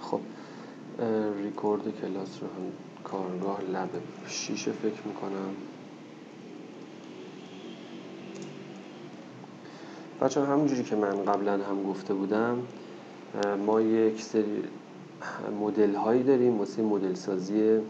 خب ریکورد کلاس رو هم کارگاه لب 6 فکر میکنم. بچه همونجوری که من قبلا هم گفته بودم، ما یک سری مدل هایی داریم واسه مدل سازی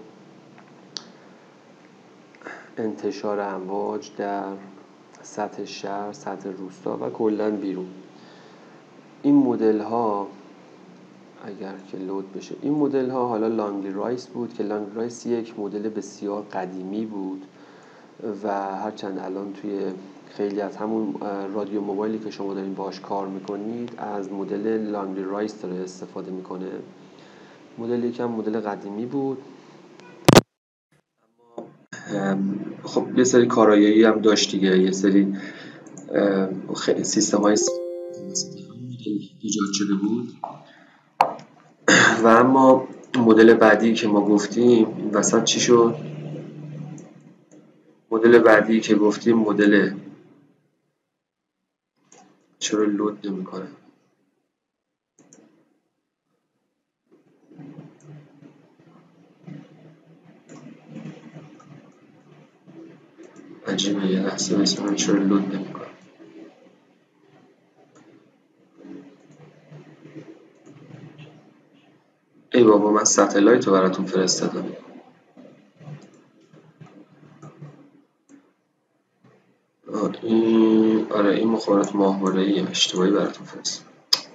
انتشار امواج در سطح شهر، سطح روستا و کلاً بیرون. این مدل ها اگر که لود بشه، این مدل ها حالا لانگلی رایس بود که لانگلی رایس یک مدل بسیار قدیمی بود و هرچند الان توی خیلی از همون رادیو موبایلی که شما دارین باهاش کار میکنید از مدل لانگلی رایس داره استفاده میکنه. مدل یکم مدل قدیمی بود، خب یه سری کارایی هم داشت دیگه، یه سری سیستم های ایجاد شده بود. و اما مدل بعدی که ما گفتیم وسط چی شد؟ مدل بعدی که گفتیم مدل چرا لود نمیکنه؟ عجیبه، یه لحظه بسیارم چرا لود نمیکنه. ای بابا من ستلایت رو براتون فرستادم. این مخابرات ماهواره‌ای اشتباهی براتون فرستادم.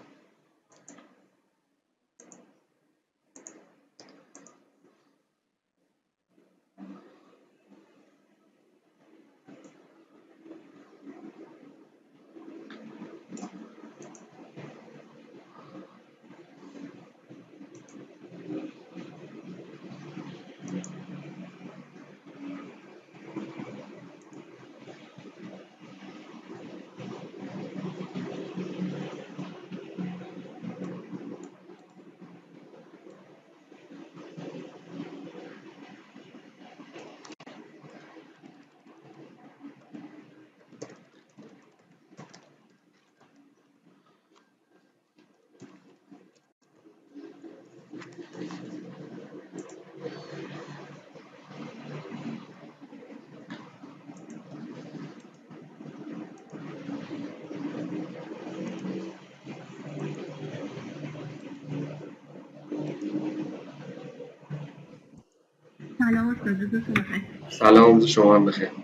سلام استاد، روزتون بخیر. سلام، روز شما هم بخیر.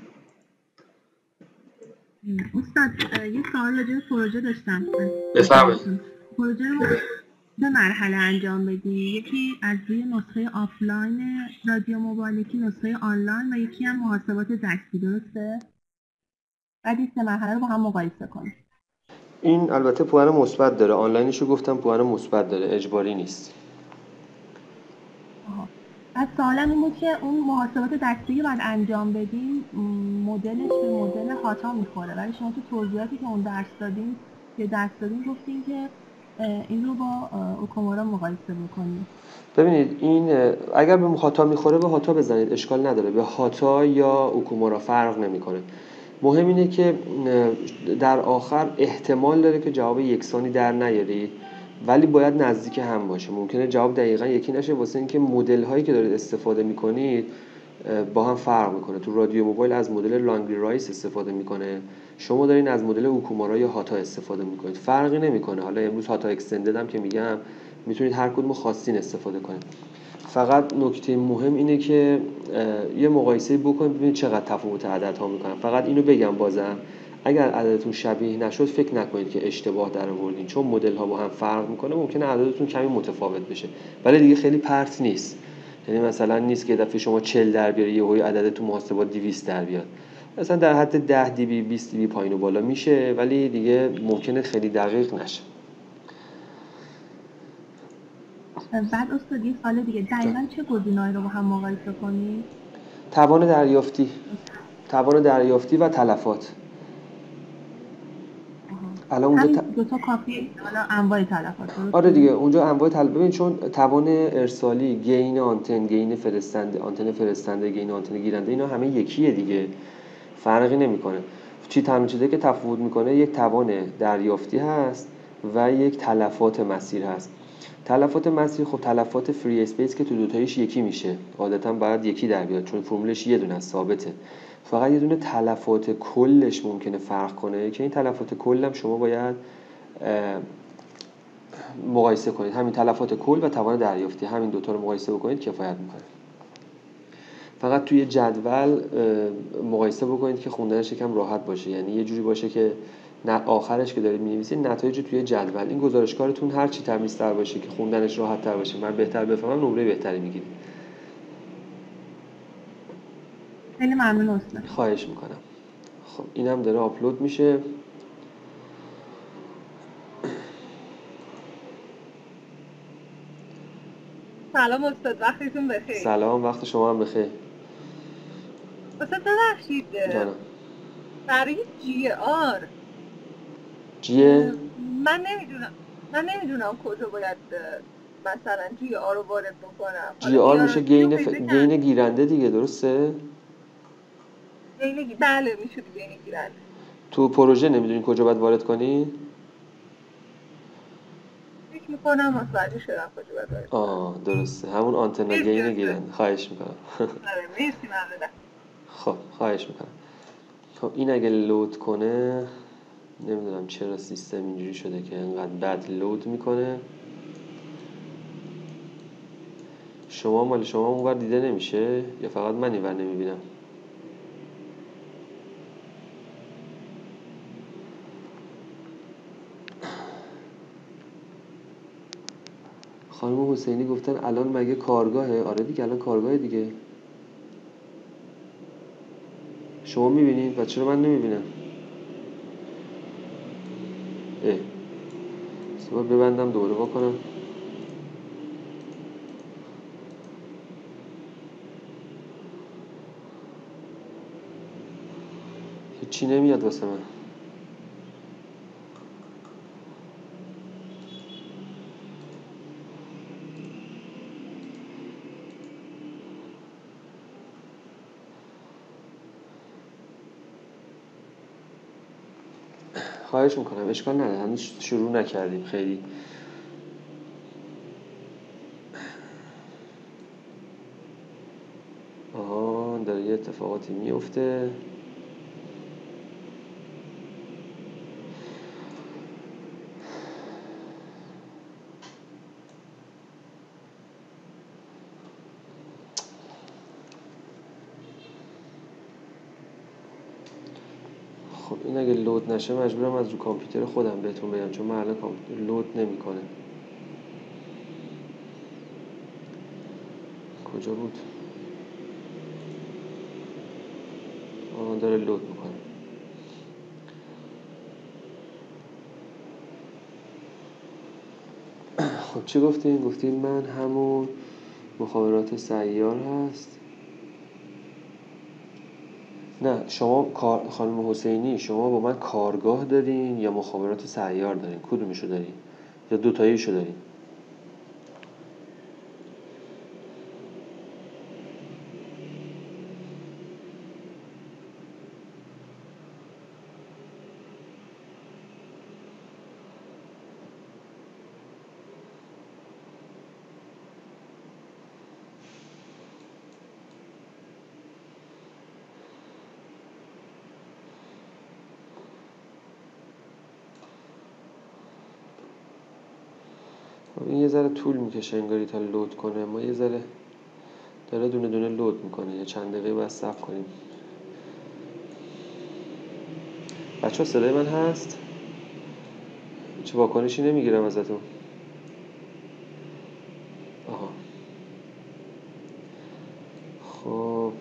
استاد یه سوال راجع به پروژه داشتم. بفرمایید. پروژه رو به مرحله انجام بدی، یکی از روی نسخه آفلاین رادیو موبایل، یکی نسخه آنلاین و یکی هم محاسبات دستی، درسته؟ بعد این 3 مرحله رو با هم مقایسه کنیم. این البته پوان مثبت داره، آنلاینش رو گفتم پوان مثبت داره، اجباری نیست. از سوالم این بود که اون محاسبات دستی که باید انجام بدیم مدلش به مدل هاتا میخوره، ولی شما تو توضیحاتی که اون درس دادین گفتین که این رو با اوکومورا مقایسه میکنیم. ببینید این اگر به هاتا میخوره به هاتا بزنید، اشکال نداره، به هاتا یا اوکومورا فرق نمیکنه. مهم اینه که در آخر احتمال داره که جواب یکسانی در نیارید، ولی باید نزدیک هم باشه. ممکنه جواب دقیقاً یکی نشه واسه اینکه مدل هایی که دارید استفاده میکنید با هم فرق میکنه. تو رادیو موبایل از مدل لانگلی رایس استفاده میکنه، شما دارین از مدل اوکومورا یا هاتا استفاده میکنید، فرقی نمیکنه. حالا امروز هاتا اکستندد هم که میگم میتونید هر کدوم خواستین استفاده کنید. فقط نکته مهم اینه که یه مقایسه بکنید ببینید چقدر تفاوت عددها میکنن. فقط اینو بگم بازم، اگر عددتون شبیه نشد فکر نکنید که اشتباه در آوردین، چون مدل ها با هم فرق میکنه، ممکنه عددتون کمی متفاوت بشه ولی دیگه خیلی پرت نیست. یعنی مثلا نیست که دفعه شما 40 در بیاری یهو عدد تو محاسبات 200 در بیاد. مثلا در حد 10 دی بی 20 دی بی پایین و بالا میشه، ولی دیگه ممکنه خیلی دقیق نشه. بعد استاد یه سوال دیگه، دقیقاً چه گزینه‌ای رو با هم مقایسه کنیم؟ توان دریافتی و تلفات. الان اونجا دو تا کافیه، حالا انواع تلفات. آره دیگه اونجا انواع ببین، چون توان ارسالی، گین آنتن، گین فرستنده، آنتن فرستنده، گین آنتن گیرنده، اینا همه یکیه دیگه، فرقی نمیکنه. تنها چیزی که تفاوت میکنه یک توان دریافتی هست و یک تلفات مسیر هست. تلفات مسیر، خب تلفات فری اسپیس که تو دوتاییش یکی میشه، عادتا باید یکی در بیاد چون فرمولش یه دونه ثابته، فقط یه دونه تلفات کلش ممکنه فرق کنه که این تلفات کلم شما باید مقایسه کنید. همین تلفات کل و توان دریافتی، همین دوتا رو مقایسه بکنید کفایت میکنه. فقط توی جدول مقایسه بکنید که خوندنش یکم راحت باشه، یعنی یه جوری باشه که آخرش که دارید می‌نویسید نتایج توی جدول، این گزارشکارتون هر چی تمیزتر باشه که خوندنش راحت‌تر باشه، من بهتر بفهمم، نمره بهتری میگیرید. خیلی ممنون استاد. خواهش میکنم. خب اینم داره آپلود میشه. سلام استاد، وقتتون بخیر. سلام، وقت شما هم بخیر. استاد ببخشید، جانم. برای جی آر جیه؟ من نمیدونم کجا باید مثلا جی آر رو وارد بکنم. جی آر میشه گین گیرنده دیگه، درسته؟ بله میشه گین گیرنده. تو پروژه نمیدونی کجا باید وارد کنی؟ فکر میکنم متوجه شدم کجا باید وارد کنم. درسته، همون آنتنا گین گیرنده. خواهش میکنم. مرسی، ممنونم. خب خواهش میکنم. خب این اگه لود کنه، نمیدونم چرا سیستم اینجوری شده که انقدر بد لود میکنه. مال شما اونور دیده نمیشه یا فقط من اینور نمیبینم؟ خانم حسینی گفتن الان مگه کارگاهه؟ آره دیگه الان کارگاهه دیگه. شما میبینید و چرا من نمیبینم؟ سوار ببندم دوباره بکنم. هیچی نمیاد واسه من. خواهش میکنم، اشکال نداره، هنوز شروع نکردیم خیلی. داره یه اتفاقاتی میفته. خب این اگه لود نشه مجبورم از رو کامپیوتر خودم بهتون بگم، چون من الان کامپیوتر لود نمیکنه. کجا بود؟ داره لود میکنه. خب چی گفتین؟ گفتین من همون مخابرات سیار هست. نه شما خانم حسینی، شما با من کارگاه دارین یا مخابرات سیار دارین؟ کدومشو دارین؟ یا دوتاییشو دارین؟ این یه ذره طول میکشه انگاری تا لود کنه، ما یه ذره داره دونه دونه لود میکنه، یه چند دقیقه باید صبر کنیم. بچه‌ها صدای من هست؟ چه واکنشی نمیگیرم ازتون؟ آها خب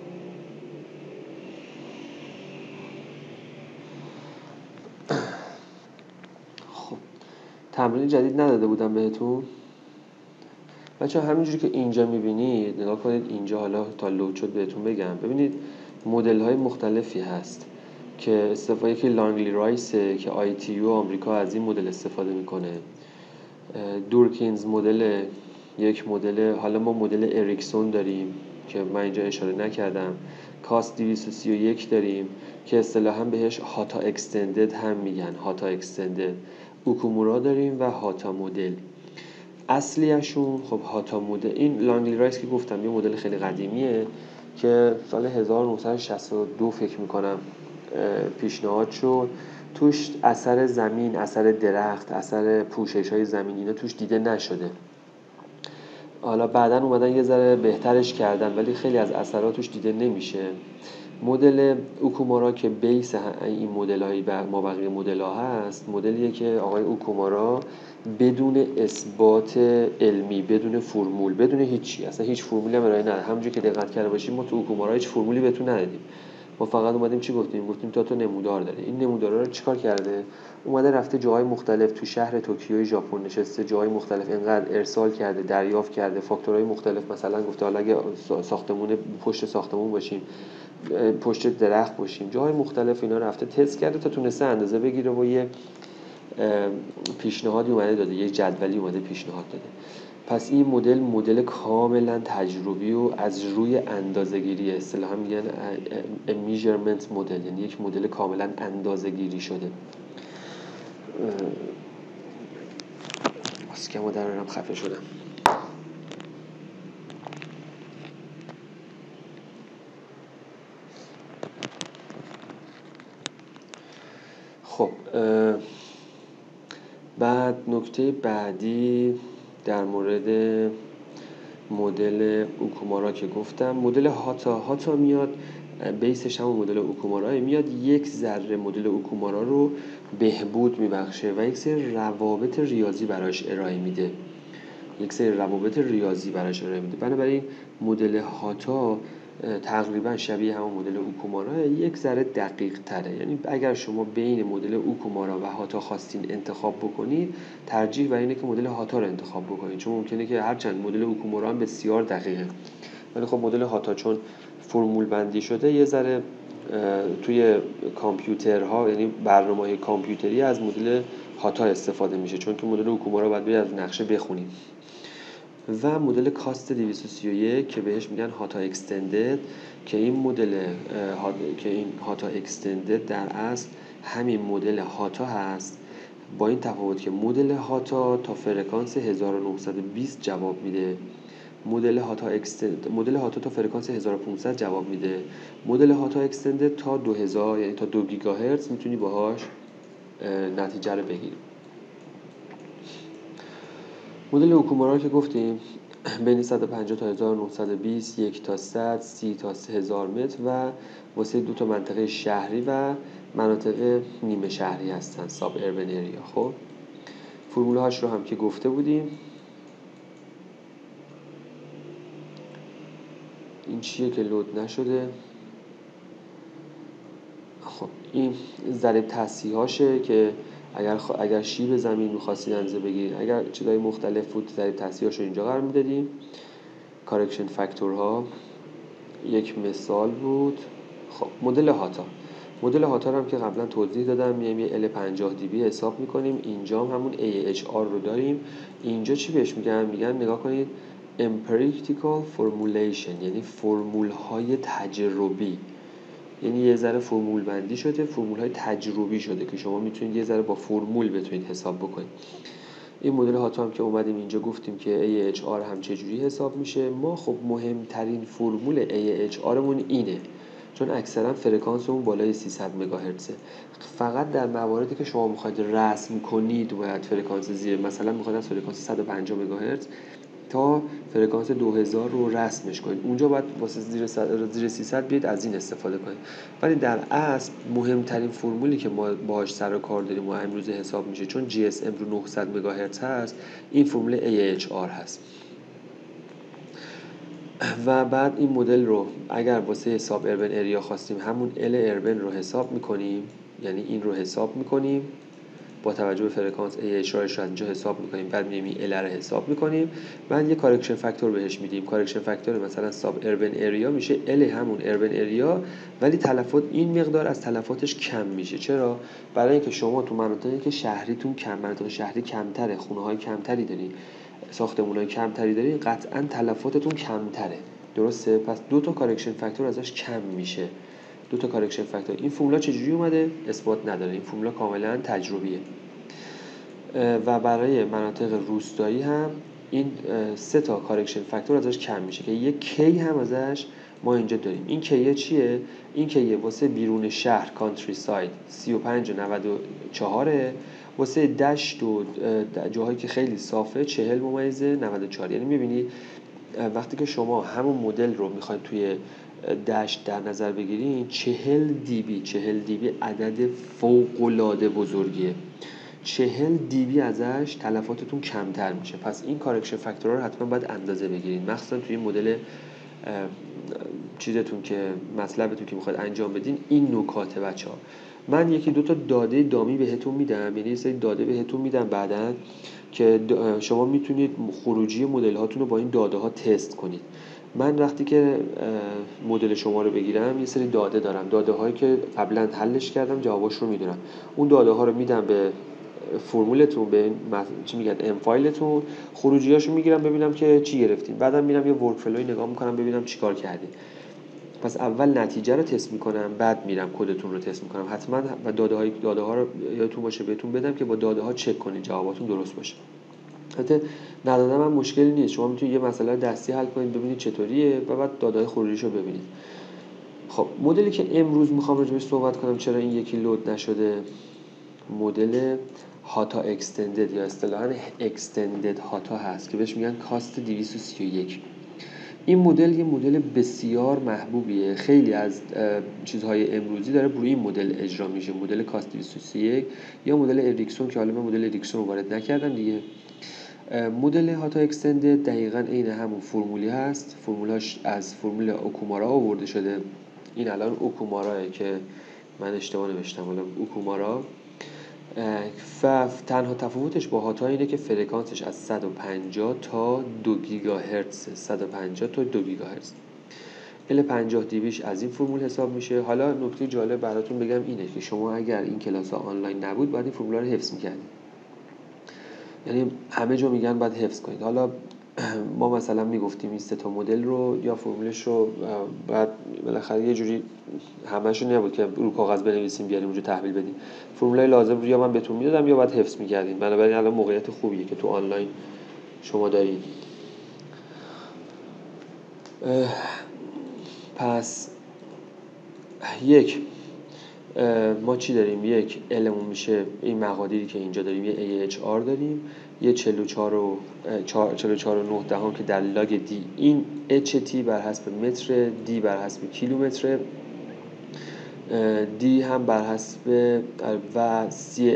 تمرین جدید نداده بودم بهتون بچه ها. همینجوری که اینجا میبینید نگاه کنید اینجا، حالا تا لود شد بهتون بگم. ببینید مدل های مختلفی هست که استفاده که لانگلی رایسه که آی تی یو آمریکا از این مدل استفاده میکنه. دورکینز مدل، یک مدل. حالا ما مدل اریکسون داریم که من اینجا اشاره نکردم. کاست 231 داریم که اصطلاحاً بهش هاتا اکستندد هم میگن، هاتا اکستندد. اوکومورا داریم و هاتا مدل. اصلیشون خب هاتا مدل، این لانگلی رایس که گفتم یه مدل خیلی قدیمیه که سال 1962 فکر میکنم پیشنهاد شد. توش اثر زمین، اثر درخت، اثر پوشش های زمین اینا توش دیده نشده. حالا بعداً اومدن یه ذره بهترش کردن ولی خیلی از اثراتش دیده نمیشه. مدل اوکومورا که بیس این مدل‌های ما بقیه مدل‌ها هست، مدلیه که آقای اوکومورا بدون اثبات علمی، بدون فرمول، بدون هیچی، اصلا هیچ فرمولی هم ارائه نداد. همونجوری که دقت کرده باشیم ما تو اوکومورا هیچ فرمولی بهتون ندادیم. ما فقط اومدیم چی گفتیم؟ گفتیم تا نمودار داره. این نمودارا رو چیکار کرده؟ اومده رفته جاهای مختلف تو شهر توکیو ژاپن نشسته، جاهای مختلف اینقدر ارسال کرده، دریافت کرده، فاکتورهای مختلف، مثلا گفته حالا اگه ساختمون پشت ساختمون باشیم، پشت درخت باشیم، جاهای مختلف اینا رفته تست کرده تا تونسته اندازه بگیره و یه پیشنهادی اومده داده، یه جدولی اومده پیشنهاد داده. پس این مدل کاملا تجربی و از روی اندازه‌گیری، اصطلاحاً میگن میجرمنت مدل، یعنی یک مدل کاملا اندازه‌گیری شده. ماسکمو درارم خفه شدم. خب بعد نکته بعدی در مورد مدل اوکومورا که گفتم، مدل هاتا میاد بیسش همون مدل اوکومورا میاد یک ذره مدل اوکومورا رو بهبود میبخشه و یک سری روابط ریاضی براش ارائه میده. بنابراین مدل هاتا تقریبا شبیه همون مدل اوکومورا، یک ذره دقیق تره. یعنی اگر شما بین مدل اوکومورا و هاتا خواستین انتخاب بکنید، ترجیح بر اینه که مدل هاتا رو انتخاب بکنید، چون ممکنه که هرچند مدل اوکومورا هم بسیار دقیقه ولی خب مدل هاتا چون فرمول بندی شده یه ذره توی کامپیوترها، یعنی برنامه‌های کامپیوتری از مدل هاتا استفاده میشه، چون که مدل اوکومورا باید از نقشه بخونیم. و مدل کاست 231 که بهش میگن هاتا اکستندد، که این هاتا اکستندد در اصل همین مدل هاتا هست، با این تفاوت که مدل هاتا تا فرکانس 1920 جواب میده، مدل هاتا تا فرکانس 1500 جواب میده، مدل هاتا اکستندد تا 2000 یعنی تا 2 گیگاهرتز میتونی باهاش نتیجه رو بگیری. مدل اوکومورا که گفتیم بین 150 تا 1920، 1 تا 100، 30 تا 1000 متر و واسه دو تا منطقه شهری و مناطق نیمه شهری هستن، ساب اربن اریا. خب فرموله هاش رو هم که گفته بودیم. این چیه که لود نشده؟ خب این ضریب تصحیحاشه که اگر شیب زمین می‌خواستید اندازه بگیرید، اگر چیزای مختلف بود ضریب تصحیحاش رو اینجا قرار میدادیم. کارکشن فاکتورها یک مثال بود. خب مدل هاتا رو هم که قبلا توضیح دادم، یه L50 dB حساب میکنیم. اینجا هم همون AHR رو داریم. اینجا چی بهش میگن نگاه کنید empirical formulation، یعنی فرمول های تجربی، یعنی یه ذره فرمول بندی شده، فرمول های تجربی شده که شما میتونید یه ذره با فرمول بتونید حساب بکنید. این مدل هاتا هم که اومدیم اینجا گفتیم که AHR هم چجوری حساب میشه. ما خب مهمترین فرمول AHR مون اینه، چون اکثرا فرکانس اون بالای 300 مگاهرتزه. فقط در مواردی که شما میخواید رسم کنید باید فرکانس زیر، مثلا میخواید از فرکانس 150 مگاهرتز تا فرکانس 2000 رو رسمش کنید، اونجا باید واسه زیر 300 بیاید از این استفاده کنید. ولی در اصل مهمترین فرمولی که ما باهاش سر و کار داریم و امروزه حساب میشه، چون GSM رو 900 مگاهرتز هست، این فرمول AHR هست. و بعد این مدل رو اگر واسه ساب اربن اریا خواستیم، همون L اربن رو حساب میکنیم، یعنی این رو حساب میکنیم با توجه به فرکانس AHR رو اینجا حساب میکنیم، بعد میایم L رو حساب میکنیم، بعد یه کارکشن فاکتور بهش میدیم. کارکشن فاکتور مثلا ساب اربن اریا میشه L همون اربن اریا، ولی تلفات این مقدار از تلفاتش کم میشه. چرا؟ برای اینکه شما تو مناطقی که شهریتون مناطق شهری کمتره، خونه‌های کمتری دارین، ساختمان‌های کمتری دارین، قطعاً تلفاتتون کمتره. درسته؟ پس دو تا کارکشن فاکتور ازش کم میشه. دو تا کارکشن فاکتور. این فرمولا چجوری اومده؟ اثبات نداره. این فرمولا کاملا تجربیه. و برای مناطق روستایی هم این 3 تا کارکشن فاکتور ازش کم میشه که یک کی هم ازش ما اینجا داریم. این کیه چیه؟ این کیه واسه بیرون شهر کانتری ساید 35 و 94، واسه دشت و جاهایی که خیلی صافه 40/94. یعنی میبینی وقتی که شما همون مدل رو میخواید توی دشت در نظر بگیرین 40 دی بی عدد فوق‌العاده بزرگیه. 40 دی بی ازش تلفاتتون کمتر میشه. پس این کارکشن فاکتورها رو حتما باید اندازه بگیرین، مخصوصا توی مدل چیزتون که مطلبتون که میخواید انجام بدین. این نکاته بچه‌ها. من یکی دو تا داده دامی بهتون میدم، یعنی یه سری داده بهتون میدم بعداً که شما میتونید خروجی مدل هاتون رو با این داده ها تست کنید. من وقتی که مدل شما رو بگیرم یه سری داده دارم، داده هایی که قبلا حلش کردم جواباش رو میدونم. اون داده ها رو میدم به فرمولتون، به چی میگن ام فایلتون، خروجیاشو میگیرم ببینم که چی گرفتین، بعدم میرم یه ورک فلوی نگاه میکنم ببینم چیکار کردین. پس اول نتیجه رو تست میکنم، بعد میرم کدتون رو تست میکنم حتما، و داده ها رو یادتون باشه بهتون بدم که با داده ها چک کنید جواباتون درست باشه. البته ندادم هم مشکلی نیست، شما میتونید یه مسئله دستی حل کنید ببینید چطوریه و بعد داده‌های خروجیشو ببینید. خب مدلی که امروز میخوام راجعش صحبت کنم چرا این یکی لود نشده، مدل هاتا اکستندد یا اصطلاحاً اکستندد هاتا هست که بهش میگن کاست 231. این مدل یه مدل بسیار محبوبیه، خیلی از چیزهای امروزی داره روی این مدل اجرا میشه، مدل کاست 231 یا مدل اریکسون که حالا من مدل اریکسون رو وارد نکردم دیگه. مدل هاتا اکستندد دقیقاً عین همون فرمولی هست، فرمولاش از فرمول اوکومارا آورده شده. این الان اوکوماراه که من اشتباه نوشتم، حالا اوکومارا. و تنها تفاوتش با هاتا اینه که فرکانسش از 150 تا 2 گیگاهرتز، 150 تا 2 گیگاهرتز. ال 50 دی بیش از این فرمول حساب میشه. حالا نکته جالب براتون بگم اینه که شما اگر این کلاس ها آنلاین نبود باید این فرمولا رو حفظ می‌کردید. یعنی همه جا میگن باید حفظ کنید. حالا ما مثلا میگفتیم این 3 تا مدل رو یا فرمولش رو بعد بالاخره یه جوری همه‌شون نبود که رو کاغذ بنویسیم بیاریم اونجا تحویل بدیم. فرمولای لازم رو یا من بهتون میدادم یا باید حفظ می‌کردین. بنابراین الان موقعیت خوبیه که تو آنلاین شما دارید. پس ما چی داریم؟ یک المون میشه این مقادیری که اینجا داریم، یه AHR داریم، یه 44 و 9 دهم که در لاگ دی، این HT بر حسب متر، دی بر حسب کیلومتر، دی هم بر حسب، و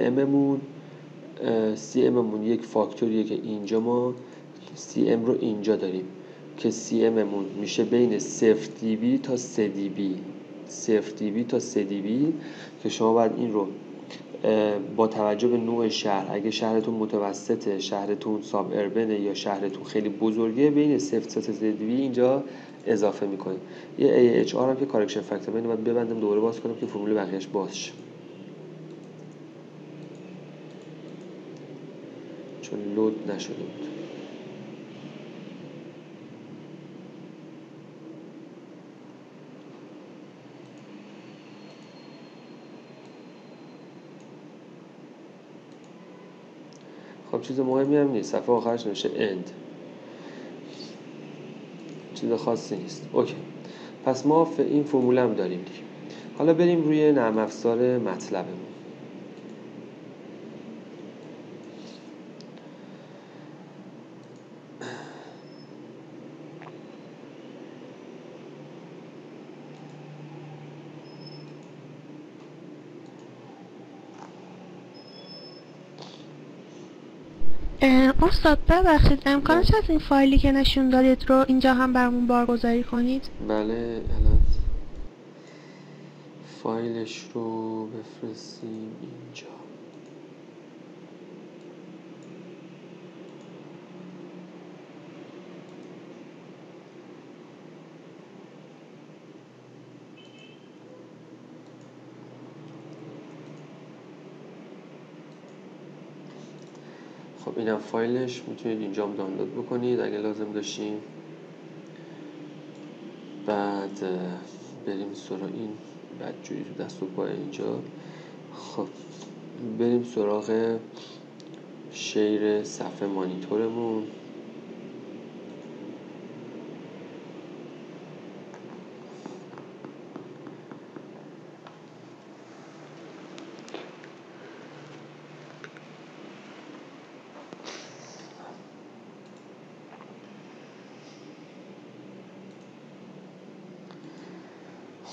سی اممون یک فاکتوریه که اینجا ما سی ام رو اینجا داریم که سی اممون میشه بین 0 دی بی تا 3 دی بی، 0 دی بی تا 3 دی بی، که شما باید این رو با توجه به نوع شهر، اگه شهرتون متوسطه، شهرتون ساب اربنه یا شهرتون خیلی بزرگه، بین 0 تا 3 دی بی اینجا اضافه میکنید. یه AHR هم که کارکشن فاکتور، من باید ببندم دوباره باز کنم که فرمول بقیه‌اش باز شه چون لود نشده بود. خب چیز مهمی هم نیست، صفحه آخرش نوشته end، چیز خاصی نیست. اوکی، پس ما این فرمول هم داریم دیگه. حالا بریم روی نرم افزار مطلبمون. استاد ببخشید امکانش هست این فایلی که نشون دادید رو اینجا هم برامون بارگذاری کنید؟ بله، الان فایلش رو بفرستیم اینجا. خب اینم فایلش، میتونید اینجا هم دانلود بکنید اگه لازم داشتین. بعد بریم سراغ این بدجوری تو دست و پای اینجا. خب بریم سراغ شیر صفحه مانیتورمون.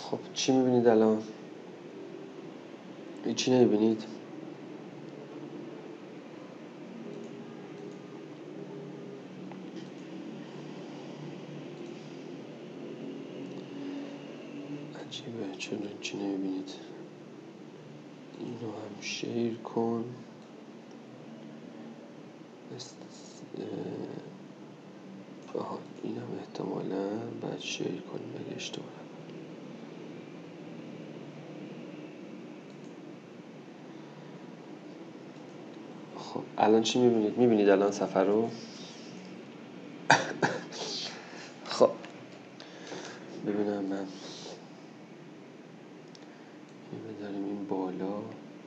خب چی میبینید الان؟ هیچی نمیبینید؟ عجیبه چرا هیچی نمیبینید؟ اینو هم شیر کن. آها اینم احتمالا باید شیر کنیم اگه اشتباه نکنم. خب الان چی میبینید؟ میبینید الان صفحه رو؟ خب ببینم من بذاریم این بالا.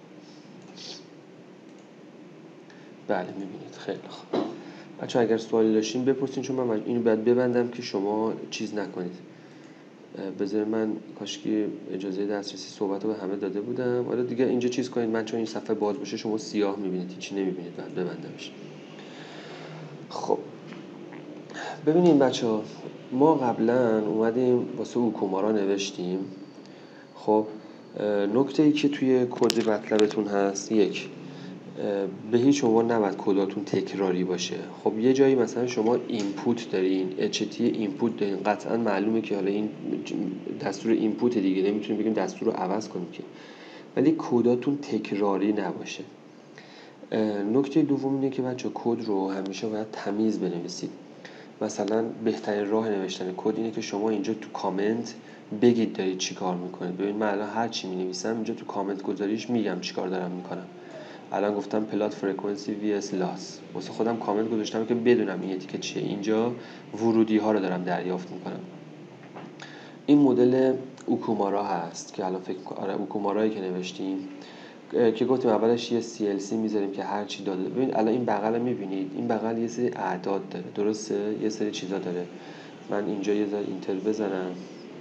بله میبینید. خیلی خوب بچه اگر سوالی داشتین بپرسین، چون من اینو باید ببندم که شما چیز نکنید. بذار من کاشکی اجازه دسترسی صحبت رو به همه داده بودم. حالا دیگه اینجا چیز کنید، من چون این صفحه باز باشه شما سیاه میبینید، هیچی نمیبینید، بعد ببندمش. خب ببینیم بچه ها، ما قبلا اومدیم واسه اوکومارا نوشتیم. خب نکته ای که توی کد مطلبتون هست، یک، به هیچ عنوان نباید کداتون تکراری باشه. خب یه جایی مثلا شما اینپوت دارین، HT اینپوت دارین، قطعا معلومه که حالا این دستور اینپوت دیگه، نمیتونیم بگیم دستور رو عوض کنیم که، ولی کداتون تکراری نباشه. نکته دوم اینه که بچه کد رو همیشه باید تمیز بنویسید. مثلا بهترین راه نوشتن کد اینه که شما اینجا تو کامنت بگید دارید چی کار میکنید. ببین من الان هر چی مینویسم اینجا تو کامنت گذاریش میگم چی کار دارم میکنم. الان گفتم پلات فرکانسی وی اس لاس، واسه خودم کامنت گذاشتم که بدونم این اتیکت چیه. اینجا ورودی ها رو دارم دریافت میکنم. این مدل اوکومارا هست که الان فکر می‌کنم آره اوکومارایی که نوشتیم که گفتیم اولش یه CLC میذاریم که هر چی داده. ببین الان این بغل رو میبینید، این بغل یه سری اعداد داره، درسته؟ یه سری چیزا داره. من اینجا یه ذره اینتر بزنم.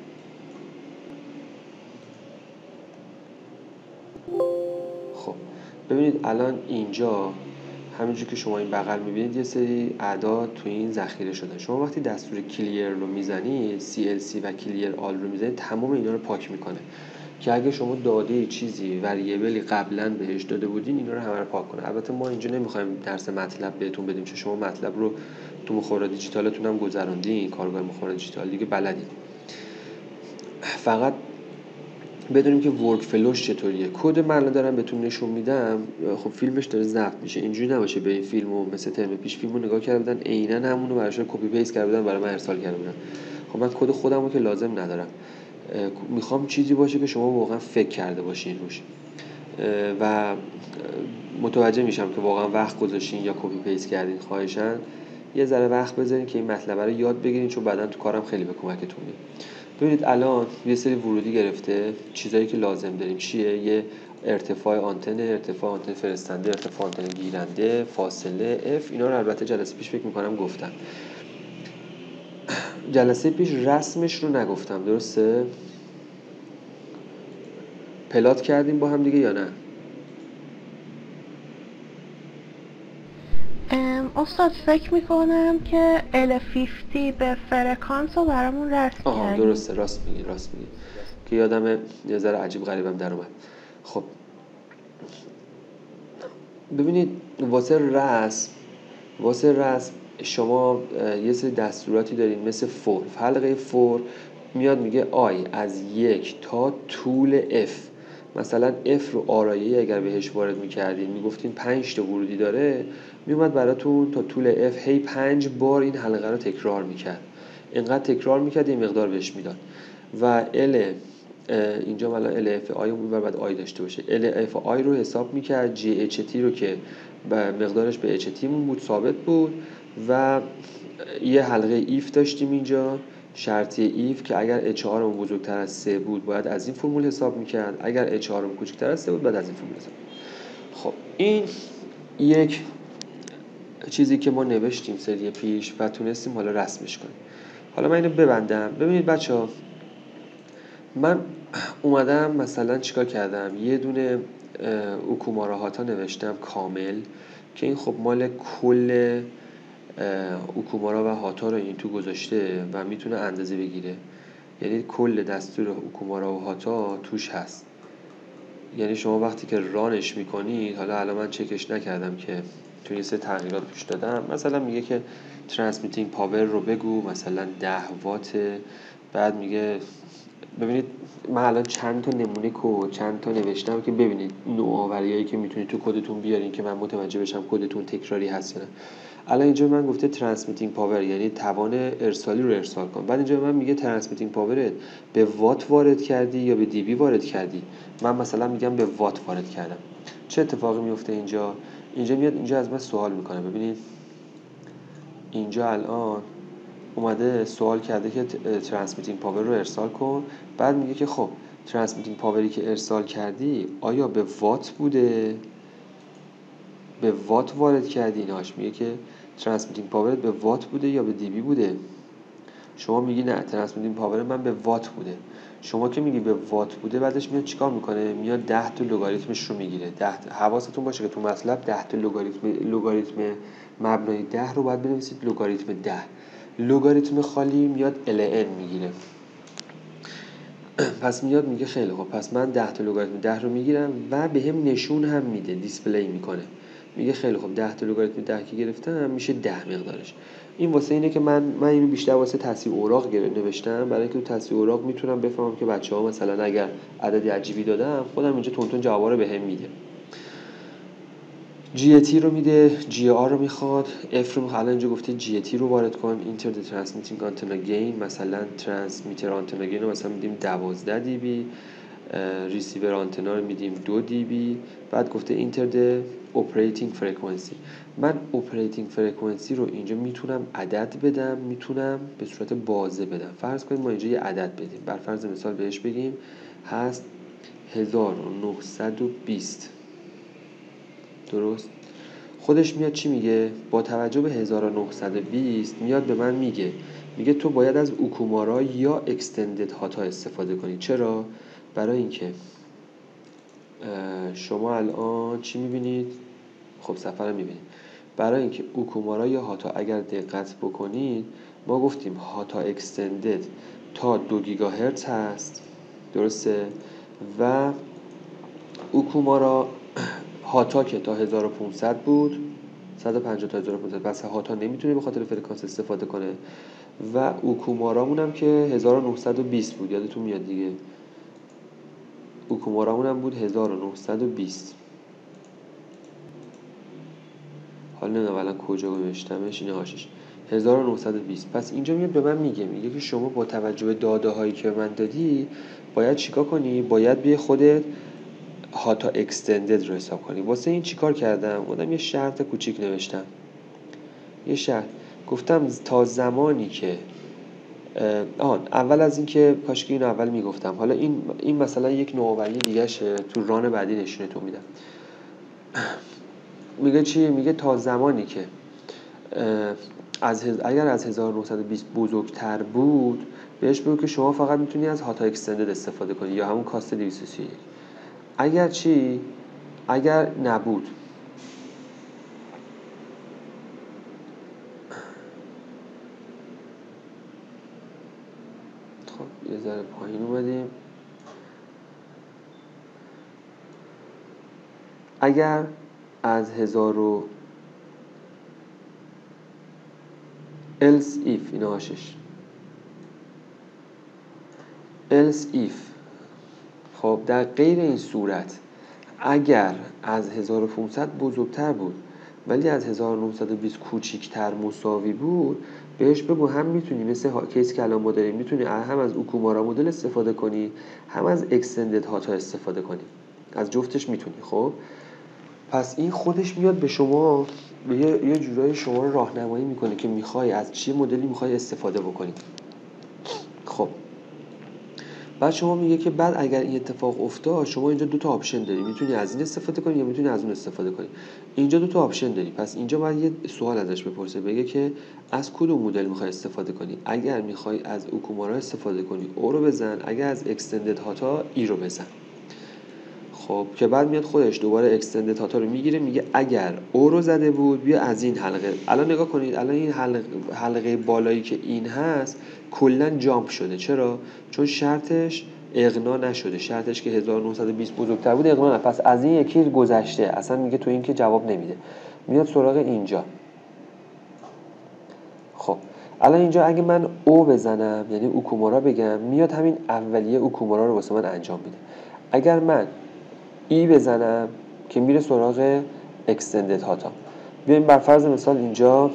خب ببینید الان اینجا همینجور که شما این بغل میبینید یه سری اعداد تو این ذخیره شده. شما وقتی دستور کلیر رو میزنید، CLC و کلیر آل رو میزنید، تمام اینا رو پاک میکنه که اگه شما داده چیزی وریبلی قبلا بهش داده بودین اینا رو همه رو پاک کنه. البته ما اینجا نمیخوایم درس مطلب بهتون بدیم، چون شما مطلب رو تو مخابرات دیجیتالتون هم گذروندین، کارگاه مخابرات دیجیتال دیگه بلدین. فقط بدونیم که ورک فلوش چطوریه. کد من الان دارم بهتون نشون میدم. خب فیلمش داره ضبط میشه، اینجوری نباشه به این فیلمو مثل ترم پیش فیلمو نگاه کرده بودن عیناً همون رو براش کپی پیست کرده بودن برای من ارسال کرده بودن. خب من کد خودمو که لازم ندارم، میخوام چیزی باشه که شما واقعا فکر کرده باشین روش و متوجه میشم که واقعا وقت گذاشتین یا کپی پیست کردین. خواهشاً یه ذره وقت بذارین که این مطلب رو یاد بگیرین، چون بعداً تو کارم خیلی به کمکتون میاد. ببینید الان یه سری ورودی گرفته، چیزایی که لازم داریم چیه؟ یه ارتفاع آنتن، ارتفاع آنتن فرستنده، ارتفاع آنتن گیرنده، فاصله F. اینا رو البته جلسه پیش فکر میکنم گفتم. جلسه پیش رسمش رو نگفتم، درسته؟ پلات کردیم با هم دیگه یا نه؟ استاد فکر میکنم که L50 به فرکانس رو برامون رسم کردیم. درسته، راست میگی که یادم یه ذره عجیب غریبم در اومد. خب ببینید واسه رسم شما یه سری دستوراتی دارین مثل فور. حلقه فور میاد میگه آی از 1 تا طول F. مثلا F رو آرایه‌ای اگر بهش وارد میکردین میگفتین 5 تا ورودی داره، میومد براتون تا طول F هی 5 بار این حلقه رو تکرار میکرد. اینقدر تکرار میکرد یه مقدار بهش میداد. و L اینجا مثلا LF آی اون بعد آی داشته باشه. LF آی رو حساب میکرد، GHT رو که مقدارش به HT مون بود ثابت بود و یه حلقه ایف داشتیم اینجا، شرطی ایف که اگر H4 اون بزرگتر از 3 بود باید از این فرمول حساب میکرد، اگر H4 اون کوچکتر از 3 بود باید از این فرمول حساب. خب این یک چیزی که ما نوشتیم سری پیش و تونستیم حالا رسمش کنیم. حالا من اینو ببندم. ببینید بچه‌ها، من اومدم مثلا چیکار کردم، یه دونه اوکومارا هاتا نوشتم کامل که این خب مال کل اوکومارا و هاتا رو این تو گذاشته و میتونه اندازه بگیره. یعنی کل دستور اوکومارا و هاتا توش هست. یعنی شما وقتی که رانش میکنید، حالا الان من چکش نکردم که توی یه سری تغییرات توش دادم، مثلا میگه که ترانسمیتینگ پاور رو بگو مثلا 10 وات، بعد میگه ببینید من الان چند تا نمونه کد چند تا نوشتم که ببینید نوآوریایی که میتونید تو کدتون بیارین که من متوجه بشم کدتون تکراری هست یا نه. الان اینجا من گفته ترانسمیتینگ پاور یعنی توان ارسالی رو ارسال کن، بعد اینجا من میگه ترانسمیتینگ پاورت به وات وارد کردی یا به دی بی وارد کردی. من مثلا میگم به وات وارد کردم. چه اتفاقی میفته اینجا میاد اینجا از من سوال میکنه. ببینید اینجا الان اومده سوال کرده که ترانسمیتینگ پاور رو ارسال کن، بعد میگه که خب ترانسمیتینگ پاوری که ارسال کردی آیا به وات بوده، به وات وارد کردی؟ ایناش میگه که ترانسمیتینگ پاورت به وات بوده یا به دی بی بوده. شما میگی نه ترانسمیتینگ پاور من به وات بوده. شما که میگی به وات بوده، بعدش میاد چیکار میکنه؟ میاد 10 تا لگاریتمش رو میگیره. حواستون باشه که تو مطلب 10 تا لگاریتم مبنای 10 رو باید بنویسید لگاریتم 10. لگاریتم خالی میاد ln میگیره. پس میاد میگه خیلی خب پس من 10 تا لگاریتم 10 رو میگیرم و به هم نشون هم میده، دیسپلی میکنه. میگه خیلی خب 10 تا لگاریتم 10 که گرفتم میشه 10 مقدارش. این واسه اینه که من اینو بیشتر واسه تصحیح اوراق نوشتم، برای اینکه تو تصحیح اوراق میتونم بفهمم که بچه‌ها مثلا اگر عددی عجیبی دادم خودم اینجا تون جوابا رو بهم میده. GT رو میده، GR رو میخواد، F رو میخواد. الان اینجا گفته GT رو وارد کن، Enter the transmitting antenna gain، مثلا ترانسمیتر آنتنا گین رو مثلا میدیم 12 دی بی، ریسیور آنتنا رو میدیم 2 دی بی، بعد گفته Enter the operating frequency. من operating frequency رو اینجا میتونم عدد بدم، میتونم به صورت بازه بدم. فرض کنیم ما اینجا یه عدد بدیم، بر فرض مثال بهش بگیم هست 1920. درست؟ خودش میاد چی میگه؟ با توجه به 1920 میاد به من میگه تو باید از اوکومارا یا اکستندد هاتا استفاده کنی. چرا؟ برای اینکه شما الان چی میبینید؟ خب صفحه رو میبینید. برای اینکه اوکومارا یا هاتا اگر دقت بکنید ما گفتیم هاتا اکستندد تا 2 گیگاهرتز هست، درسته؟ و اوکومارا هاتا که تا 1500 بود، 150 تا 1500، پس هاتا نمیتونه به خاطر فرکانس استفاده کنه. و اوکومارامون هم که 1920 بود، یادتون میاد دیگه، اوکومارامون هم بود 1920. حالا نمیدونم الان کجا نوشتمش، اینه هاشش 1920. پس اینجا میاد به من میگه که شما با توجه به داده هایی که من دادی باید چیکار کنی؟ باید بیا خودت هاتا اکستندد رو حساب کنی. واسه این چیکار کردم؟ یه شرط کوچیک نوشتم. یه شرط گفتم تا زمانی که اول از این که کاشکی اینو اول میگفتم، حالا این مثلا یک نوآوری دیگه شه، تو ران بعدی نشونتون میدم. میگه چی؟ میگه تا زمانی که اگر از 1920 بزرگتر بود بهش بگو که شما فقط میتونی از هاتا اکستندد استفاده کنی یا همون کاست 231. اگر چی؟ اگر نبود خب یه ذره پایین اومدیم. اگر از else if اینا هاشش else if خب در غیر این صورت اگر از 1500 بزرگتر بود ولی از 1920 کوچیکتر مساوی بود بهش بگو هم میتونی مثل کیس که الان ما داریم میتونی هم از اوکومارا مدل استفاده کنی هم از اکستندد هاتا استفاده کنی، از جفتش میتونی. خب پس این خودش میاد به شما به یه جورایی شما رو راهنمایی میکنه که میخوای از چه مدلی میخوای استفاده بکنی. خب بعد شما میگه که بعد اگر این اتفاق افتاد شما اینجا 2 تا آپشن داری، میتونی از این استفاده کنی یا میتونی از اون استفاده کنی. اینجا 2 تا آپشن داری، پس اینجا باید یه سوال ازش بپرسه، بگه که از کدوم مدل میخوای استفاده کنی. اگر میخوای از اوکومارا استفاده کنی او رو بزن، اگر از اکستندد هاتا ای رو بزن. خب که بعد میاد خودش دوباره اکستندد هاتا رو میگیره، میگه اگر او رو زده بود بیا از این حلقه. الان نگاه کنید، الان این حلقه بالایی که این هست کلا جامپ شده. چرا؟ چون شرطش اغنا نشده، شرطش که 1920 بزرگتر بود اغنا نشده، پس از این یکی گذشته، اصلا میگه تو این که جواب نمیده. میاد سراغ اینجا. خب الان اینجا اگه من او بزنم یعنی اوکومورا بگم، میاد همین اولیه اوکومورا رو واسه من انجام میده. اگر من ای بزنم که میره سراغ اکستندد هاتا. بیایم بر فرض مثال اینجا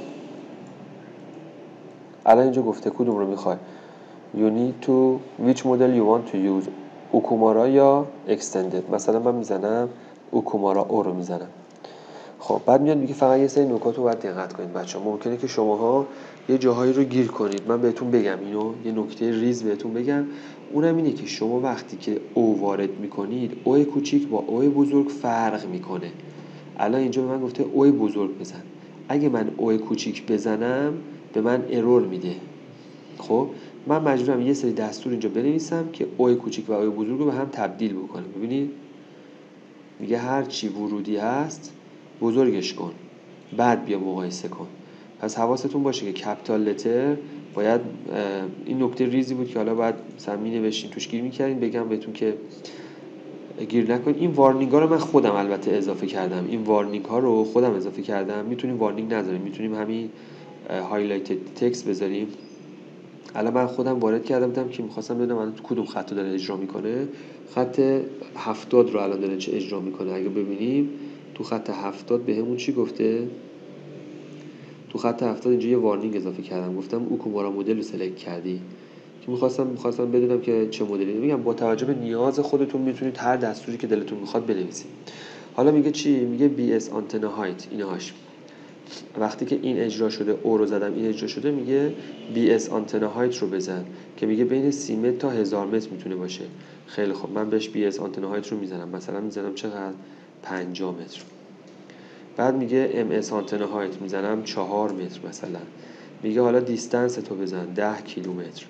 الان اینجا گفته کدوم رو میخوای، you need to which model you want to use اوکومورا یا اکستندد. مثلا من میزنم اوکومورا او رو میزنم. خب بعد میاد میگه فقط یه سری نکات رو باید دقت کنید بچه‌ها. ممکنه که شماها یه جاهایی رو گیر کنید، من بهتون بگم اینو، یه نکته ریز بهتون بگم. اونم اینه که شما وقتی که او وارد میکنید، او کوچیک با او بزرگ فرق میکنه. الان اینجا به من گفته او بزرگ بزن، اگه من او کوچیک بزنم به من ارور میده. خب من مجبورم یه سری دستور اینجا بنویسم که او کوچیک و او بزرگ رو به هم تبدیل بکنم. ببینید میگه هر چی ورودی هست بزرگش کن، بعد بیا مقایسه کن. پس حواستون باشه که کپیتال لتر باید، این نکته ریزی بود که حالا باید مثلا می‌نوشتین توش گیر می‌کردین، بگم بهتون که گیر نکنید. این وارنینگ ها رو من خودم البته اضافه کردم، این وارنینگ ها رو خودم اضافه کردم. میتونیم وارنینگ نذاریم، میتونیم همین هایلایتد تکست بذاریم. الان من خودم وارد کرده بودم که می‌خواستم ببینم الان کدوم خط رو داره اجرا میکنه. خط 70 رو الان داره چه اجرا میکنه. اگه ببینیم تو خط 70 بهمون چی گفته؟ تو خط 70 اینجا یه وارنینگ اضافه کردم، گفتم اوکومورا مدل رو سلکت کردی، که می‌خواستم بدونم که چه مدلی. میگم با توجه به نیاز خودتون میتونید هر دستوری که دلتون میخواد بنویسید. حالا میگه چی؟ میگه BS آنتنا هایت. اینهاش وقتی که این اجرا شده، او رو زدم این اجرا شده، میگه BS آنتنا هایت رو بزن که میگه بین 30 متر تا 1000 متر میتونه باشه. خیلی خب من بهش BS آنتنا هایت رو میزنم، مثلا میزنم چقدر؟ 50 متر. بعد میگه MS آنتنا هایت میزنم 4 متر مثلا. میگه حالا دیستنس تو بزن 10 کیلومتر.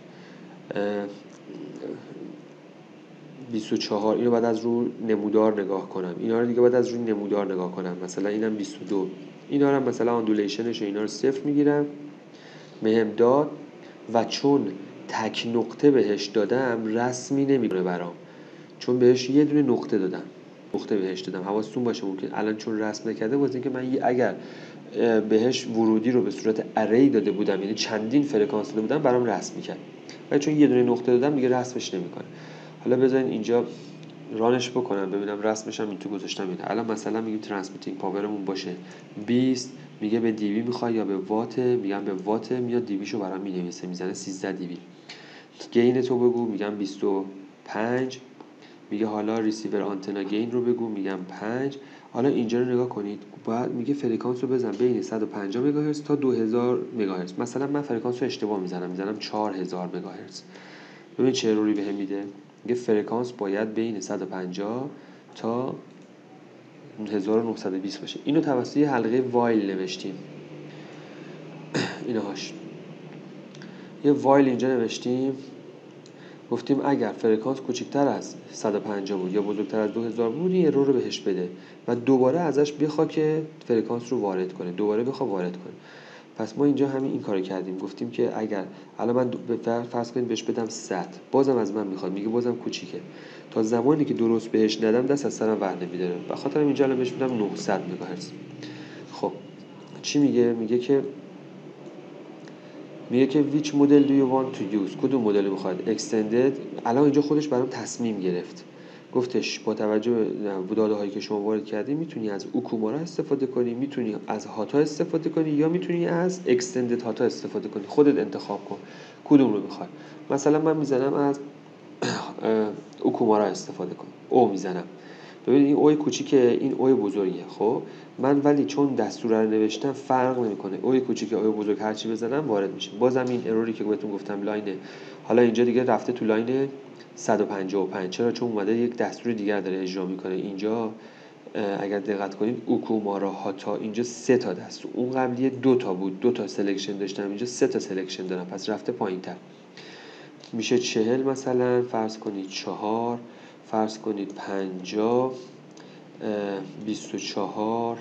24. اینو بعد از رو نمودار نگاه کنم، اینا رو دیگه بعد از رو نمودار نگاه کنم، مثلا اینم 22. اینا رو مثلا آندولیشنش اینا رو 0 میگیرم، مهم داد. و چون تک نقطه بهش دادم رسمی نمیکنه برام، چون بهش یه دونه نقطه دادم، نقطه بهش دادم. حواستون باشه ممکن الان چون رسم نکرده واسه اینکه من اگر بهش ورودی رو به صورت اری داده بودم، یعنی چندین فرکانس داده بودم، برام رسم می‌کرد. ولی چون یه دونه نقطه دادم دیگه رسمش نمی‌کنه. حالا بذارین اینجا رانش بکنم ببینم رسمش هم این تو گذاشتم. اینه الان مثلا میگیم ترانسمیتینگ پاورمون باشه 20، میگه به دیوی میخوای یا به وات؟ میگم به وات. میاد دیویشو برام مینویسه، میزنه 13 دیوی. گین تو بگو، میگم 25. میگه حالا ریسیور آنتنا گین رو بگو، میگم 5. حالا اینجا رو نگاه کنید، بعد میگه فرکانس رو بزن بین 150 مگاهرتز تا 2000 مگاهرتز. مثلا من فرکانس رو اشتباه میزنم 4000 مگاهرتز. ببین چه اروری بهم میده. میگه فرکانس باید بین 150 تا 1920 باشه. اینو توسط یه حلقه وایل نوشتیم. اینهاش یه وایل اینجا نوشتیم، گفتیم اگر فرکانس کوچکتر از 150 بود یا بزرگتر از 2000 بود این ارور رو بهش بده و دوباره ازش بخوا که فرکانس رو وارد کنه، دوباره بخوا وارد کنه. پس ما اینجا همین این کارو کردیم، گفتیم که اگر الان من فرض کنید بهش بدم 100، بازم از من میخواد، میگه بازم کوچیکه. تا زمانی که درست بهش ندم دست از سرم ور نمیداره. به خاطر اینجا الان بهش میدم 900 مگاهرتز. خب چی میگه؟ میگه که which model do you want to use، کدوم مدل میخواد extended. الان اینجا خودش برام تصمیم گرفت، گفتش با توجه به داده هایی که شما وارد کردی میتونی از اوکومورا استفاده کنی، میتونی از هاتا استفاده کنی، یا میتونی از extended هاتا استفاده کنی، خودت انتخاب کن کدوم رو میخوای. مثلا من میزنم از اوکومورا استفاده کن، او میزنم. ببینید این اوی کوچیکه، این اوی بزرگه. خب من ولی چون دستور رو نوشتم فرق نمیکنه، اوی کوچیکه اوی بزرگ هر چی بزنم وارد میشه. بازم این اروری که بهتون گفتم لاین، حالا اینجا دیگه رفته تو لاین 155. چرا؟ چون اومده یک دستور دیگر داره اجرا میکنه. اینجا اگر دقت کنید اوکومورا هاتا اینجا 3 تا دستور، اون قبلی 2 تا بود، 2 تا سلکشن داشتم، اینجا 3 تا سلکشن دارم، پس رفته پایینتر. میشه 40 مثلا، فرض کنید 4، فرض کنید 50، 24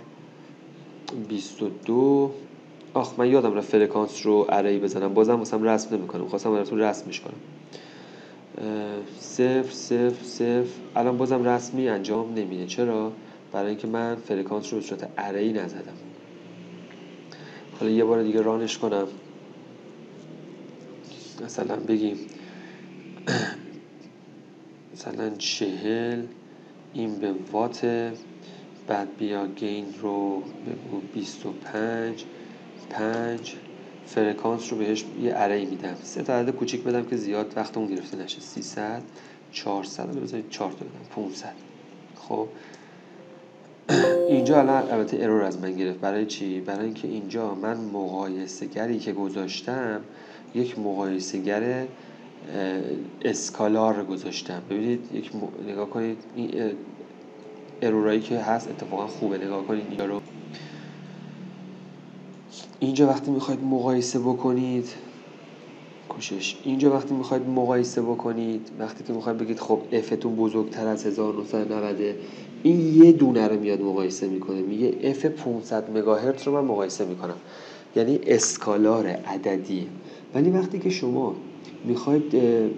22. من یادم رفت فرکانس رو اری بزنم، بازم واسم رسم نمی‌کنم، خواستم براتون رسمش کنم. 0 0 0. الان بازم رسمی انجام نمیده. چرا؟ برای اینکه من فرکانس رو به صورت اری نزدم. حالا یه بار دیگه رانش کنم. مثلا بگیم مثلا 40 این به وات، بعد بیا گین رو بگو 25 5. فرکانس رو بهش یه اری میدم، 3 تا عدد کوچیک بدم که زیاد وقتمون گرفته نشه. 300 400 رو بذارید 4 تا بدم 500. خب اینجا الان البته ارور از من گرفت. برای چی؟ برای اینکه اینجا من مقایسه گری که گذاشتم یک مقایسه گر اسکالار گذاشتم. ببینید نگاه کنید این ارورایی که هست اتفاقا خوبه. نگاه کنید اینجا رو. اینجا وقتی میخواید مقایسه بکنید اینجا وقتی میخواید مقایسه بکنید، وقتی که میخواید بگید خب افتون بزرگتر از 1990، این یه دونه رو میاد مقایسه میکنه، میگه اف 500 مگاهرتز رو من مقایسه میکنم، یعنی اسکالار عددی. ولی وقتی که شما میخواید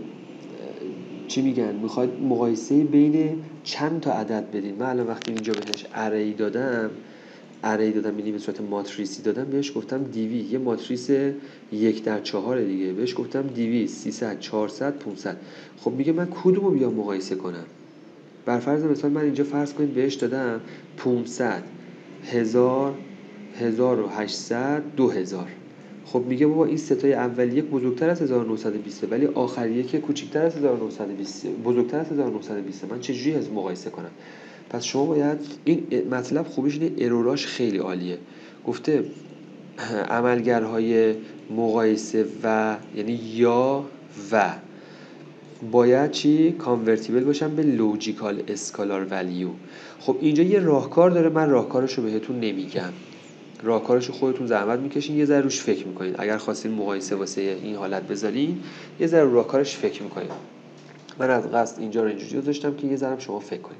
میخواید مقایسه بین چند تا عدد بدین، من الان وقتی اینجا بهش اری دادم یعنی به صورت ماتریسی دادم، بهش گفتم دیوی، یه ماتریس 1/4 دیگه، بهش گفتم دیوی 300 400 500. خب میگه من کدومو بیام مقایسه کنم؟ بر فرض مثال من اینجا فرض کنید بهش دادم 500 1000 1800 2000. خب میگه بابا این ستای اولیه بزرگتر از 1920 ولی آخریه که کوچیکتر از 1920 بزرگتر از 1920. من چجوری از مقایسه کنم؟ پس شما باید این مطلب خوبیش اینه اروراش خیلی عالیه. گفته عملگرهای مقایسه و یعنی یا و باید چی؟ کانورتیبل باشن به لوجیکال اسکالار ولیو. خب اینجا یه راهکار داره، من راهکارشو بهتون نمیگم، راهکارشو خودتون زحمت میکشین یه ذره روش فکر میکنین. اگر خواستین مقایسه واسه این حالت بذارین یه ذره راهکارش فکر میکنین. من از قصد اینجا رو اینجوری گذاشتم که یه ذره شما فکر کنین.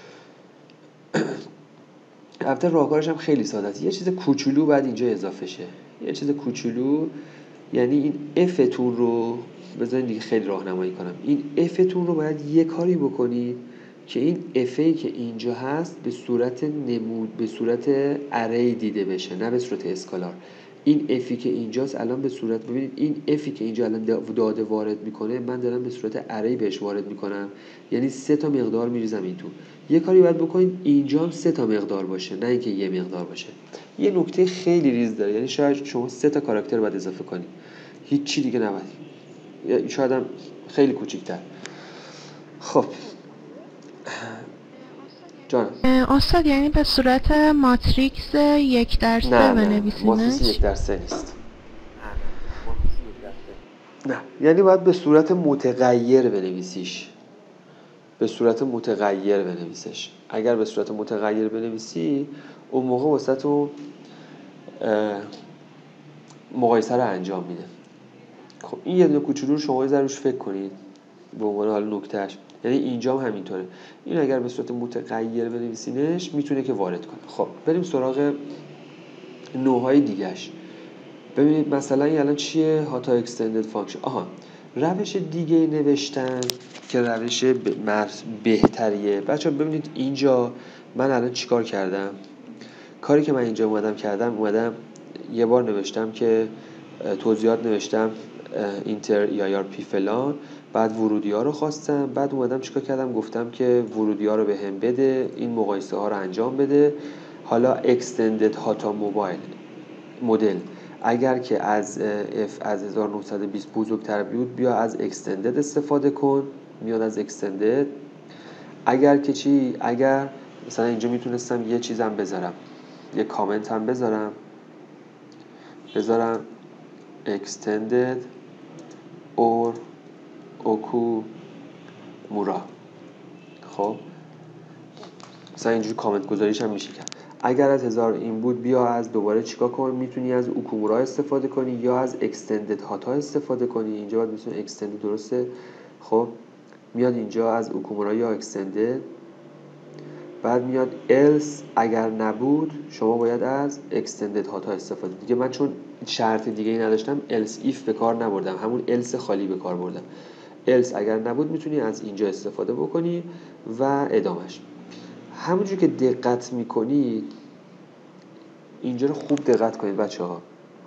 البته راهکارش هم خیلی ساده است. یه چیز کوچولو بعد اینجا اضافه شه. یه چیز کوچولو یعنی این افتون رو بذارین دیگه خیلی راهنمایی کنم. این افتون رو باید یه کاری بکنید که این افی که اینجا هست به صورت به صورت اری دیده بشه، نه به صورت اسکالار. این افی که اینجاست الان به صورت، ببینید این افی که اینجا الان داده وارد میکنه، من دارم به صورت اری بهش وارد میکنم، یعنی 3 تا مقدار میریزم این تو. یه کاری باید بکنید اینجا هم 3 تا مقدار باشه، نه اینکه یه مقدار باشه. یه نکته خیلی ریز داره، یعنی شاید شما 3 تا کاراکتر باید اضافه کنید، هیچ چی دیگه نباید، شاید هم خیلی کوچیک‌تر. خب جان استاد یعنی به صورت ماتریکس 1/3 بنویسیمش؟ ماتریکس 1/3 نیست. نه یعنی باید به صورت متغیر بنویسیش، به صورت متغیر بنویسش. اگر به صورت متغیر بنویسی اون موقع واسه تو مقایسه رو انجام میده. خب این یه دونه کوچولو رو شما یه روش فکر کنید به عنوان حالا نکتهش. یعنی اینجا هم همینطوره، این اگر به صورت متغیر بنویسینش میتونه که وارد کنه. خب بریم سراغ نوع‌های دیگه‌اش. ببینید مثلا این الان چیه؟ هاتا اکستندد فانکشن. روش دیگه نوشتن که روش بهتریه. بچه‌ها ببینید اینجا من الان چیکار کردم؟ کاری که من اینجا اومدم یه بار نوشتم که توضیحات نوشتم اینتر EIRP فلان، بعد ورودی ها رو خواستم، بعد اومدم چیکار کردم؟ گفتم که ورودی ها رو به هم بده، این مقایسه ها رو انجام بده. حالا اکستندد هاتا موبایل مدل اگر که از 1920 بزرگتر بود بیا از اکستندد استفاده کن، میاد از اکستندد. اگر که چی؟ اگر مثلا اینجا میتونستم یه چیزم بذارم، یه کامنت هم بذارم extended or okumura. خب مثلا اینجوری کامنت گذاریش هم میشه کرد. اگر از 1000 این بود بیا از دوباره چیکار کن، میتونی از اوکومورا استفاده کنی یا از اکستندد هاتا استفاده کنی. اینجا باید میتونی اکستندد درسته. خب میاد اینجا از اوکومورا یا اکستندد. بعد میاد else اگر نبود شما باید از extended هاتا استفاده. دیگه من چون شرط دیگه ای نداشتم else if به کار نبردم، همون else خالی به کار بردم. else اگر نبود میتونی از اینجا استفاده بکنی و ادامش. همونجور که دقت میکنید اینجا رو خوب دقت کنید بچه ها.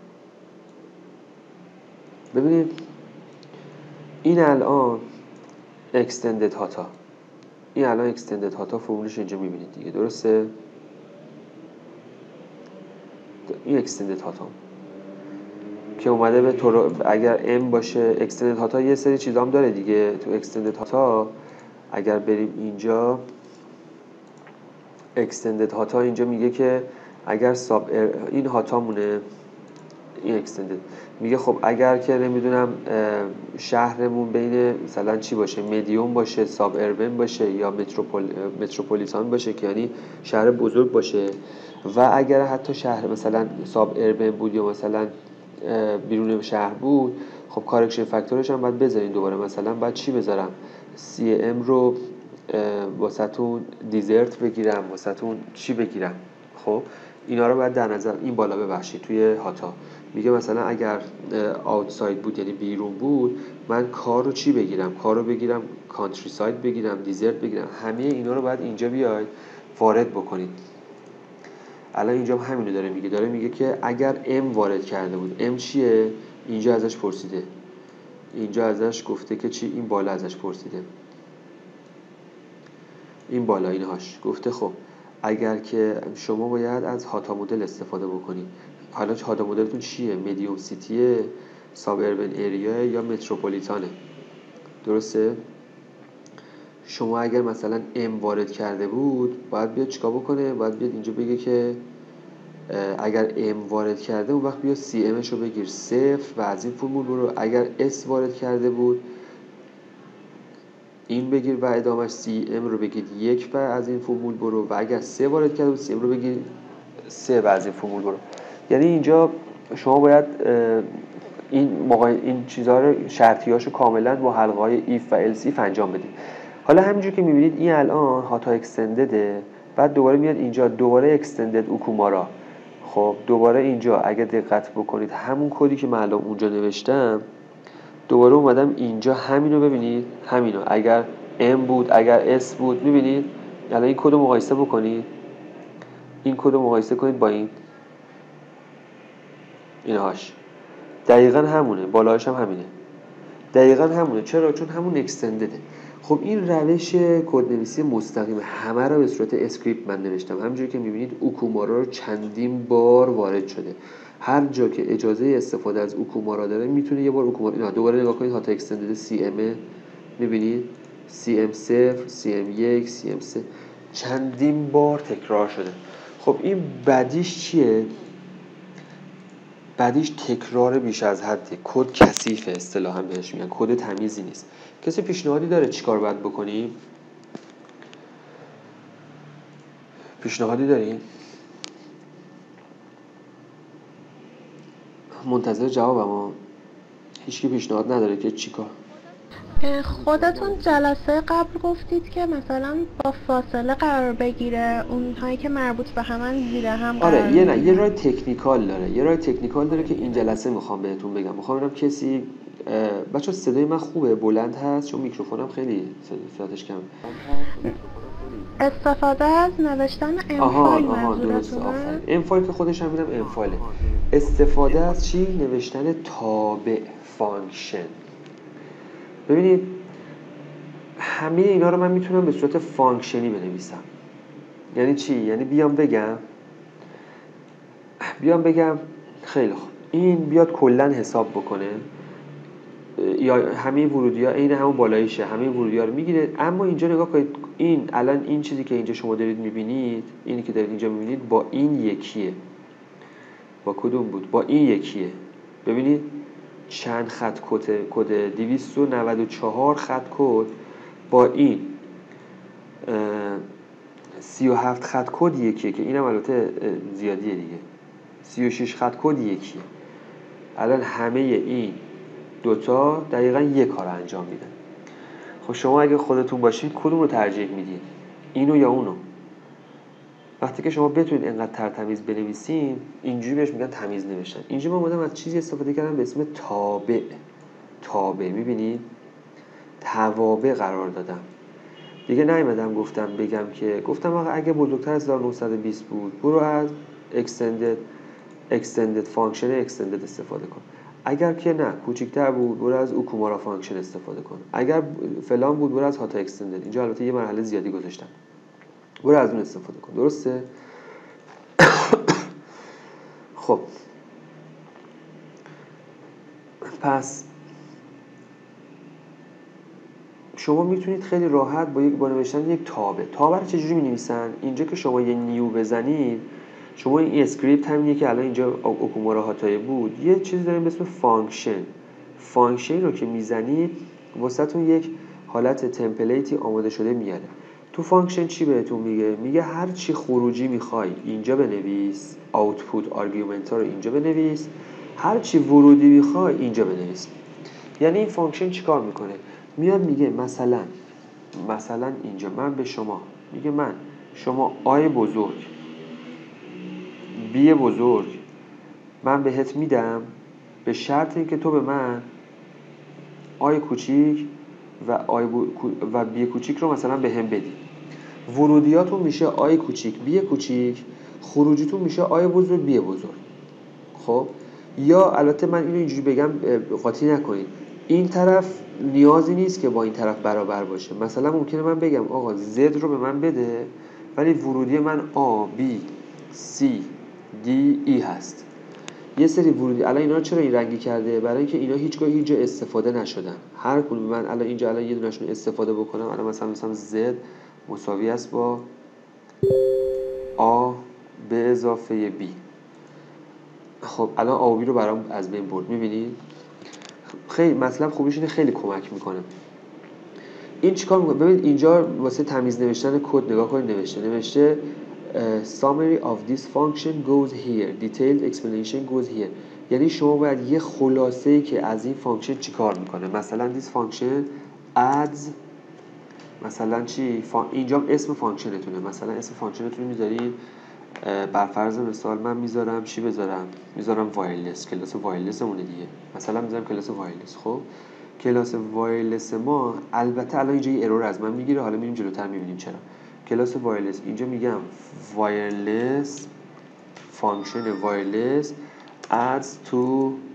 ببینید این الان extended هاتا، این الان extended هاتا فرمولش اینجا میبینید دیگه، درسته؟ این extended هاتا که اومده به طور اگر m باشه extended هاتا یه سری چیزام داره دیگه. تو extended هاتا اگر بریم اینجا extended هاتا اینجا میگه که اگر این هاتامونه، این extended میگه خب اگر که نمیدونم شهرمون بین مثلا چی باشه، مدیوم باشه، ساب اربن باشه یا متروپولیتان باشه که یعنی شهر بزرگ باشه، و اگر حتی شهر مثلا ساب اربن بود یا مثلا بیرون شهر بود، خب کارکشن فاکتورش هم باید بذارین دوباره. مثلا باید چی بذارم؟ CM رو واسهتون دیزرت بگیرم، واسهتون چی بگیرم؟ خب اینا رو باید در نظر این بالا ببخشید. توی هاتا میگه مثلا اگر آوتساید بود یعنی بیرون بود، من کار رو چی بگیرم؟ کار رو بگیرم کانتری ساید بگیرم، دیزرت بگیرم. همه اینا رو باید اینجا بیاید وارد بکنید. الان اینجا هم همینو داره میگه، داره میگه که اگر M وارد کرده بود، M چیه؟ اینجا ازش پرسیده، اینجا ازش گفته که چی؟ این بالا ازش پرسیده، این بالا اینهاش گفته خب اگر که شما باید از هاتا مدل استفاده بکنید. حالا هاتا مدلتون چیه؟ مدیوم سیتیه، ساب اربن ایریا یا متروپولیتانه، درسته؟ شما اگر مثلا M وارد کرده بود باید بیاد چیکار بکنه؟ باید بیاد اینجا بگه که اگر M وارد کرده اون وقت بیا CMش رو بگیر 0 و از این فرمول برو. اگر S وارد کرده بود این بگیر و ادامهش CM رو بگید 1 و از این فرمول برو، و اگر 3 وارد کرده بود CM رو بگیر 3 و از این فرمول برو. یعنی اینجا شما باید این چیزها رو شرطیاشو کاملا با حلقه های ایف و السیف انجام بدید. حالا همینجور که میبینید این الان هاتا اکستندده، بعد دوباره میاد اینجا دوباره اکستندد اوکومارا. خب دوباره اینجا اگه دقت بکنید همون کدی که من الان اونجا نوشتم دوباره اومدم اینجا همینو ببینید، همینو اگر M بود اگر S بود، میبینید الان این کدو مقایسه بکنید، این کدو مقایسه کنید با اینهاش دقیقاً همونه، بالاهاش هم همینه، دقیقاً همونه. چرا؟ چون همون اکستندده. خب این روش کدنویسی مستقیم همه رو به صورت اسکریپت من نوشتم. همونجوری که میبینید اوکومارا رو چندین بار وارد شده، هر جا که اجازه استفاده از اوکومارا داره میتونه یه بار اوکومارا. اینا دوباره نگاه کنید هاتا اکستندد CM، میبینید CM0 CM1 CM3 چندین بار تکرار شده. خب این بدیش چیه؟ بعدیش تکرار بیش از حده، کد کثیفه اصطلاحاً بهش میگن، کد تمیزی نیست. کسی پیشنهادی داره چیکار باید بکنیم؟ پیشنهادی دارین؟ منتظر جوابم. هیچکی پیشنهاد نداره که چیکار؟ خودتون جلسه قبل گفتید که مثلا با فاصله قرار بگیره، اونهایی که مربوط به همن زیر هم قرار آره یه راه تکنیکال داره، یه راه تکنیکال داره که این جلسه میخوام بهتون بگم. میخوام ببینم کسی بچه‌ها صدای من خوبه، بلند هست؟ چون میکروفونم خیلی صداش کم. استفاده از نوشتن امفایل درست، آفرین. امفایل که خودش هم میرم امفایله. استفاده از چی؟ نوشتن تابع فانکشن. ببینید همه اینا رو من میتونم به صورت فانکشنی بنویسم. یعنی چی؟ یعنی بیام بگم خیلی خوب این بیاد کلن حساب بکنه یا همه ورودی ها عین همون بالاییشه، همه ورودی ها رو میگیره. اما اینجا نگاه کنید، این الان این چیزی که اینجا شما دارید میبینید، اینی که دارید اینجا میبینید با این یکیه. با کدوم بود؟ با این یکیه. ببینید چند خط کد 294 خط کد با این 37 خط کد یکیه که اینم البته زیادیه دیگه. 36 خط کد یکیه. الان همه این دوتا دقیقاً یک کار انجام میدن. خب شما اگه خودتون باشید کدوم رو ترجیح میدید؟ اینو یا اونو؟ وقتی که شما بتونید اینقدر ترتمیز بنویسین اینجوری بهش میگن تمیز نوشتن. اینجا من اومدم از چیزی استفاده کردم به اسم تابع. میبینید توابع قرار دادم. دیگه نیومدم گفتم آقا اگه بزرگتر از 1920 بود برو از extended function extended استفاده کن. اگر که نه کوچیک‌تر بود برو از اوکومورا فانکشن استفاده کن. اگر فلان بود برو از هاتا اکستندد. اینجا البته یه مرحله زیادی گذاشتم. برو از اون استفاده کن. درسته؟ خب پس شما میتونید خیلی راحت با نوشتن یک تابع رو چجوری می‌نویسن؟ اینجا که شما یه نیو بزنید، شما این اسکریپت همینیه که الان اینجا اوکومورا هاتای بود، یه چیزی داریم به اسم فانکشن رو که میزنید واسهتون یک حالت تمپلیتی آماده شده میاره. تو فانکشن چی بهتون میگه هر چی خروجی میخوای اینجا بنویس، آوتپوت آرگومنت ها رو اینجا بنویس، هر چی ورودی میخوای اینجا بنویس. یعنی این فانکشن چیکار میکنه؟ میاد میگه مثلا اینجا من به شما میگه شما آی بزرگ بی بزرگ من بهت میدم به شرط اینکه تو به من آی کوچیک و بی کوچیک رو مثلا به هم بدی. ورودیاتون میشه آی کوچیک بی کوچیک، خروجیتون میشه آی بزرگ بی بزرگ. خب یا البته من اینو اینجوری بگم قاطی نکنید، این طرف نیازی نیست که با این طرف برابر باشه. مثلا ممکنه من بگم آقا زد رو به من بده ولی ورودی من آ بی سی دی ای هست. یه سری ورودی الان اینا رو چرا این رنگی کرده؟ برای اینکه اینا هیچ جا استفاده نشدن. هر کدوم من الان یه دونهشون استفاده بکنم، الان مثلا زد مساوی است با آ به اضافه بی. خب الان آ و بی رو برام از بین برد. می‌بینید خیلی مطلب خوبیش اینه، خیلی کمک میکنه. این چیکار میکنه؟ ببینید اینجا واسه تمیز نوشتن کد نگاه کنید، نوشته summary of this function goes here, detailed explanation goes here. یعنی شما باید یه خلاصه‌ای که از این فانکشن چیکار میکنه. مثلا this function adds مثلا چی؟ اینجا اسم فانکشنتونه. مثلا اسم فانکشنتون میذارید بر فرض مثال من میذارم چی میذارم وایرلس. کلاس وایرلس مونه دیگه. مثلا میذارم کلاس وایرلس. خب کلاس وایرلس ما البته الان اینجا یه ارور از من میگیره، حالا میریم جلوتر میبینیم چرا. کلاس وایرلس اینجا میگم وایرلس فانکشن وایرلس adds to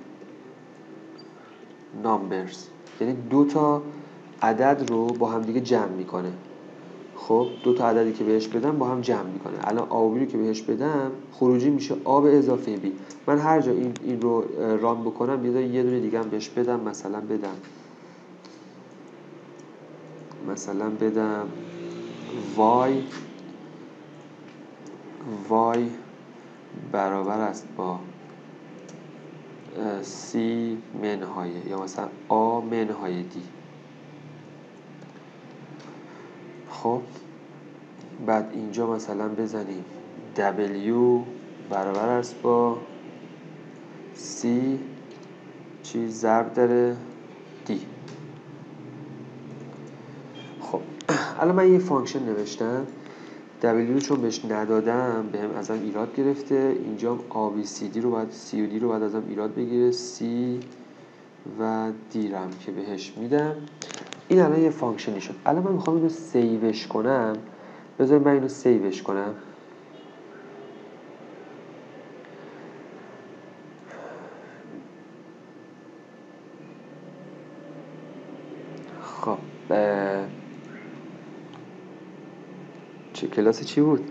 numbers، یعنی دو تا عدد رو با هم دیگه جمع میکنه. خب دو تا عددی که بهش بدم با هم جمع میکنه. الان آ و بی رو که بهش بدم خروجی میشه آ به اضافه بی. من هر جا این رو ران بکنم یه دونه دیگه هم بهش بدم، مثلا بدم y برابر است با c منهای یا مثلا a منهای d. خب بعد اینجا مثلا بزنیم w برابر است با c چی ضرب داره d. خب الان من یه فانکشن نوشتم w چون بهش ندادم بهم ازم ایراد گرفته. اینجا a b c d رو باید c و d رو باید ازم ایراد بگیره، c و d رم که بهش میدم. این الان یه فانکشنی شد. الان من میخوام اینو سیوش کنم. بذارید من اینو سیوش کنم. خب چه کلاس چی بود؟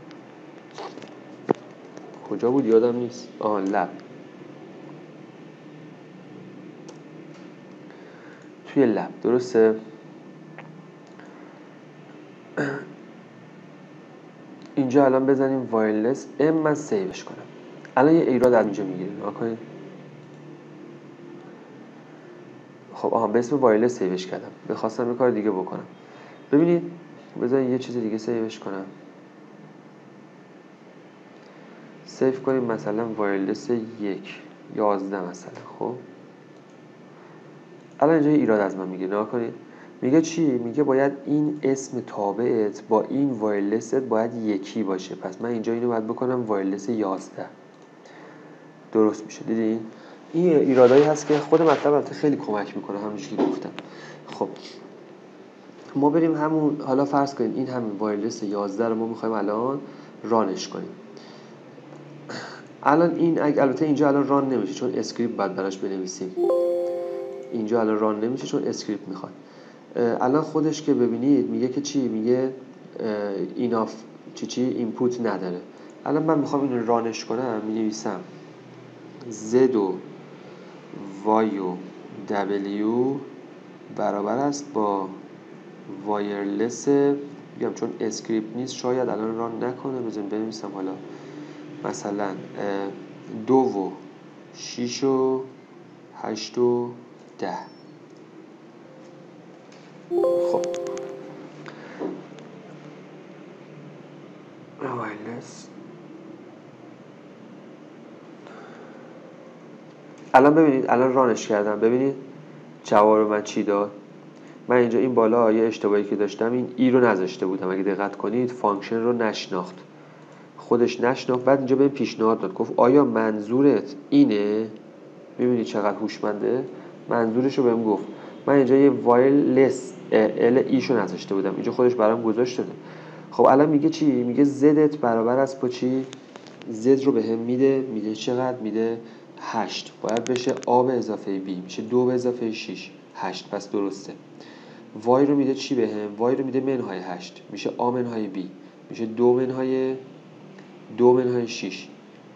کجا بود یادم نیست. لب توی لب. درسته؟ اینجا الان بزنیم وایرلس من سیوش کنم. الان یه ایراد از اینجا میگیره. نگاه کنید. خب به اسم وایرلس سیوش کردم. بخواستم یه کار دیگه بکنم. ببینید بذارید یه چیز دیگه سیوش کنم. سیو کنیم مثلا وایرلس 11 مثلا. خب الان اینجا ایراد از من میگه. نگاه کنید میگه چی؟ میگه باید این اسم تابعت با این وایرلست باید یکی باشه. پس من اینجا اینو باید بکنم وایرلس 11. درست میشه. دیدین؟ این ایرادایی هست که خود مطلب البته خیلی کمک میکنه همونجوری که گفتم. خب ما بریم همون، حالا فرض کنیم این همین وایرلس 11 رو ما میخوایم الان رانش کنیم. الان این البته اینجا الان ران نمیشه چون اسکریپت باید براش بنویسیم. اینجا الان ران نمیشه چون اسکریپت میخواد. الان خودش که ببینید میگه که چی؟ میگه ایناف چی اینپوت نداره. الان من میخوام اینو رانش کنم، مینویسم z و y و w برابر است با وایرلس، میگم چون اسکریپت نیست شاید الان ران نکنه، بزنیم بنویسم حالا مثلا 2 و 6 و 8 و 10. خب وایرلس الان ببینید، الان رانش کردم، ببینید جواب من چی داد. من اینجا این بالا یه اشتباهی که داشتم، این ای رو نذاشته بودم، اگه دقت کنید فانکشن رو نشناخت، خودش نشناخت. بعد اینجا به پیشنهاد داد، گفت آیا منظورت اینه؟ میبینید چقدر هوشمنده، منظورش رو بهم گفت. من اینجا یه وایرلس ال ایشو نذاشته بودم، اینجا خودش برام گذاشته. خب الان میگه چی؟ میگه زدت برابر است با چی؟ زد رو بهم میده چقدر؟ میده 8. باید بشه a به اضافه b، میشه 2 به اضافه 6 8. پس درسته. وای رو میده چی بهم؟ وای رو میده منهای 8، میشه a منهای b، میشه 2 منهای 6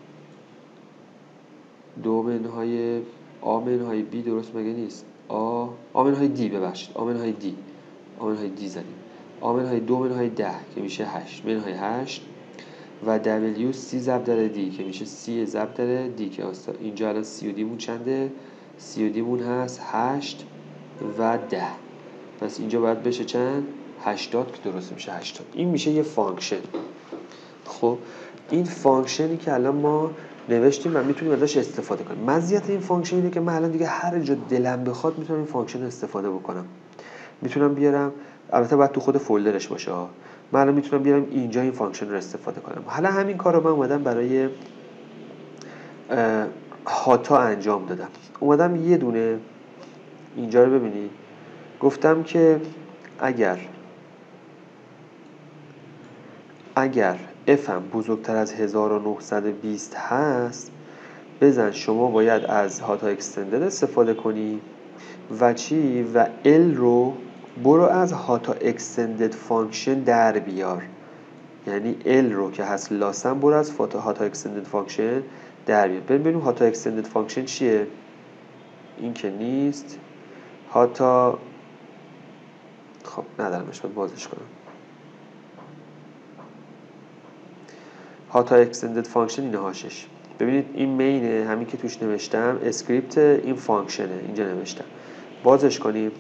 2 منهای a منهای b. درست مگه نیست؟ a منهای d، ببخشید a منهای d زدیم. a منهای 2 منهای 10 که میشه 8 منهای 8 و w c ضرب در d که میشه c ضرب در d که اینجا الان c و d مون چنده؟ c و d مون هست 8 و 10. پس اینجا باید بشه چند؟ 80 که درست میشه 80. این میشه یه فانکشن. خب این فانکشنی که الان ما نوشتیم و میتونیم ازش استفاده کنیم. مزیت این فانکشن اینه که من الان دیگه هر جا دلم بخواد میتونم این فانکشن رو استفاده بکنم. میتونم بیارم، البته باید تو خود فولدرش باشه ها. من الان میتونم بیارم اینجا این فانکشن رو استفاده کنم. حالا همین کار رو من اومدم برای هاتا انجام دادم. اومدم یه دونه اینجا رو ببینید، گفتم که اگر f هم بزرگتر از 1920 هست، بزن شما باید از هاتا اکستندد استفاده کنی و چی؟ و ال رو برو از هاتا اکستندد فانکشن در بیار. یعنی ال رو که هست لاسن برو از هاتا اکستندد فانکشن در بیار. ببینیم هاتا اکستندد فانکشن چیه؟ این که نیست. هاتا، خب ندارمش، باید بازش کنم. هاتا اکستندد فانکشن اینه هاشش. ببینید این مینه، همین که توش نوشتم اسکریپت، این فانکشنه اینجا نوشتم. بازش کنیم.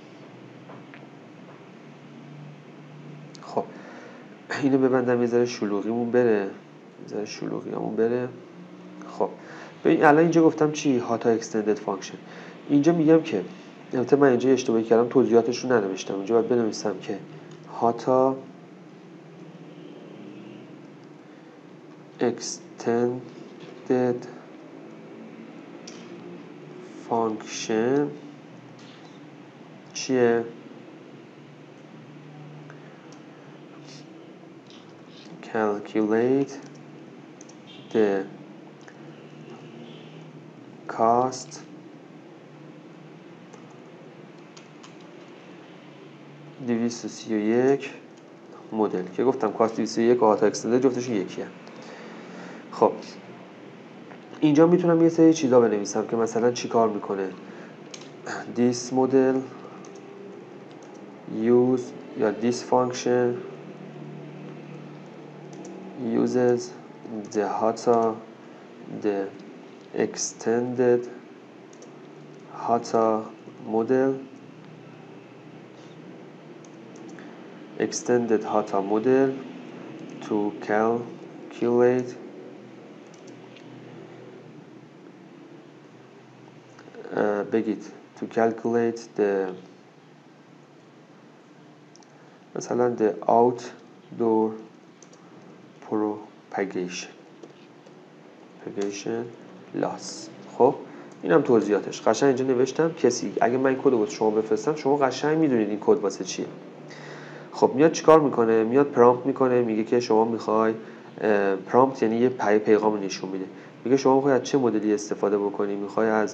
خب اینو ببندم یه ذره شلوغیمون بره، خب ببین الان اینجا گفتم چی؟ هاتا اکستندد فانکشن. اینجا میگم که البته من اینجا اشتباهی کردم، توضیحاتش رو ننوشتم. اینجا باید بنویسم که هاتا extended function چیه؟ calculate the cost $231 مدل که گفتم کاست 231 و هاتا اکستندد جفتشون یکیه. خب اینجا میتونم یه سری چیزا بنویسم که مثلا چی کار میکنه. this model use یا this function uses the extended hata model to calculate to calculate the مثلا the outdoor propagation loss. خب اینم توضیحاتش قشنگ اینجا نوشتم. کسی اگه من این کد رو واسه شما بفرستم شما قشنگ میدونید این کد واسه چیه. خب میاد چیکار میکنه؟ میاد پرامپت میکنه، میگه که شما میخوای پرامپت یعنی یه پیغام نشون میده، میگه شما میخوای از چه مدلی استفاده بکنی، میخوای از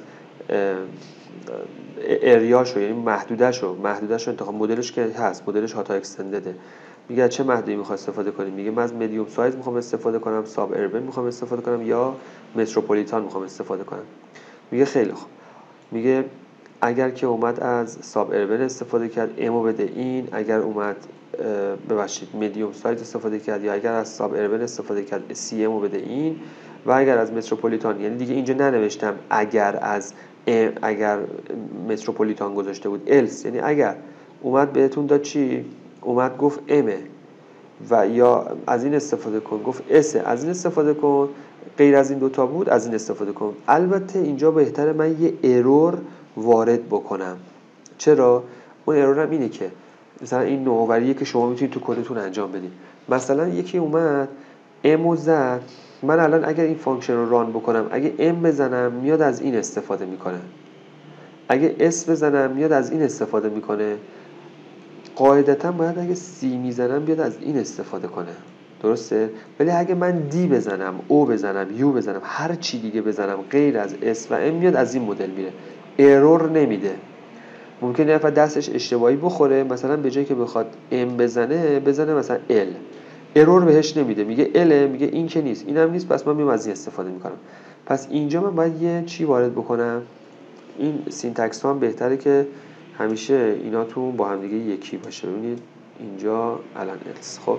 اریاشو یعنی محدودشو انتخاب، مدلش که هست مدلش هاتا اکستندده، میگه از چه محدودی میخوای استفاده کنی، میگه من از مدیوم سایز میخوام استفاده کنم، ساب اربن میخوام استفاده کنم یا متروپولیتان میخوام استفاده کنم. میگه خیلی خوب، میگه اگر که اومد از ساب اربن استفاده کرد امو بده این، اگر اومد مدیوم سایز استفاده کرد یا اگر از ساب اربن استفاده کرد سی امو بده این، و اگر از متروپولیتان، یعنی دیگه اینجا ننوشتم اگر متروپولیتان گذاشته بود else، یعنی اگر اومد بهتون داد چی؟ اومد گفت امه و یا از این استفاده کن، گفت اسه از این استفاده کن، غیر از این دوتا بود از این استفاده کن. البته اینجا بهتره من یه ارور وارد بکنم. چرا؟ اون ارورم اینه که مثلا این نوآوریه که شما میتونید تو کدتون انجام بدید. مثلا یکی اومد امو زد، من الان اگر این فانکشن رو ران بکنم اگه ام بزنم میاد از این استفاده میکنه، اگه اس بزنم میاد از این استفاده میکنه. قاعدتا باید اگه سی میزنم بیاد از این استفاده کنه، درسته؟ ولی اگه من دی بزنم، او بزنم، یو بزنم، هر چی دیگه بزنم غیر از اس و ام میاد از این مدل میره، ارور نمیده. ممکنه یه نفر دستش اشتباهی بخوره، مثلا به جایی که بخواد ام بزنه مثلا ال، ارور بهش نمیده، میگه ال، میگه این که نیست اینم نیست، پس من میام از این استفاده میکنم. پس اینجا من باید یه چی وارد بکنم. این سینتکس ها هم بهتره که همیشه ایناتون با هم دیگه یکی باشه. ببینید اینجا الان else، خب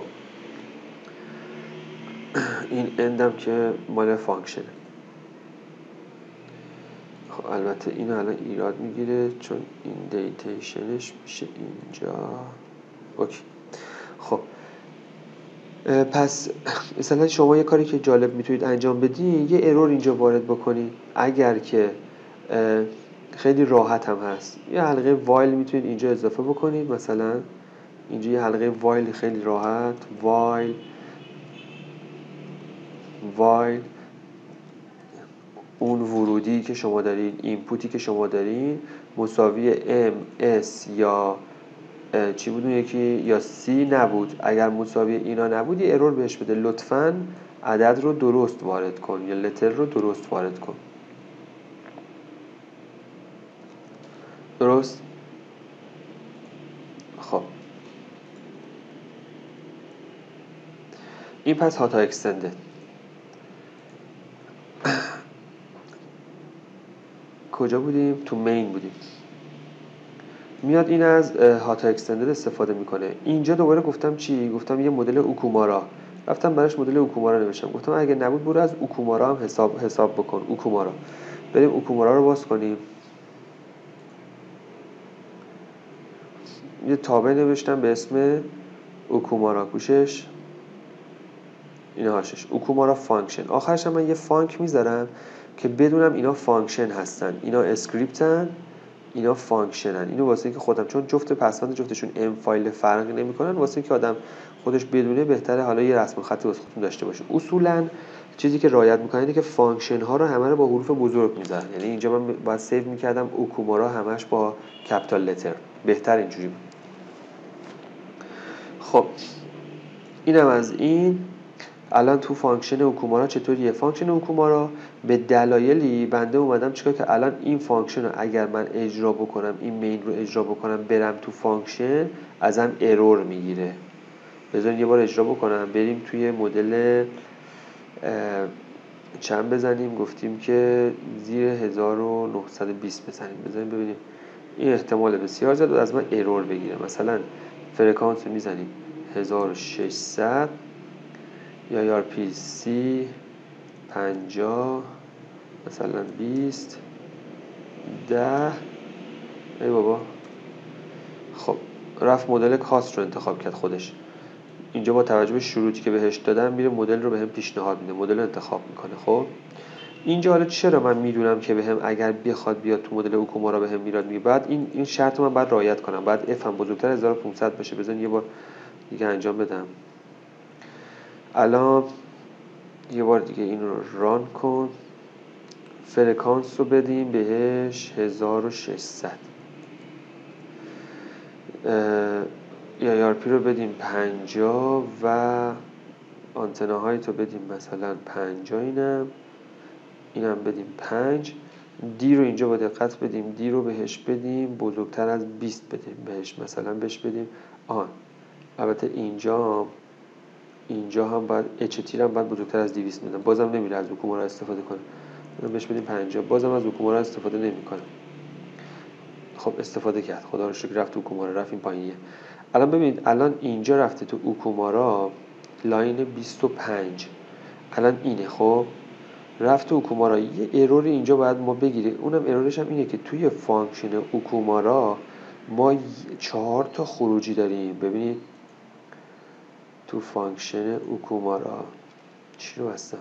این اندم که مال فانکشنه. خب البته اینو الان ایراد میگیره چون این دیتیشنش میشه اینجا. اوکی. خب پس مثلا شما یه کاری که جالب میتونید انجام بدین، یه ارور اینجا وارد بکنید. اگر که خیلی راحت هم هست، یه حلقه وایل میتونید اینجا اضافه بکنید. مثلا اینجا یه حلقه وایل خیلی راحت، وایل اون ورودی که شما دارین، اینپوتی که شما دارین مساوی ام اس یا چی بود اون یکی، یا سی نبود، اگر مساوی اینا نبود یه ارور بهش بده، لطفاً عدد رو درست وارد کن یا لتر رو درست وارد کن. درست؟ خب این پس هاتا اکستنده. کجا بودیم؟ تو مین بودیم. میاد این از هاتا اکستندد استفاده میکنه. اینجا دوباره گفتم چی؟ گفتم یه مدل اوکومارا، رفتم براش مدل اوکومارا نوشتم، گفتم اگه نبود برو از اوکومارا هم حساب بکن. اوکومارا، بریم اوکومارا رو باز کنیم. یه تابع نوشتم به اسم اوکومارا، گوشش اینا هاشش اوکومارا فانکشن، آخرش هم من یه فانک میذارم که بدونم اینا فانکشن هستن، اینا اسکریپتن، اینا فانکشنن. اینو واسه اینکه خودم، چون جفت پسوند جفتشون ام فایل فرقی نمیکنن، واسه اینکه آدم خودش بدونه بهتره حالا یه رسم خطی واسه خودتون داشته باشه. اصولا چیزی که رعایت میکنن اینه که فانکشن ها رو همه رو با حروف بزرگ میذارن، یعنی اینجا من باید سیو میکردم اوکومارا همش با کپیتال لتر، بهتر اینجوری بود. خب اینم از این. الان تو فانکشن اوکومارا چطوریه؟ فانکشن اوکومارا به دلایلی بنده اومدم چیکار که الان این فانکشن رو اگر من اجرا بکنم، این مین رو اجرا بکنم برم تو فانکشن ازم ارور میگیره. بذارین یه بار اجرا بکنم. بریم توی مدل چند بزنیم؟ گفتیم که زیر 1920 بزنیم. بذاریم ببینیم. این احتمال بسیار زیاد از من ارور بگیره. مثلا فرکانس رو میزنیم 1600 یا RPC 50 مثلا 20 10. ای بابا، خب رفت مدل کاست رو انتخاب کرد خودش. اینجا با توجه به شروطی که بهش دادم میره مدل رو بهم پیشنهاد میده، مدل رو انتخاب میکنه. خب اینجا حالا چرا من میدونم که بهم اگر بخواد بیاد تو مدل اوکومارا بهم میاد میگه بعد این شرط من باید رعایت کنم، بعد اف هم بزرگتر 1500 باشه. بزن یه بار دیگه انجام بدم. الان یه بار دیگه این رو ران کن، فرکانس رو بدیم بهش 1600، ARP رو بدیم 50 و آنتناهای تو بدیم مثلا 50، اینم بدیم 5. دی رو اینجا با دقت بدیم، دی رو بهش بدیم بزرگتر از 20 بدیم بهش، مثلا بهش بدیم البته اینجا هم باید HT هم باید بزرگتر از 200 بدم، بازم نمیره از اوکومورا استفاده کنه، بهش بدیم 50، بازم از اوکومورا استفاده نمیکنه. خب استفاده کرد، خدا رو شکر رفت اوکومورا، رفت این پایینیه. الان ببینید الان اینجا رفته تو اوکومورا لاین 25، الان اینه. خب رفت تو اوکومورا، یه اروری اینجا باید ما بگیریم، اونم ارورش هم اینه که توی فانکشن اوکومورا ما 4 تا خروجی داریم. ببینید تو فانکشن اوکومورا چی رو بستم؟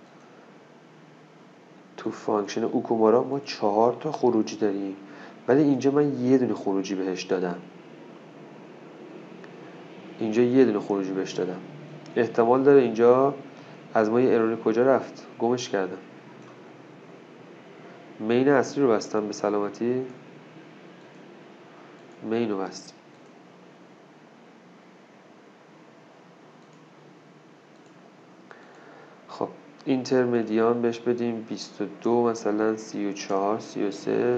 تو فانکشن اوکومورا ما 4 تا خروجی داریم، ولی اینجا من یه دونه خروجی بهش دادم، اینجا یه دونه خروجی بهش دادم. احتمال داره اینجا از ما یه اروری کجا رفت؟ گمش کردم. مین اصلی رو بستم به سلامتی، مین رو بستم. خب اینترمدیان بهش بدیم 22 مثلا 34 33.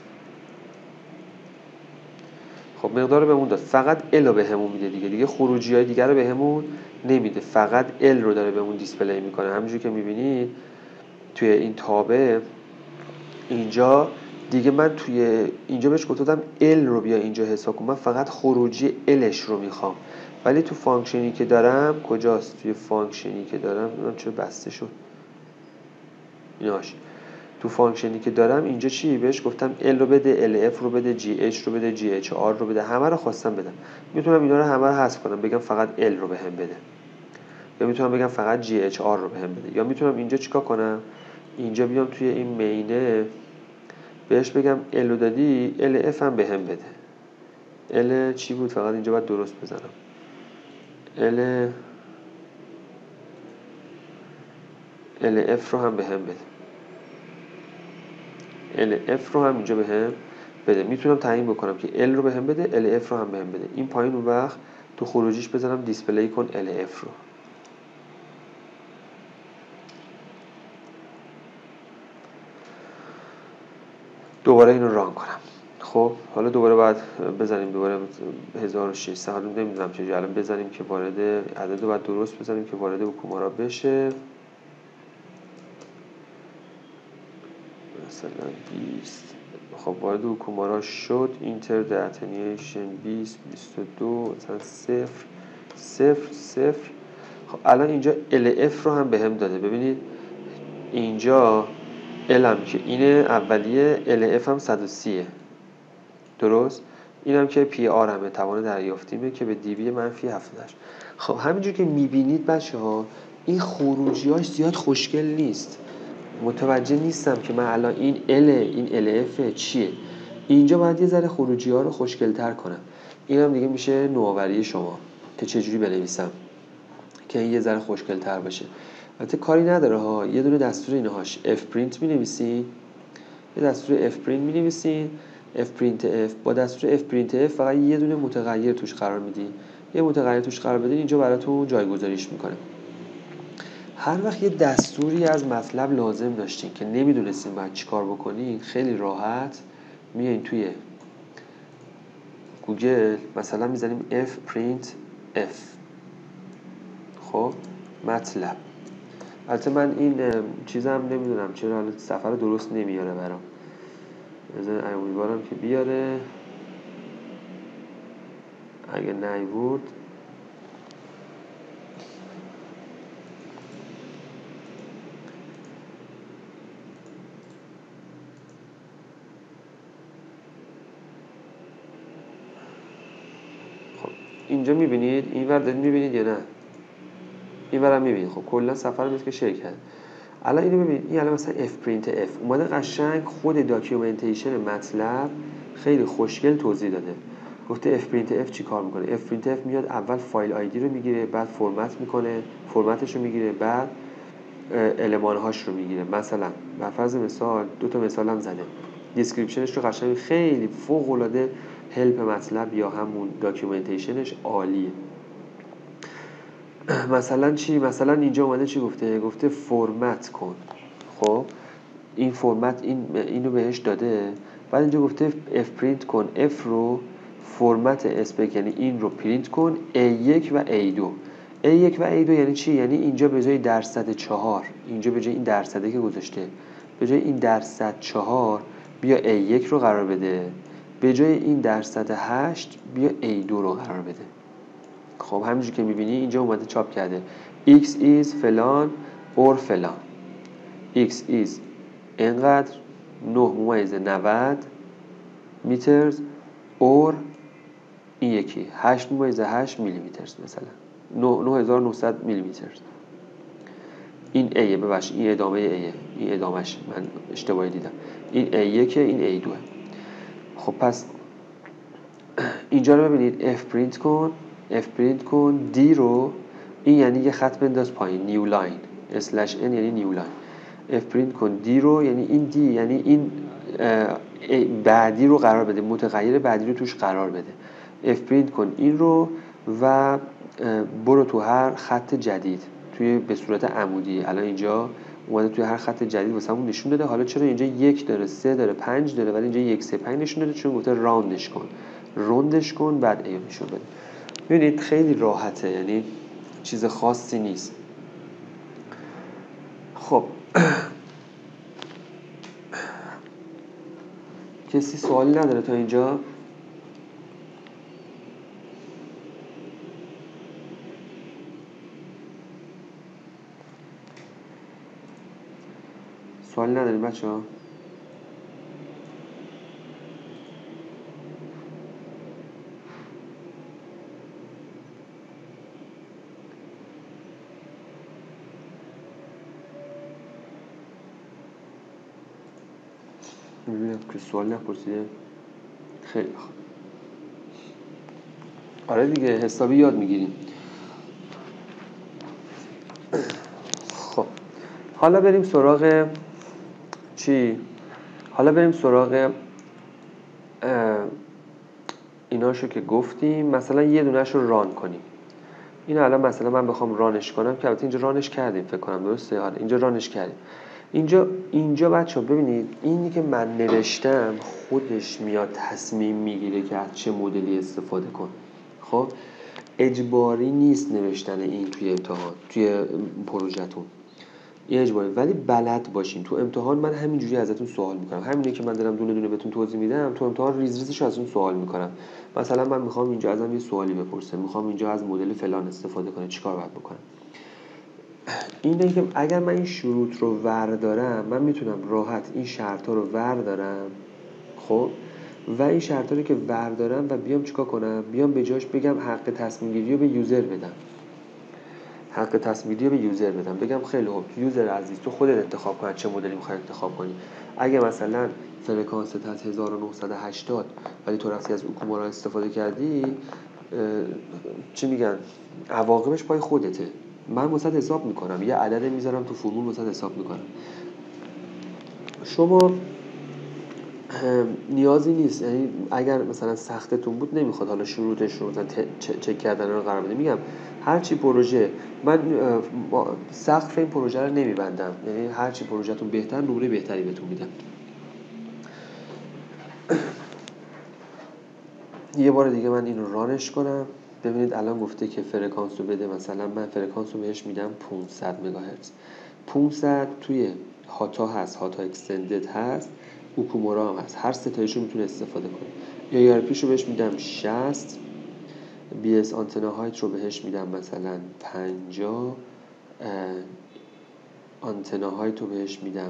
خب مقدار بهمون داد، فقط ال رو بهمون میده دیگه خروجی های دیگر رو بهمون نمیده، فقط ال رو داره بهمون دیسپلی میکنه. همونجوری که میبینید توی این تابه اینجا دیگه من توی اینجا بهش گفتم ال رو بیا اینجا حساب کن، من فقط خروجی الش رو میخوام. ولی تو فانکشنی که دارم کجاست؟ توی فانکشنی که دارم ببینم چرا بسته شد ایناش. تو فانکشنی که دارم اینجا چی بهش گفتم؟ ال رو بده، LF رو بده، GH رو بده، GHR رو بده، همه رو خواستم بدم. میتونم اینا رو همه رو حذف کنم بگم فقط ال رو بهم بده، یا میتونم بگم فقط GHR رو بهم بده، یا میتونم اینجا چیکار کنم؟ اینجا بیام توی این مینه بهش بگم ال رو دادی LF هم بهم بده. ال چی بود؟ فقط اینجا باید درست بزنم. LF رو هم بهم بده، LF رو هم اینجا بهم بده. میتونم تعیین بکنم که L رو بهم بده، LF رو هم بهم بده. این پایین اون وقت تو خروجیش بزنم دیسپلی کن LF رو. دوباره اینو ران کنم. خب حالا دوباره باید بزنیم دوباره 1600، حالا نمیدونم چجوری الان بزنیم که وارد عدد رو باید درست بزنیم که وارد اوکومورا بشه. مثلا 20. خب وارد اوکومورا شد، اینتر د اتنیشن 20 22 مثلا 0 0 0. خب الان اینجا LF رو هم بهم داده. ببینید اینجا L هم که اینه اولیه، LF هم 130 درست. اینم که PR همه توان دریافتیمه که به دیوی منفی 78. خب همینجور که میبینید بچه ها این خروجی هاش زیاد خوشگل نیست، متوجه نیستم که من الان این L این LF چیه. اینجا باید یه ذره خروجی ها رو خوشگل تر کنم. اینم دیگه میشه نوآوری شما که چجوری بنویسم که این یه ذره خوشگل تر باشه. البته کاری نداره ها، یه دونه دستور اینهاش fprint می‌نویسین، یه دستور fprint می‌نویسین، fprintf. با دستور fprintf فقط یه دونه متغیر توش قرار میدین، یه متغیر توش قرار بدین اینجا براتون جایگذاریش میکنه. هر وقت یه دستوری از مطلب لازم داشتین که نمیدونستین باید چی کار بکنین، خیلی راحت میایین توی گوگل مثلا میزنیم fprintf. خب مطلب، البته من این چیزم نمیدونم چرا حالا سفر درست نمیاره برام، بذار امیدوارم که بیاره. اگه نیورد خب اینجا میبینید این ور دارید میبینید یا نه؟ این ورم میبینید. خب کلا سفر مثل که شیر کرد. الان اینو ببینید، این الان مثلا fprintf اومده قشنگ خود داکیومنتیشن مطلب خیلی خوشگل توضیح داده. گفته اف پرینت اف چی کار میکنه؟ اف پرینت اف میاد اول فایل آیدی رو میگیره، بعد فرمت میکنه، فرمتش رو میگیره، بعد المانهاش رو میگیره. مثلا بر فرض مثال 2 تا مثال هم زده، دیسکریپشنش رو قشنگ خیلی فوق العاده هلپ مطلب یا همون داکیومنتیشنش عالیه. مثلا چی؟ مثلا اینجا اومده چی گفته؟ گفته فرمت کن. خب این فرمت اینو بهش داده، بعد اینجا گفته اف پرینت کن اف رو فرمت اسپک، یعنی این رو پرینت کن A1 و A2. A1 و A2 یعنی چی؟ یعنی اینجا به جای درصد 4، اینجا به جای این درصده که گذاشته، به جای این درصد 4 بیا A1 رو قرار بده، به جای این درصد 8 بیا A2 رو قرار بده. خب همینجور که میبینی اینجا اومده چاپ کرده X is فلان or فلان، X is اینقدر 9.90 میترز اور این یکی 8.8 میلی میترز، مثلا 9900 میلی میترز. این A، ببخشید این ادامه A، این ادامهش من اشتباهی دیدم، این A1 این A2. خب پس اینجا رو ببینید F پرینت کن D رو، این یعنی یه خط بنداز پایین، نیو لاین /n یعنی نیو لاین. F پرینت کن D رو، یعنی این D یعنی این بعدی رو قرار بده، متغیر بعدی رو توش قرار بده. F پرینت کن این رو و برو تو هر خط جدید توی به صورت عمودی. الان اینجا اومده توی هر خط جدید واسمون نشون داده. حالا چرا اینجا 1 داره، 3 داره، 5 داره، ولی اینجا 1 3 5 نشون داده؟ چون گفته راندش کن بعد ایو نشون بده. ببینید خیلی راحته، یعنی چیز خاصی نیست. خب کسی سوالی نداره تا اینجا؟ سوالی نداریم بچه ها؟ میبینم که سوال نپرسیده. خیلی خوب. آره دیگه حسابی یاد میگیریم. خب حالا بریم سراغ چی؟ حالا بریم سراغ ایناشو که گفتیم. مثلا یه دونه‌ش رو ران کنیم. این الان مثلا من بخوام رانش کنم که البته اینجا رانش کردیم فکر کنم، درسته؟ آره اینجا رانش کردیم. اینجا بچه‌ها ببینید اینی که من نوشتم خودش میاد تصمیم میگیره که از چه مدلی استفاده کن. خب اجباری نیست نوشتن این توی امتحان، توی پروژه‌تون این اجباری، ولی بلد باشین. تو امتحان من همینجوری ازتون سوال میکنم، همینه که من دارم دونه دونه بهتون توضیح میدم. تو امتحان ریز ریزش ازتون سوال میکنم. مثلا من میخوام اینجا ازم یه سوالی بپرسه، میخوام اینجا از مدل فلان استفاده کنه، چیکار باید بکنم؟ اینه که اگر من این شروط رو وردارم، من میتونم راحت این شرطا رو وردارم. خب و این شرطا رو که وردارم و بیام چیکار کنم؟ بیام به جاش بگم حق تصمیم گیری رو به یوزر بدم. حق تصمیم گیری رو به یوزر بدم. بگم خیلی خوب یوزر عزیز تو خودت انتخاب کن چه مدلی می‌خوای انتخاب کنی. اگه مثلا فرکانست از 1980 ولی تو رفتی از اوکومورا استفاده کردی، چی میگن؟ عواقبش پای خودته. من واسه حساب میکنم، یه عدد میذارم تو فرمول واسه حساب میکنم. شما نیازی نیست، یعنی اگر مثلا سختتون بود نمیخواد حالا شروطش رو مثلا چک کردن رو قرار بده. میگم هر چی پروژه من سقف این پروژه رو نمیبندم، یعنی هر چی پروژهتون بهتر نمره بهتری بهتون میدم. یه بار دیگه من اینو رانش کنم. ببینید الان گفته که فرکانس رو بده، مثلا من فرکانس رو بهش میدم 500 مگاهرتز. 500 توی هاتا هست، هاتا اکستندد هست، اوکومورا هم هست، هر ستایشو میتونه استفاده کنه. یا ERP رو بهش میدم 60، BS آنتنا هایت رو بهش میدم مثلا 50، آنتنا هایت رو بهش میدم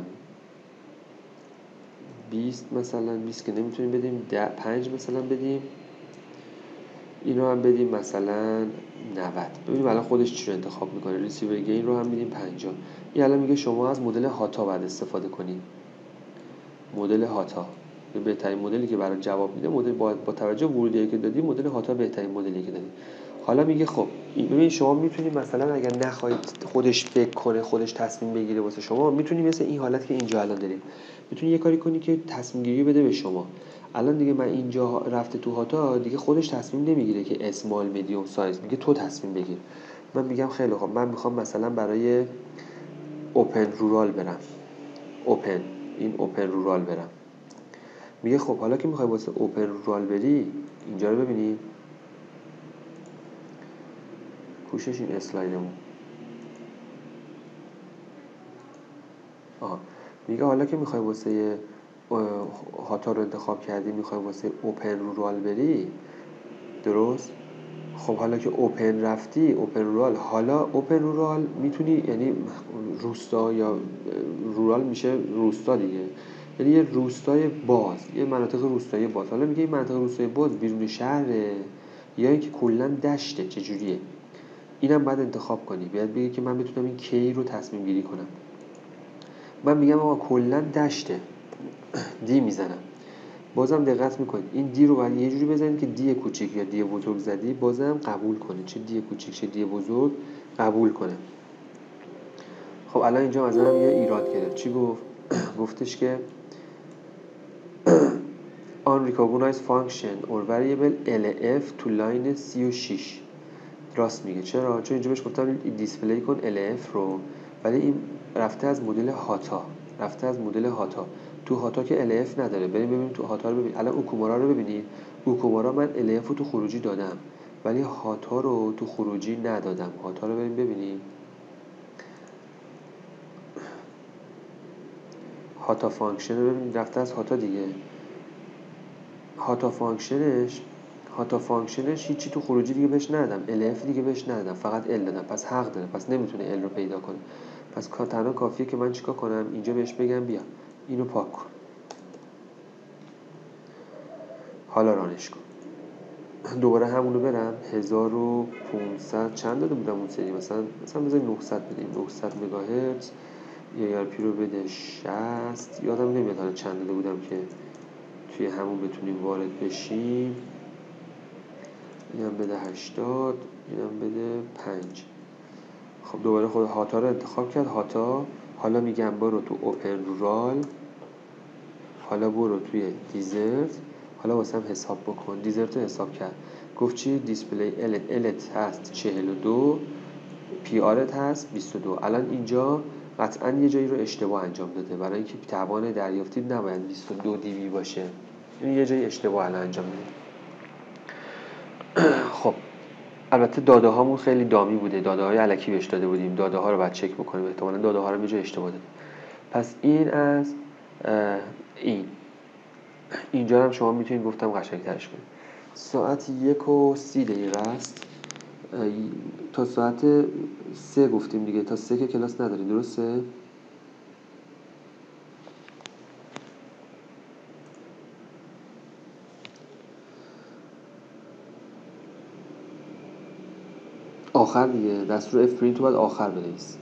20 مثلا، 20 که نمیتونیم بدیم، 5 مثلا بدیم، اینو هم بدیم مثلا 90. ببینیم الان خودش چی رو انتخاب میکنه. ریسیور گین رو هم میدیم 50. این الان میگه شما از مدل هاتا باید استفاده کنید. مدل هاتا که بهترین مدلی که برای جواب میده مدل با توجه ورودی که دادی مدل هاتا بهترین مدلی که دادی. حالا میگه خب ببین شما میتونید مثلا اگر نخواهید خودش فکر کنه خودش تصمیم بگیره واسه شما، میتونی مثل این حالت که اینجا الان داریم میتونی یه کاری کنی که تصمیم گیری بده به شما. الان دیگه من اینجا رفته تو هاتا دیگه خودش تصمیم نمیگیره که اسمال میدیوم سایز، میگه تو تصمیم بگیر. من میگم خیلی خوب من میخوام مثلا برای اوپن رورال برم، اوپن رورال برم. میگه خب حالا که میخوای واسه اوپن رورال بری اینجا رو ببینی کوشش این اسلایدمون. میگه حالا که میخوای واسه هاتا رو انتخاب کردی میخوای واسه اوپن رورال بری، درست؟ خب حالا که اوپن رفتی اوپن رورال، حالا اوپن رورال میتونی یعنی روستا یا رورال میشه روستا دیگه، یعنی یه روستای باز، یه مناطق روستایی باز. حالا میگه این مناطق روستایی باز بیرون شهره یا اینکه کلا دشته، چجوریه؟ اینم باید انتخاب کنی. باید بگی که من بتونم این کی رو تصمیم گیری کنم. من میگم آقا کلا دشته، دی میزنم. بازم دقت میکنید این دی رو باید یه جوری بزنید که دی کوچیک یا دی بزرگ زدی بازم قبول کنه، چه دی کوچیک چه دی بزرگ قبول کنه. خب الان اینجا مثلا یه ایراد گرفت. چی گفت؟ گفتش که unrecognized function or variable LF to line 36. راست میگه. چرا؟ چون اینجا بهش گفتم دیسپلی کن LF رو، ولی این رفته از مدل هاتا. تو هاتا که LF نداره. بریم ببینیم تو هاتا رو. ببین الان اوکومورا رو ببینید. اوکومورا من LF رو تو خروجی دادم ولی هاتا رو تو خروجی ندادم. هاتا رو بریم ببینیم. هاتا فانکشن رو ببینید رفته از هاتا دیگه. هاتا فانکشنش هیچی تو خروجی دیگه بهش ندادم، LF دیگه بهش ندادم، فقط L دادم. پس حق داره، پس نمیتونه L رو پیدا کنه. پس تنها کافیه که من چیکار کنم؟ اینجا بهش بگم بیا اینو پاک کن. حالا رانش کن. دوباره همونو برم 1500 چند داده بودم اون سری، مثلا بذار 900 بدیم، 900 مگاهرتز. یا ARP رو بده 60. یادم نمیاد حالا چند داده بودم که توی همون بتونیم وارد بشیم. اینم بده 80، اینم بده 5. خب دوباره خود هاتا رو انتخاب کرد. هاتا حالا میگم برو تو اوپن رورال، حالا برو توی دیزرت، حالا واسه هم حساب بکن. دیزرت رو حساب کرد. گفت چی؟ دیسپلی الت هست 42، پی آرت هست 22. الان اینجا قطعا یه جایی رو اشتباه انجام داده، برای اینکه توان دریافتی نباید 22 دی بی باشه. این یه جایی اشتباه الان انجام داده. خب البته داده هامون خیلی دامی بوده، داده های الکی بهش داده بودیم، داده ها رو باید چک بکنیم، احتمالاً داده ها رو یه جای اشتباه داده. پس این از اینجا هم شما میتونید گفتم قشنگ‌ترش کنید. ساعت 1:30 است. تا ساعت 3 گفتیم دیگه، تا 3 که کلاس نداریم، درسته؟ آخر دیگه دستور اف پرینت رو باید آخر بنویس.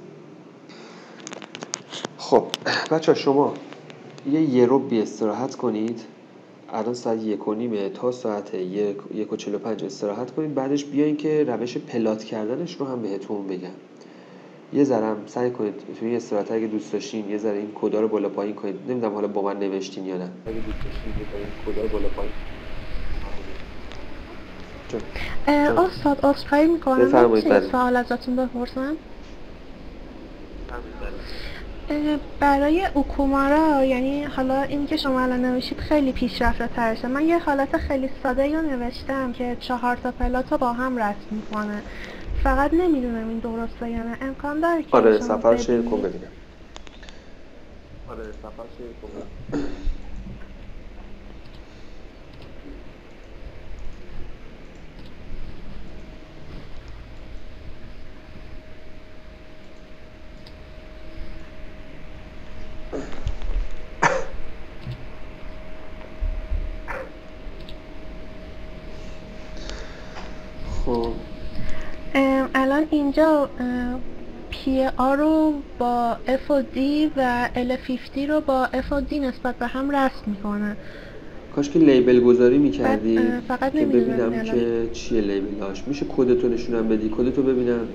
خب بچه‌ها شما یه رو بی استراحت کنید. الان ساعت 1:30 تا ساعت 1:45 استراحت کنید. بعدش بیاین که روش پلات کردنش رو هم بهتون بگم. یه ذره سعی کنید توی استراحت اگه دوست داشتین یه ذره این کدا رو بالا پایین کنید. نمیدونم حالا با من نوشتین یا نه. اگه دوست داشتین یه کدا رو بالا پایین. استاد عذرخواهی میکنم، میشه سوال ازتون بپرسم؟ برای اوکومورا، یعنی حالا این که شما الان نوشید خیلی پیشرفته ترشه. من یه حالت خیلی ساده رو نوشتم که 4 تا پلات رو با هم رسم میکنه. فقط نمیدونم این درسته یا نه. امکان داره که آره سفر شیر کن ببینم. الان اینجا پی آر رو با اف و دی و ال 50 رو با اف و دی نسبت به هم رسم میکنه. کاش که لیبل گذاری بعد میکردی فقط که نمیدونم ببینم الان که چیه لیبلاش. میشه کدتو نشونم بدی؟ کدتو ببینم.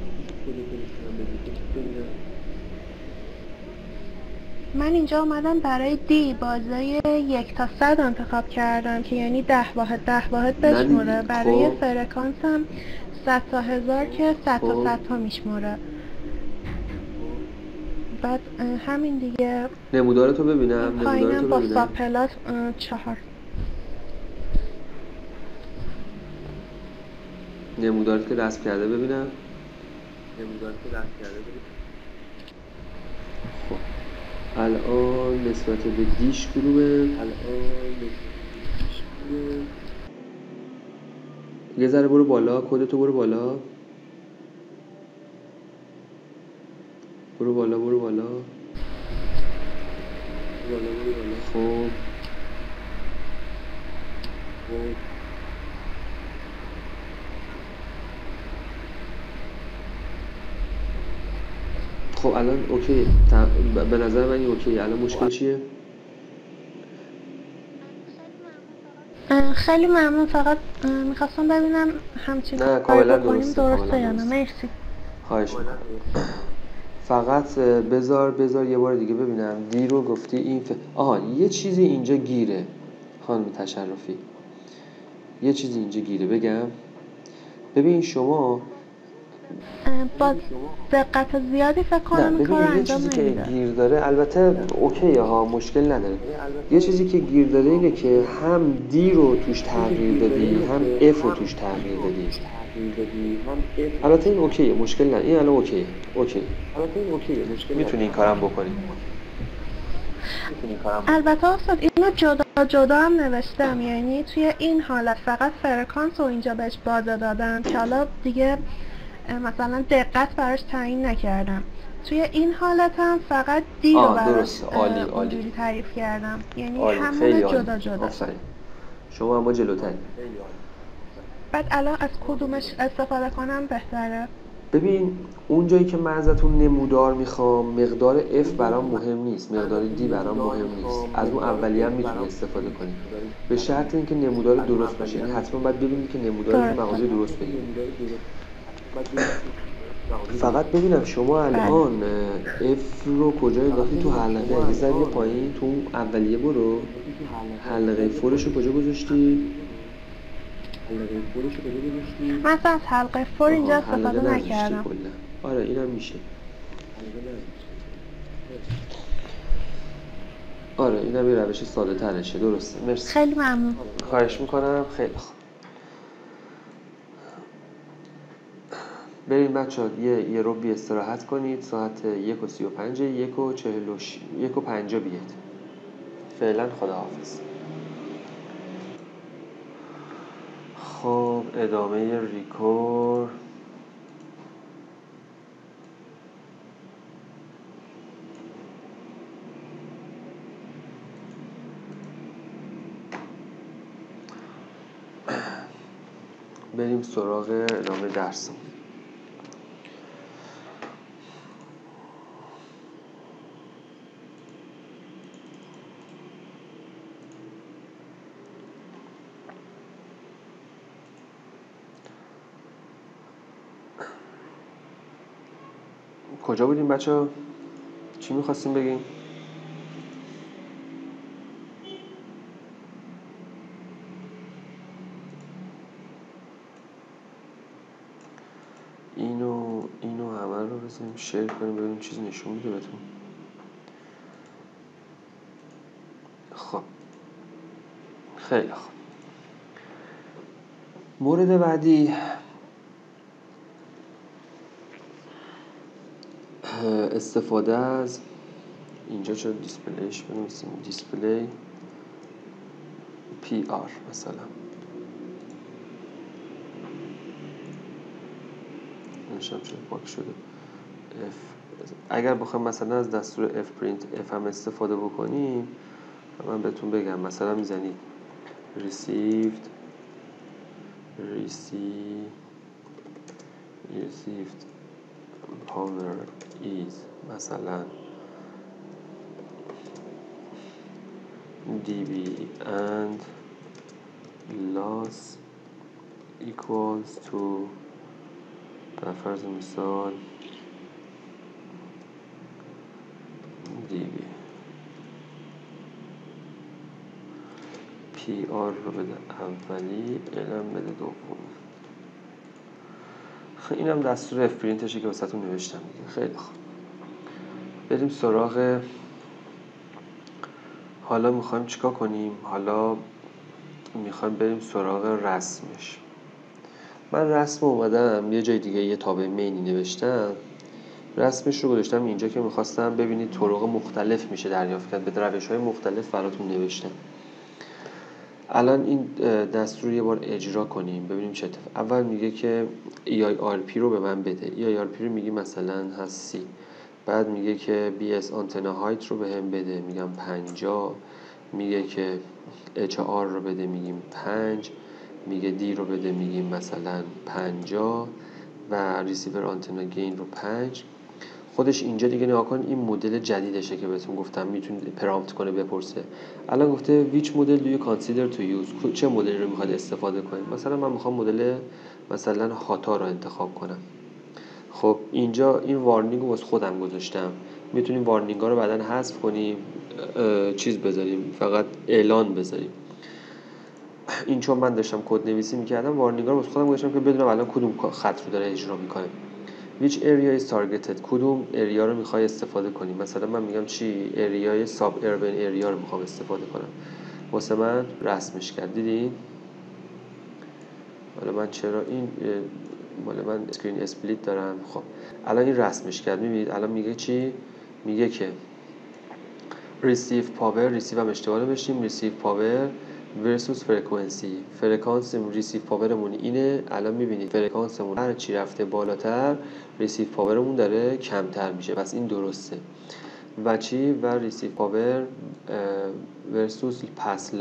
من اینجا اومدم برای دی بازه 1 تا 100 انتخاب کردم که یعنی 10 واحد بشموره. ندیدی؟ برای خب فرکانس هم 100 تا 1000 که 100 تا خب 100 تا میشموره. بعد همین دیگه. نمودارتو این ببینم. پایینم نمودارتو با ببینم. ساپلات 4. نمودارت که رسم کرده ببینم. خب الان نسبت به دیش گروه یه ذره برو بالا. کدتو برو بالا. برو بالا. خب خب الان اوکی. به نظر من این اوکی. الان مشکل چیه؟ خیلی ممنون. فقط میخواستم ببینم همچین نه کاری کاملا بکنیم درسته یا نه. مرسی. خواهش میکنم. فقط بذار یه بار دیگه ببینم. دی رو گفتی این آها یه چیزی اینجا گیره خانم تشرفی. یه چیزی اینجا گیره بگم. ببین شما با دقت زیادی فکر نه کنم این کار رو ببین یه انجام چیزی که نمیده. گیر داره البته اوکیه ها، مشکل نداره. یه چیزی که گیر داره اینه که هم دی رو توش تغییر دادی هم اف رو توش تغییر دادی. البته این اوکیه، مشکل نداره. این الان اوکیه. میتونی این کارم بکنی. البته استاد اینو جدا هم نوشتم، یعنی توی این حالت فقط فرکانس رو اینجا بهش بازه دادم که حالا دیگه مثلا دقت براش تعیین نکردم. توی این حالت هم فقط دی رو براش درسته. عالی اونجوری تعریف کردم، یعنی عالی. همون خیلی عالی. جدا. آفرین. شما اما جلوتری. بعد الان از کدومش استفاده کنم بهتره؟ ببین اون جایی که من ازتون نمودار میخوام مقدار F برام مهم نیست، مقدار D برام مهم نیست. از اون اولیه هم میتونی استفاده کنی به شرط اینکه نمودار درست باشه. یعنی حتما باید ببینید که نمودار تو مغازه درست بگیرید. فقط ببینم شما الان F رو کجا انداختی تو حلقه؟ یه ذره پایین تو اون اولیه برو. حلقه فورش رو کجا گذاشتی؟ من از حلقه فور اینجا استفاده نکردم. آره اینم میشه. آره اینم یه روش ساده ترشه. درسته. مرسی. خیلی ممنون. خواهش میکنم. خیلی خوب. بریم بچه ها یه رو بی استراحت کنید. ساعت 1:35 1:50 بیاید. فعلا خداحافظ. خب ادامه ریکور. بریم سراغ ادامه درس. کجا بودیم بچه ها؟ چی میخواستیم بگیم؟ اینو همه رو بزنیم شیر کنیم ببینیم چیزی نشون میده بهتون. خب خیلی خوب. مورد بعدی استفاده از اینجا چرا دیسپلیش بنویسیم دیسپلی پی آر مثلا. نمیشم چرا پاک شده. اگر بخوام مثلا از دستور F print F هم استفاده بکنیم من بهتون بگم مثلا میزنید received power is مثلا dB and loss equals to در فرض مثال dB PR رو بده اولی الان بده دوم. اینم دستور اف پرینتشه که واسهتون نوشتم دیگه. خیلی خوب، بریم سراغ حالا میخوایم چیکار کنیم. حالا میخوایم بریم سراغ رسمش. من رسم اومدم یه جای دیگه یه تابع مینی نوشتم، رسمش رو گذاشتم اینجا که میخواستم ببینید طرق مختلف میشه دریافت کرد، به روش‌های مختلف براتون نوشتم. الان این دستور رو یه بار اجرا کنیم ببینیم چه اتفاقی. اول میگه که EIRP رو به من بده. EIRP رو میگی مثلا هست 30. بعد میگه که BS آنتنا هایت رو به هم بده، میگم 50. میگه که HR رو بده، میگیم 5. میگه D رو بده، میگیم مثلا 50 و ریسیور آنتنا گین رو 5. خودش اینجا دیگه نگاه کن، این مدل جدیدشه که بهتون گفتم میتونه پرامپت کنه بپرسه. الان گفته which model do you consider to use، چه مدلی رو میخواد استفاده کنید. مثلا من میخوام مدل مثلا هاتا رو انتخاب کنم. خب اینجا این وارنینگ رو واسه خودم گذاشتم، میتونیم وارنینگ ها رو بعداً حذف کنیم، چیز بذاریم، فقط اعلان بذاریم. این چون من داشتم کد نویسی میکردم وارنینگ ها رو واسه خودم گذاشتم که بدونم الان کدوم خط رو داره اجرا میکنه. which area is targeted، کدوم اریا رو میخوای استفاده کنی. مثلا من میگم چی، اریای ساب اربن اریا رو میخوام استفاده کنم، واسه من رسمش کرد. دیدین حالا من چرا این مال من اسکرین اسپلیت دارم. خب الان این رسمش کرد. میبینید الان میگه چی، میگه که receive power، ریسیو هم اشتباه نوشتیم، receive power versus frequency. فرکانس ریسیو پاورمون اینه. الان میبینید فرکانسمون هر چی رفته بالاتر ریسیو پاورمون داره کمتر میشه، پس این درسته. و چی، و ریسیو پاور versus پس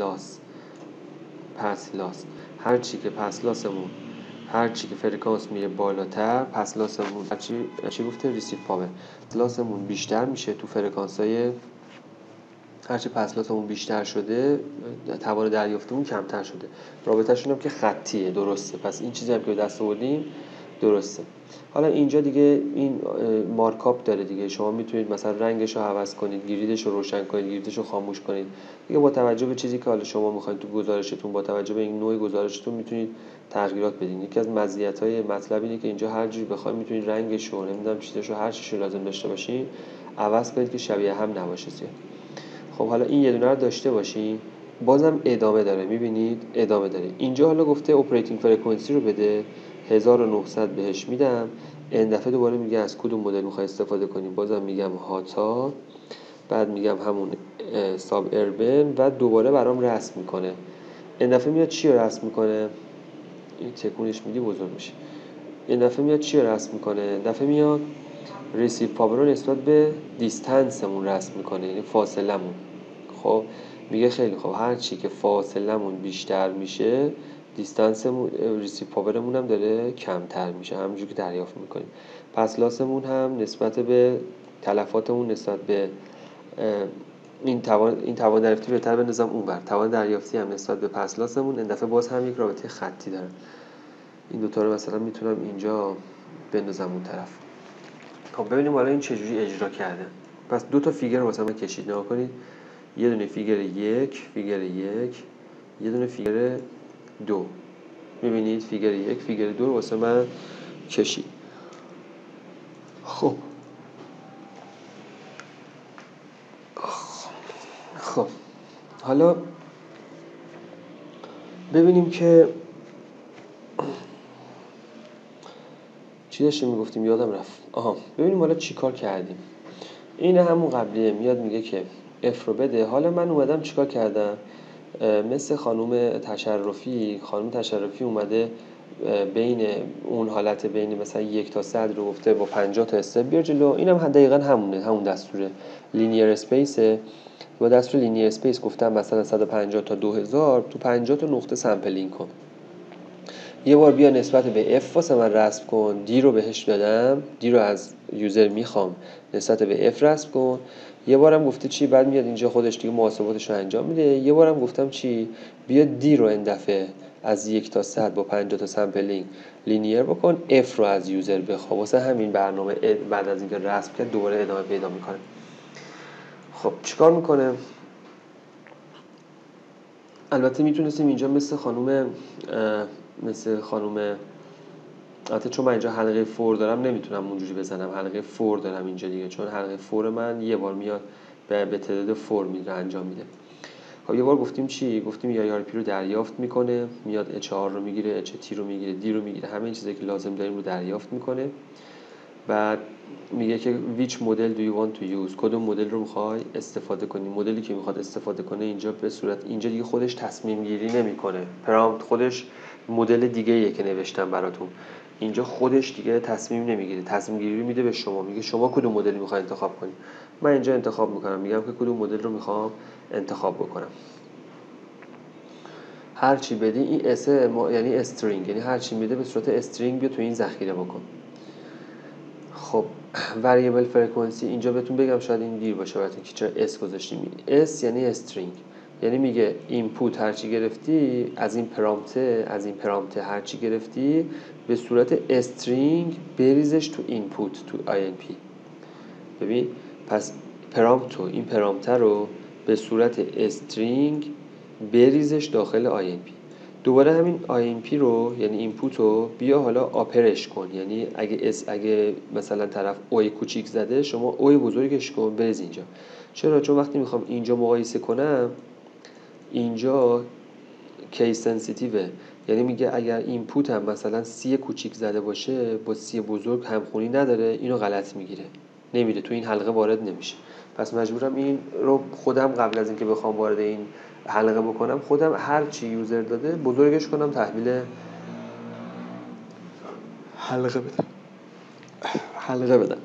لاس. هر چی که پس لاسمون، هر چی که فرکانس میره بالاتر پس لاسمون، چی گفته، ریسیو پاور لاسمون بیشتر میشه تو فرکانسای، هرچی پس لاسمون بیشتر شده توان دریافتمون کمتر شده. رابطه‌شون هم که خطیه، درسته. پس این چیزی هم که به دست آوردیم درسته. حالا اینجا دیگه این مارکاپ داره دیگه، شما میتونید مثلا رنگش رو عوض کنید، گریدش رو روشن کنید، گریدش رو خاموش کنید دیگه، با توجه به چیزی که حالا شما میخواید تو گزارشتون، با توجه به این نوع گزارشتون میتونید تغییرات بدین. یکی از مزیت‌های مطلب اینه که اینجا هر جوری بخواید میتونید رنگش رو، نمیدونم چیزش رو، هر چیزی لازم داشته باشین عوض کنید که شبیه هم نباشه زیاد. خب حالا این یه دونه رو داشته باشین، بازم ادامه داره. میبینید ادامه داره. اینجا حالا گفته اپراتینگ فرکانسی رو بده، 1900 بهش میدم. این دفعه دوباره میگه از کدوم مدل میخوای استفاده کنیم، بازم میگم هاتا، بعد میگم همون ساب اربن و دوباره برام رسم میکنه. این دفعه میاد چی رو رسم میکنه، این تکونش میدی بزرگ میشه. این دفعه میاد چی رو رسم میکنه، این دفعه میاد ریسیو پاور رو نسبت به دیستنسمون رسم میکنه، یعنی فاصلمون. خب میگه خیلی خب هر چی که فاصلمون بیشتر میشه دیستنسمون، ریسیو پاورمون هم داره کمتر میشه، همونجوری که دریافت میکنیم. پس لاسمون هم نسبت به تلفاتمون، نسبت به این توان دریافتی بهتر بندازم اونور، توان دریافتی هم نسبت به پس لاسمون این دفعه باز هم یک رابطه خطی داره. این دوتا رو مثلا میتونم اینجا بندازم اون طرف. خب ببینیم حالا این چجوری اجرا کرده. پس دو تا فیگر رو مثلا کشید، نگاه کنید، یه دونه فیگر 1 یه دونه فیگر 2. میبینید فیگر 1 فیگر 2 رو واسه من کشید. خب حالا ببینیم که چی داشتیم میگفتیم، یادم رفت. ببینیم حالا چی کار کردیم. این همون قبلیه، میاد میگه که اف رو بده. حالا من اومدم چیکار کردم، مثل خانم تشرفی اومده بین اون حالت بین مثلا 1 تا 100 رو گفته با 50 تا استپ بیار جلو. اینم دقیقاً همون دستور لینیر اسپیسه. با دستور لینیر اسپیس گفتم مثلا 150 تا 2000 تو 50 تا نقطه سامپلینگ کن. یه بار بیا نسبت به F واسه من رسم کن. دی رو بهش دادم، دی رو از یوزر میخوام نسبت به اف رسم کن. یه بارم گفته چی، بعد میاد اینجا خودش دیگه محاسباتش رو انجام میده. یه بارم گفتم چی، بیا دی رو این دفعه از 1 تا 100 با 50 تا سامپلینگ لینیر بکن، اف رو از یوزر بخوا. واسه همین برنامه بعد از اینکه رسم کرد دوباره ادامه پیدا میکنه. خب چیکار میکنه؟ البته میتونستیم اینجا مثل خانوم البته چون من اینجا حلقه فور دارم نمیتونم اونجوری بزنم، حلقه فور دارم اینجا دیگه، چون حلقه فور من یه بار میاد به تعداد فور میره انجام میده. خب یه بار گفتیم چی؟ گفتیم یا RP رو دریافت میکنه، میاد HR رو میگیره، HT رو میگیره، دی رو میگیره، همه این چیزایی که لازم داریم رو دریافت میکنه. بعد میگه که which model do you want to use، کدوم مدل رو میخوای استفاده کنی. مدلی که میخواد استفاده کنه اینجا به صورت اینجا دیگه خودش تصمیم گیری نمیکنه، پرامپت خودش مدل دیگه ایه که نوشتم براتون. اینجا خودش دیگه تصمیم نمیگیره، تصمیم گیری رو میده به شما، میگه شما کدوم مدلی میخوای انتخاب کنی. من اینجا انتخاب میکنم، میگم که کدوم مدل رو میخوام انتخاب بکنم. هر چی بدی این اس یعنی استرینگ، یعنی هر چی میده به صورت استرینگ بیا تو این ذخیره بکن. خب وریبل فرکانسی اینجا بهتون بگم، شاید این دیر باشه براتون که چرا اس گذاشتیم. اس یعنی استرینگ، یعنی میگه اینپوت هر چی گرفتی از این پرامپت هر چی گرفتی به صورت استرینگ بریزش تو اینپوت تو INP. ببین پس این پرامپت رو به صورت استرینگ بریزش داخل INP. دوباره همین INP رو یعنی اینپوت رو بیا حالا آپرش کن، یعنی اگه مثلا طرف اوی کوچیک زده شما اوی بزرگش کن بریز اینجا. چرا؟ چون وقتی میخوام اینجا مقایسه کنم اینجا کیس سنسیتیوه، یعنی میگه اگر اینپوت هم مثلا سی کوچیک زده باشه با سی بزرگ همخونی نداره، اینو غلط میگیره، نمیره تو این حلقه وارد نمیشه. پس مجبورم این رو خودم قبل از اینکه بخوام وارد این حلقه بکنم خودم هر چی یوزر داده بزرگش کنم تحویل حلقه بدم.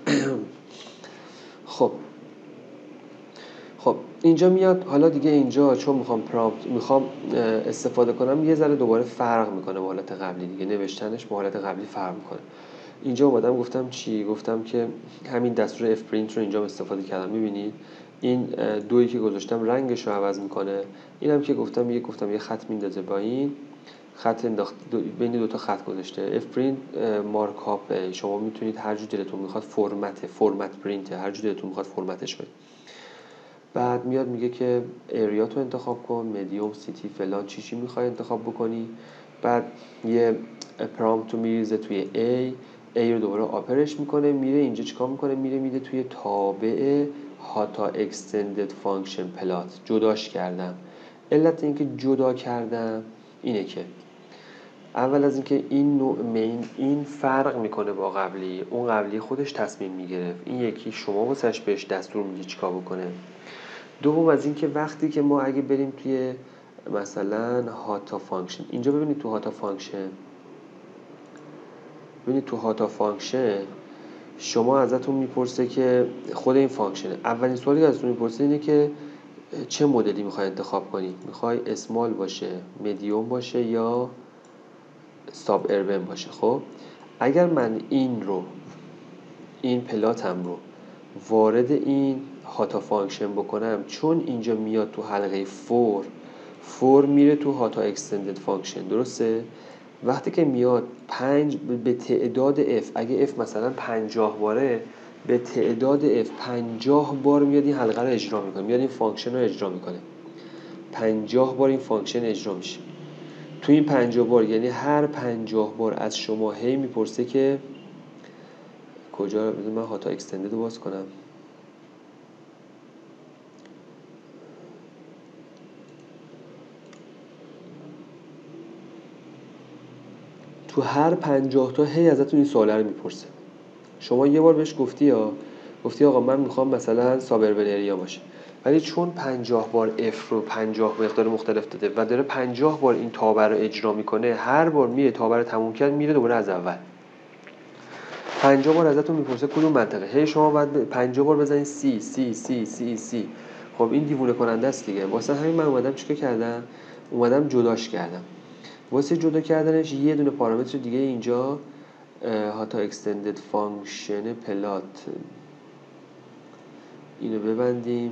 خب اینجا میاد حالا دیگه اینجا چون میخوام استفاده کنم یه ذره دوباره فرق میکنه با حالت قبلی، دیگه نوشتنش با حالت قبلی فرق میکنه. اینجا اومدم گفتم چی؟ گفتم که همین دستور اف پرینت رو اینجا استفاده کردم. میبینید این دویی که گذاشتم رنگش رو عوض میکنه. اینم که گفتم یه خط میندازه با این خط انداخت بین دو تا خط گذاشته. اف پرینت مارکاپ، شما میتونید هر جور دلتون میخواد فرمت پرینت، هر جور دلتون میخواد فرمتش کنید. بعد میاد میگه که ایریات رو انتخاب کن، مدیوم، سیتی، فلان چی میخوای انتخاب بکنی. بعد یه پرامپت رو میریزه توی A رو دوباره آپرش میکنه، میره اینجا چیکار میکنه؟ میده توی تابع هاتا اکستندد فانکشن پلات. جداش کردم. علت اینکه جدا کردم اینه که اول از اینکه این نوع این فرق میکنه با قبلی. اون قبلی خودش تصمیم میگرفت، این یکی شما واسش بهش دستور میدی چیکار بکنه. دوم از اینکه وقتی که ما اگه بریم توی مثلا هاتا فانکشن، اینجا ببینید تو هاتا فانکشن شما ازتون میپرسه که خود این فانکشنه. اولین سوالی که ازتون میپرسه اینه که چه مدلی میخوای انتخاب کنی؟ میخوای اسمال باشه، مدیوم باشه یا ساب اربن باشه. خب اگر من این پلاتم رو وارد این هاتا فانکشن بکنم، چون اینجا میاد تو حلقه فور میره تو هاتا اکستندد فانکشن، درسته؟ وقتی که میاد 5 به تعداد f، اگه f مثلا 50 باره به تعداد f 50 بار میاد این حلقه رو اجرا میکنه، میاد این فانکشن رو اجرا میکنه. 50 بار این فانکشن اجرا میشه. تو این 50 بار یعنی هر 50 بار از شما هی میپرسه که کجا رو بذار من هاتا اکستندد رو باز کنم. تو هر 50 تا هی ازتون این سواله رو میپرسه. شما یه بار بهش گفتی آقا من میخوام مثلا سابربنریا باشه، ولی چون 50 بار اف رو 50 مقدار مختلف داده و داره 50 بار این تابع رو اجرا میکنه، هر بار میره تابع رو تموم کرد میره دوباره از اول. 50 بار ازتون میپرسه کدوم منطقه، هی شما باید 50 بار بزنید سی سی سی سی سی. خب این دیوونه کننده است دیگه. واسه همین من اومدم چیکار کردم؟ اومدم جداش کردم. واسه جدا کردنش یه دونه پارامتر دیگه اینجا هاتا اکستندد فانکشن پلات اینو ببندیم،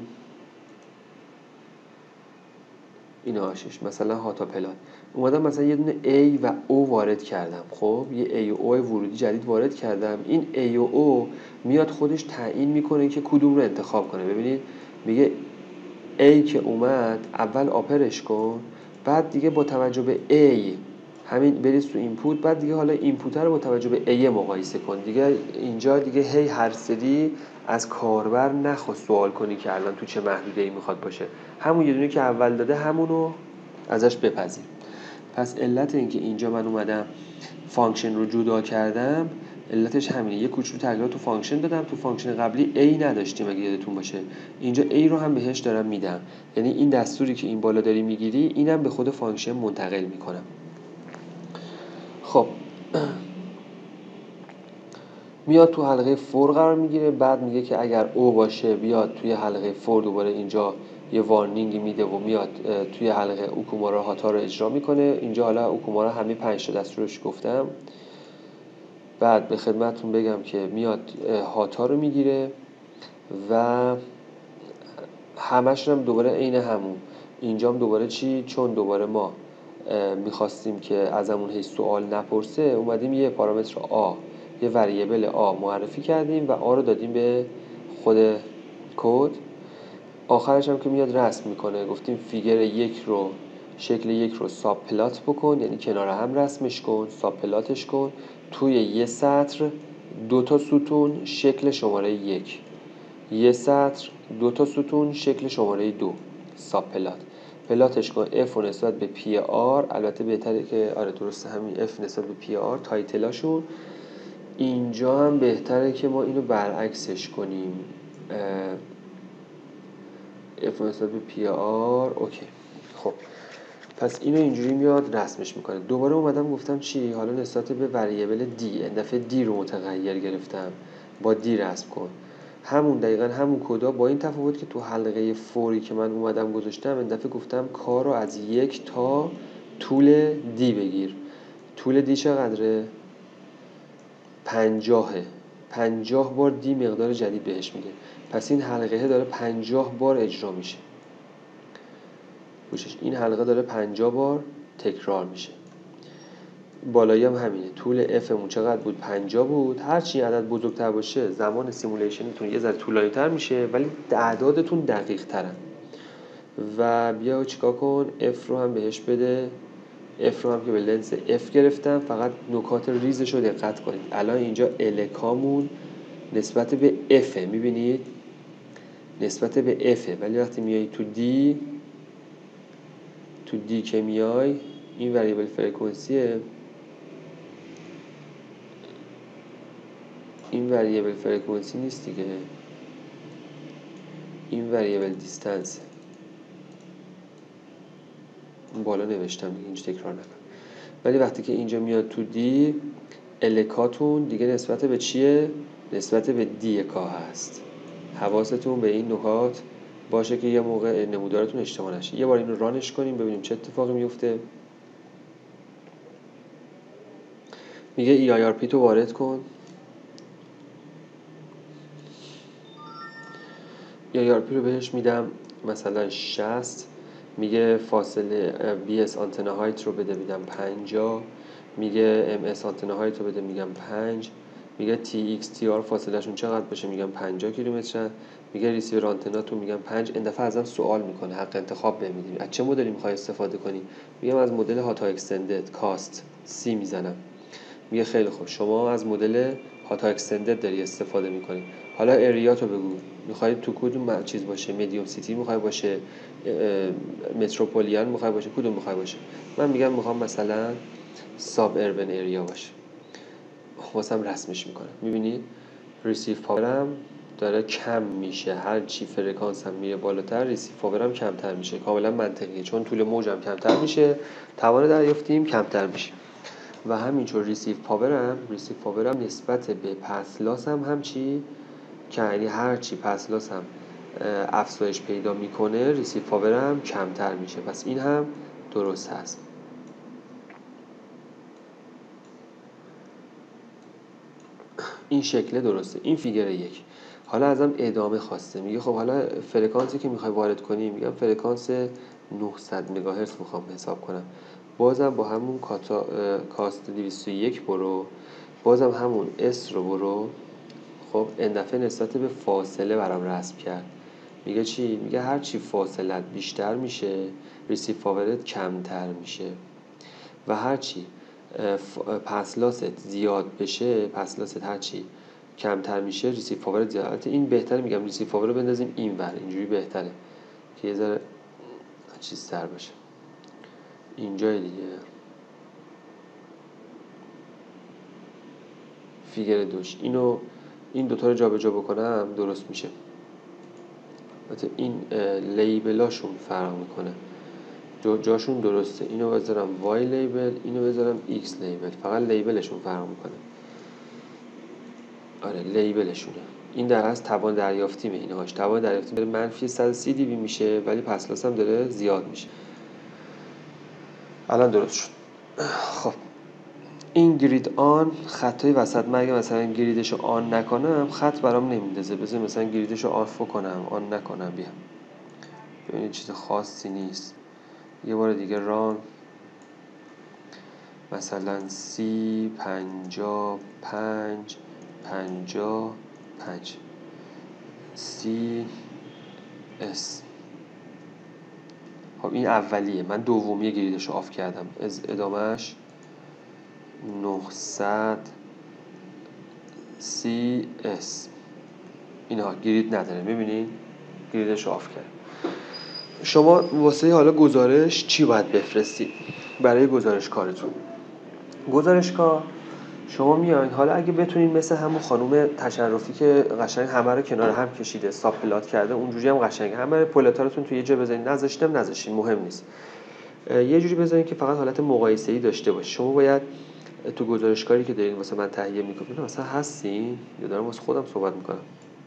این آشش مثلا هاتا پلان اومدم مثلا یه دونه A و O وارد کردم. خب یه A و O ورودی جدید وارد کردم. این A و O میاد خودش تعیین میکنه که کدوم رو انتخاب کنه. ببینید میگه A که اومد اول آپرش کن، بعد دیگه با توجه به A همین بریز تو اینپوت، بعد دیگه حالا اینپوت رو با توجه به A مقایسه کن. دیگه اینجا دیگه هی هر سری از کاربر نخواست سوال کنی که الان تو چه محدوده‌ای میخواد باشه، همون یه دونه که اول داده همونو ازش بپذیر. پس علت این که اینجا من اومدم فانکشن رو جدا کردم علتش همینه. یه کوچولو تغییرات تو فانکشن دادم. تو فانکشن قبلی A نداشتیم اگه یادتون باشه، اینجا A رو هم بهش دارم میدم. یعنی این دستوری که این بالا داری میگیری اینم به خود فانکشن منتقل میکنم. خب میاد تو حلقه فور قرار میگیره، بعد میگه که اگر او باشه بیاد توی حلقه فور دوباره اینجا یه وارنینگی میده و میاد توی حلقه اوکومارا هاتا رو اجرا میکنه. اینجا حالا اوکومارا همه 5 تا دستورش گفتم. بعد به خدمتتون بگم که میاد هاتا رو میگیره و همش هم دوباره عین همون. اینجا هم دوباره چی؟ چون دوباره ما میخواستیم که ازمون هیچ سوال نپرسه، اومدیم یه پارامتر آ، یه وریبل آ معرفی کردیم و آ رو دادیم به خود کد. آخرش هم که میاد رسم میکنه، گفتیم فیگر یک رو شکل یک رو ساب پلات بکن، یعنی کنار هم رسمش کن، ساب پلاتش کن توی یه سطر 2 تا ستون شکل شماره 1، یه سطر 2 تا ستون شکل شماره 2 ساب پلات. پلاتش کن F رو نسبت به پی آر، البته بهتره که آره درسته همین F نسبت به پی آر تایتلاشون. اینجا هم بهتره که ما اینو برعکسش کنیم، F نسبت به پی آر. اوکی. خب پس اینو اینجوری میاد رسمش میکنه. دوباره اومدم گفتم چی؟ حالا نسبت به وریبل D، این دفعه D رو متغیر گرفتم، با D رسم کن. همون دقیقاً همون کدا، با این تفاوت که تو حلقه فوری که من اومدم گذاشتم این دفعه گفتم کار رو از 1 تا طول D بگیر. طول D چقدره؟ 50 بار D مقدار جدید بهش میده. پس این حلقه داره 50 بار اجرا میشه. این حلقه داره 50 بار تکرار میشه. بالایی هم همینه. طول F مون چقدر بود؟ 50 بود. هرچی عدد بزرگتر باشه زمان سیمولیشنتون یه ذره طولانی تر میشه، ولی اعدادتون دقیق ترن. و بیا چیکار کن؟ F رو هم بهش بده. F رو هم که به لنز F گرفتم، فقط نکات ریزش رو دقت کنید. الان اینجا الکامون نسبت به F، میبینید؟ نسبت به F، ولی وقتی میای تو D که میای این وریبل فرکانسیه، این وریبل فرکانسی نیست دیگه، این وریبل دیستنس. بالا نوشتم دیگه، اینجا تکرار نکن. ولی وقتی که اینجا میاد تو دی، الکاتون دیگه نسبت به چیه؟ نسبت به دی کا هست. حواستون به این نکات باشه که یه موقع نمودارتون اشتباه نشه. یه بار اینو رانش کنیم ببینیم چه اتفاقی میفته. میگه EIRP تو وارد کن. EIRP رو بهش میدم مثلا 60. میگه فاصله BS آنتنا هایت رو بده، میدم 50. میگه MS آنتنا هایت رو بده، میگم 5. میگه TXTR فاصله شون چقدر باشه، میگم 50 کیلومتر. میگه ریسیور آنتنا تو، میگم 5. این دفعه ازم سوال میکنه حق انتخاب بهم میدی، از چه مدلی میخوای استفاده کنی؟ میگم از مدل هاتا اکستندد کاست C میزنم. میگه خیلی خوب، شما از مدل هاتا اکستندد داری استفاده میکنی، حالا اریاتو بگو، میخوای تو کدوم چیز باشه؟ مدیوم سیتی میخوای باشه؟ متروپولیان میخوای باشه؟ کدوم میخوای باشه؟ من میگم میخوام مثلا ساب اربن اریا باشه. واسم رسمش میکنم. میبینید ریسیو پاورم داره کم میشه، هر چی فرکانس هم میره بالاتر ریسیو پاورم کمتر میشه. کاملا منطقیه، چون طول موجم کمتر میشه، توان دریافتیم کمتر میشه. و همینطور ریسیو پاورم نسبت به پس لاس هم چی؟ که یعنی هر چی پس لاس هم افزایش پیدا میکنه ریسیو پاورم کمتر میشه. پس این هم درست هست. این شکل درسته. این فیگر 1. حالا ازم ادامه خواسته، میگه خب حالا فرکانسی که میخوای وارد کنی، میگم فرکانس 900 مگاهرتز میخوام حساب کنم. بازم با همون کاست 201 برو، بازم همون اس رو برو. خب این دفعه نسبت به فاصله برام رسم کرد. میگه چی؟ میگه هر چی فاصلت بیشتر میشه ریسیو پاورت کمتر میشه و هر چی پسلاست زیاد بشه، پسلاست هر چی کمتر میشه ریسیو پاورت زیاد. این بهتره، میگم ریسیو پاور رو بندازیم اینور، اینجوری بهتره که یه ذره چیز تر باشه. اینجای دیگه فیگر دوش این دوتا رو جابجا بکنم درست میشه. البته این لیبلاشون فرق میکنه، جاشون درسته. اینو بذارم وای لیبل، اینو بذارم ایکس لیبل، فقط لیبلشون فرق میکنه. آره لیبلشونه. این در از توان دریافتیمه، اینهاش توان دریافتی داره منفی 130 دی بی میشه ولی پسلاس هم داره زیاد میشه. الان درست شد. خب این گرید آن، خطای وسط من اگه مثلا گریدشو آن نکنم خط برام نمیندازه. بذار مثلا گریدشو آف کنم، آن نکنم، بیا ببینید چیز خاصی نیست. یه بار دیگه ران، مثلا C 55 55 C S. خب این اولیه، من دومی گریدشو آف کردم. ادامهش 900 C S. اینها گرید نداره، میبینین گریدشو آف کرد. شما واسه حالا گزارش چی باید بفرستید برای گزارش کارتون؟ گزارش کار شما میایین، حالا اگه بتونین مثل همون خانم تشرفی که قشنگ همه رو کنار هم کشیده ساب پلات کرده، اونجوری هم قشنگ همه پلاتارتون توی یه جا بذارین. نذاشتین مهم نیست، یه جوری بذارین که فقط حالت مقایسه‌ای داشته باشه. شما باید تو گزارش کاری که دارین واسه من تهیه میکنین مثلا هستین یا دارم واسه خودم صحبت میکنم؟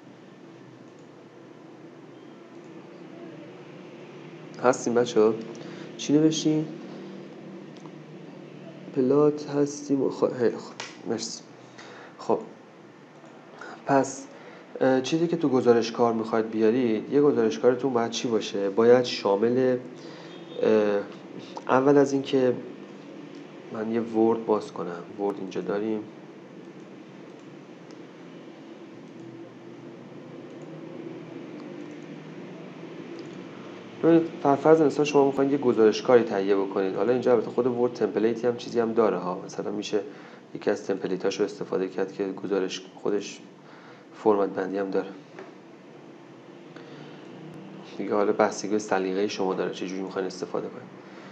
هستیم بچه‌ها؟ چی نوشتین؟ پلات هستیم. خب مرسی. خب پس چیزی که تو گزارش کار میخواید بیارید، یه گزارش کارتون باید چی باشه؟ باید شامل اول از این که من یه ورد باز کنم. ورد اینجا داریم. فرض مثلا شما میخواید یه گزارش کاری تهیه بکنید. حالا اینجا البته خود ورد تمپلیتی هم چیزی هم داره ها، مثلا میشه یکی از تمپلیتاشو استفاده کرد که گزارش خودش فرمت بندی هم داره دیگه. حالا بستگی به سلیقه شما داره چه جوری میخواین استفاده کنید.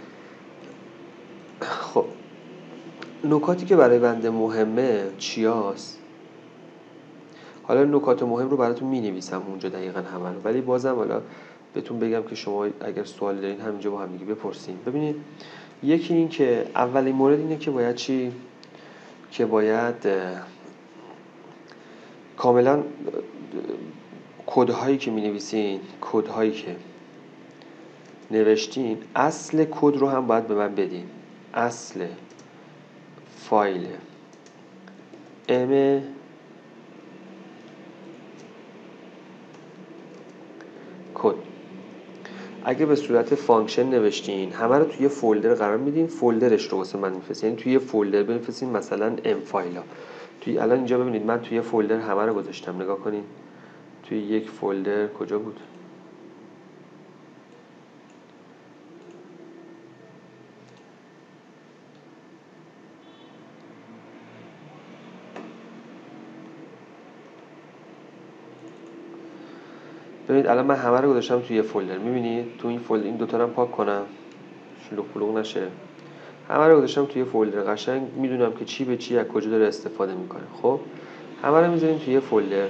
خب نکاتی که برای بنده مهمه چیاست؟ حالا نکات مهم رو براتون مینویسم اونجا دقیقاً همه رو، ولی بازم حالا بهتون بگم که شما اگر سوال دارین همینجا با هم دیگه بپرسین. ببینید یکی این که اولین مورد اینه که باید چی؟ که باید کاملا کدهایی که می‌نویسین، کدهایی که نوشتین، اصل کد رو هم باید به من بدین. اصل فایل ام کد اگه به صورت فانکشن نوشتین همه رو توی فولدر قرار میدین، فولدرش رو واسه من میفرستین. یعنی توی فولدر بنویسین مثلا ام فایلا. الان اینجا ببینید من توی فولدر همه رو گذاشتم، نگاه کنین. توی یک فولدر کجا بود؟ ببینید الان من همه رو گذاشتم توی فولدر. می‌بینید تو این فولدر این دوتا رو پاک کنم شلوغ پلوغ نشه. همه رو گذاشتم توی فولدر، قشنگ میدونم که چی به چی از کجا داره استفاده میکنه. خب همه رو میذاریم توی فولدر.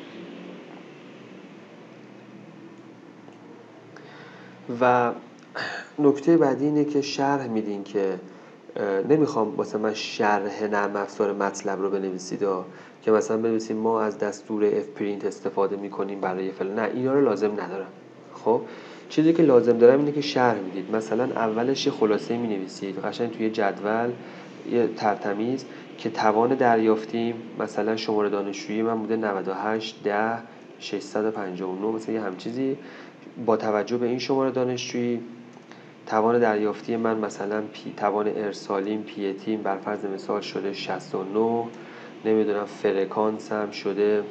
و نکته بعدی اینه که شرح میدین که نمیخوام واسه من شرح نرم افزار مطلب رو بنویسید که مثلا بنویسید ما از دستور اف پرینت استفاده میکنیم برای فلان. نه اینا رو لازم ندارم. خب چیزی که لازم دارم اینه که شرح میدید. مثلا اولش یه خلاصه مینویسید قشنگ توی جدول یه ترتمیز که توان دریافتیم مثلا شماره دانشجویی من بوده 98 10 659 مثلا یه همچیزی. با توجه به این شماره دانشجویی توان دریافتی من مثلا توان ارسالیم پیتیم بر فرض مثال شده 69، نمیدونم فرکانس هم شده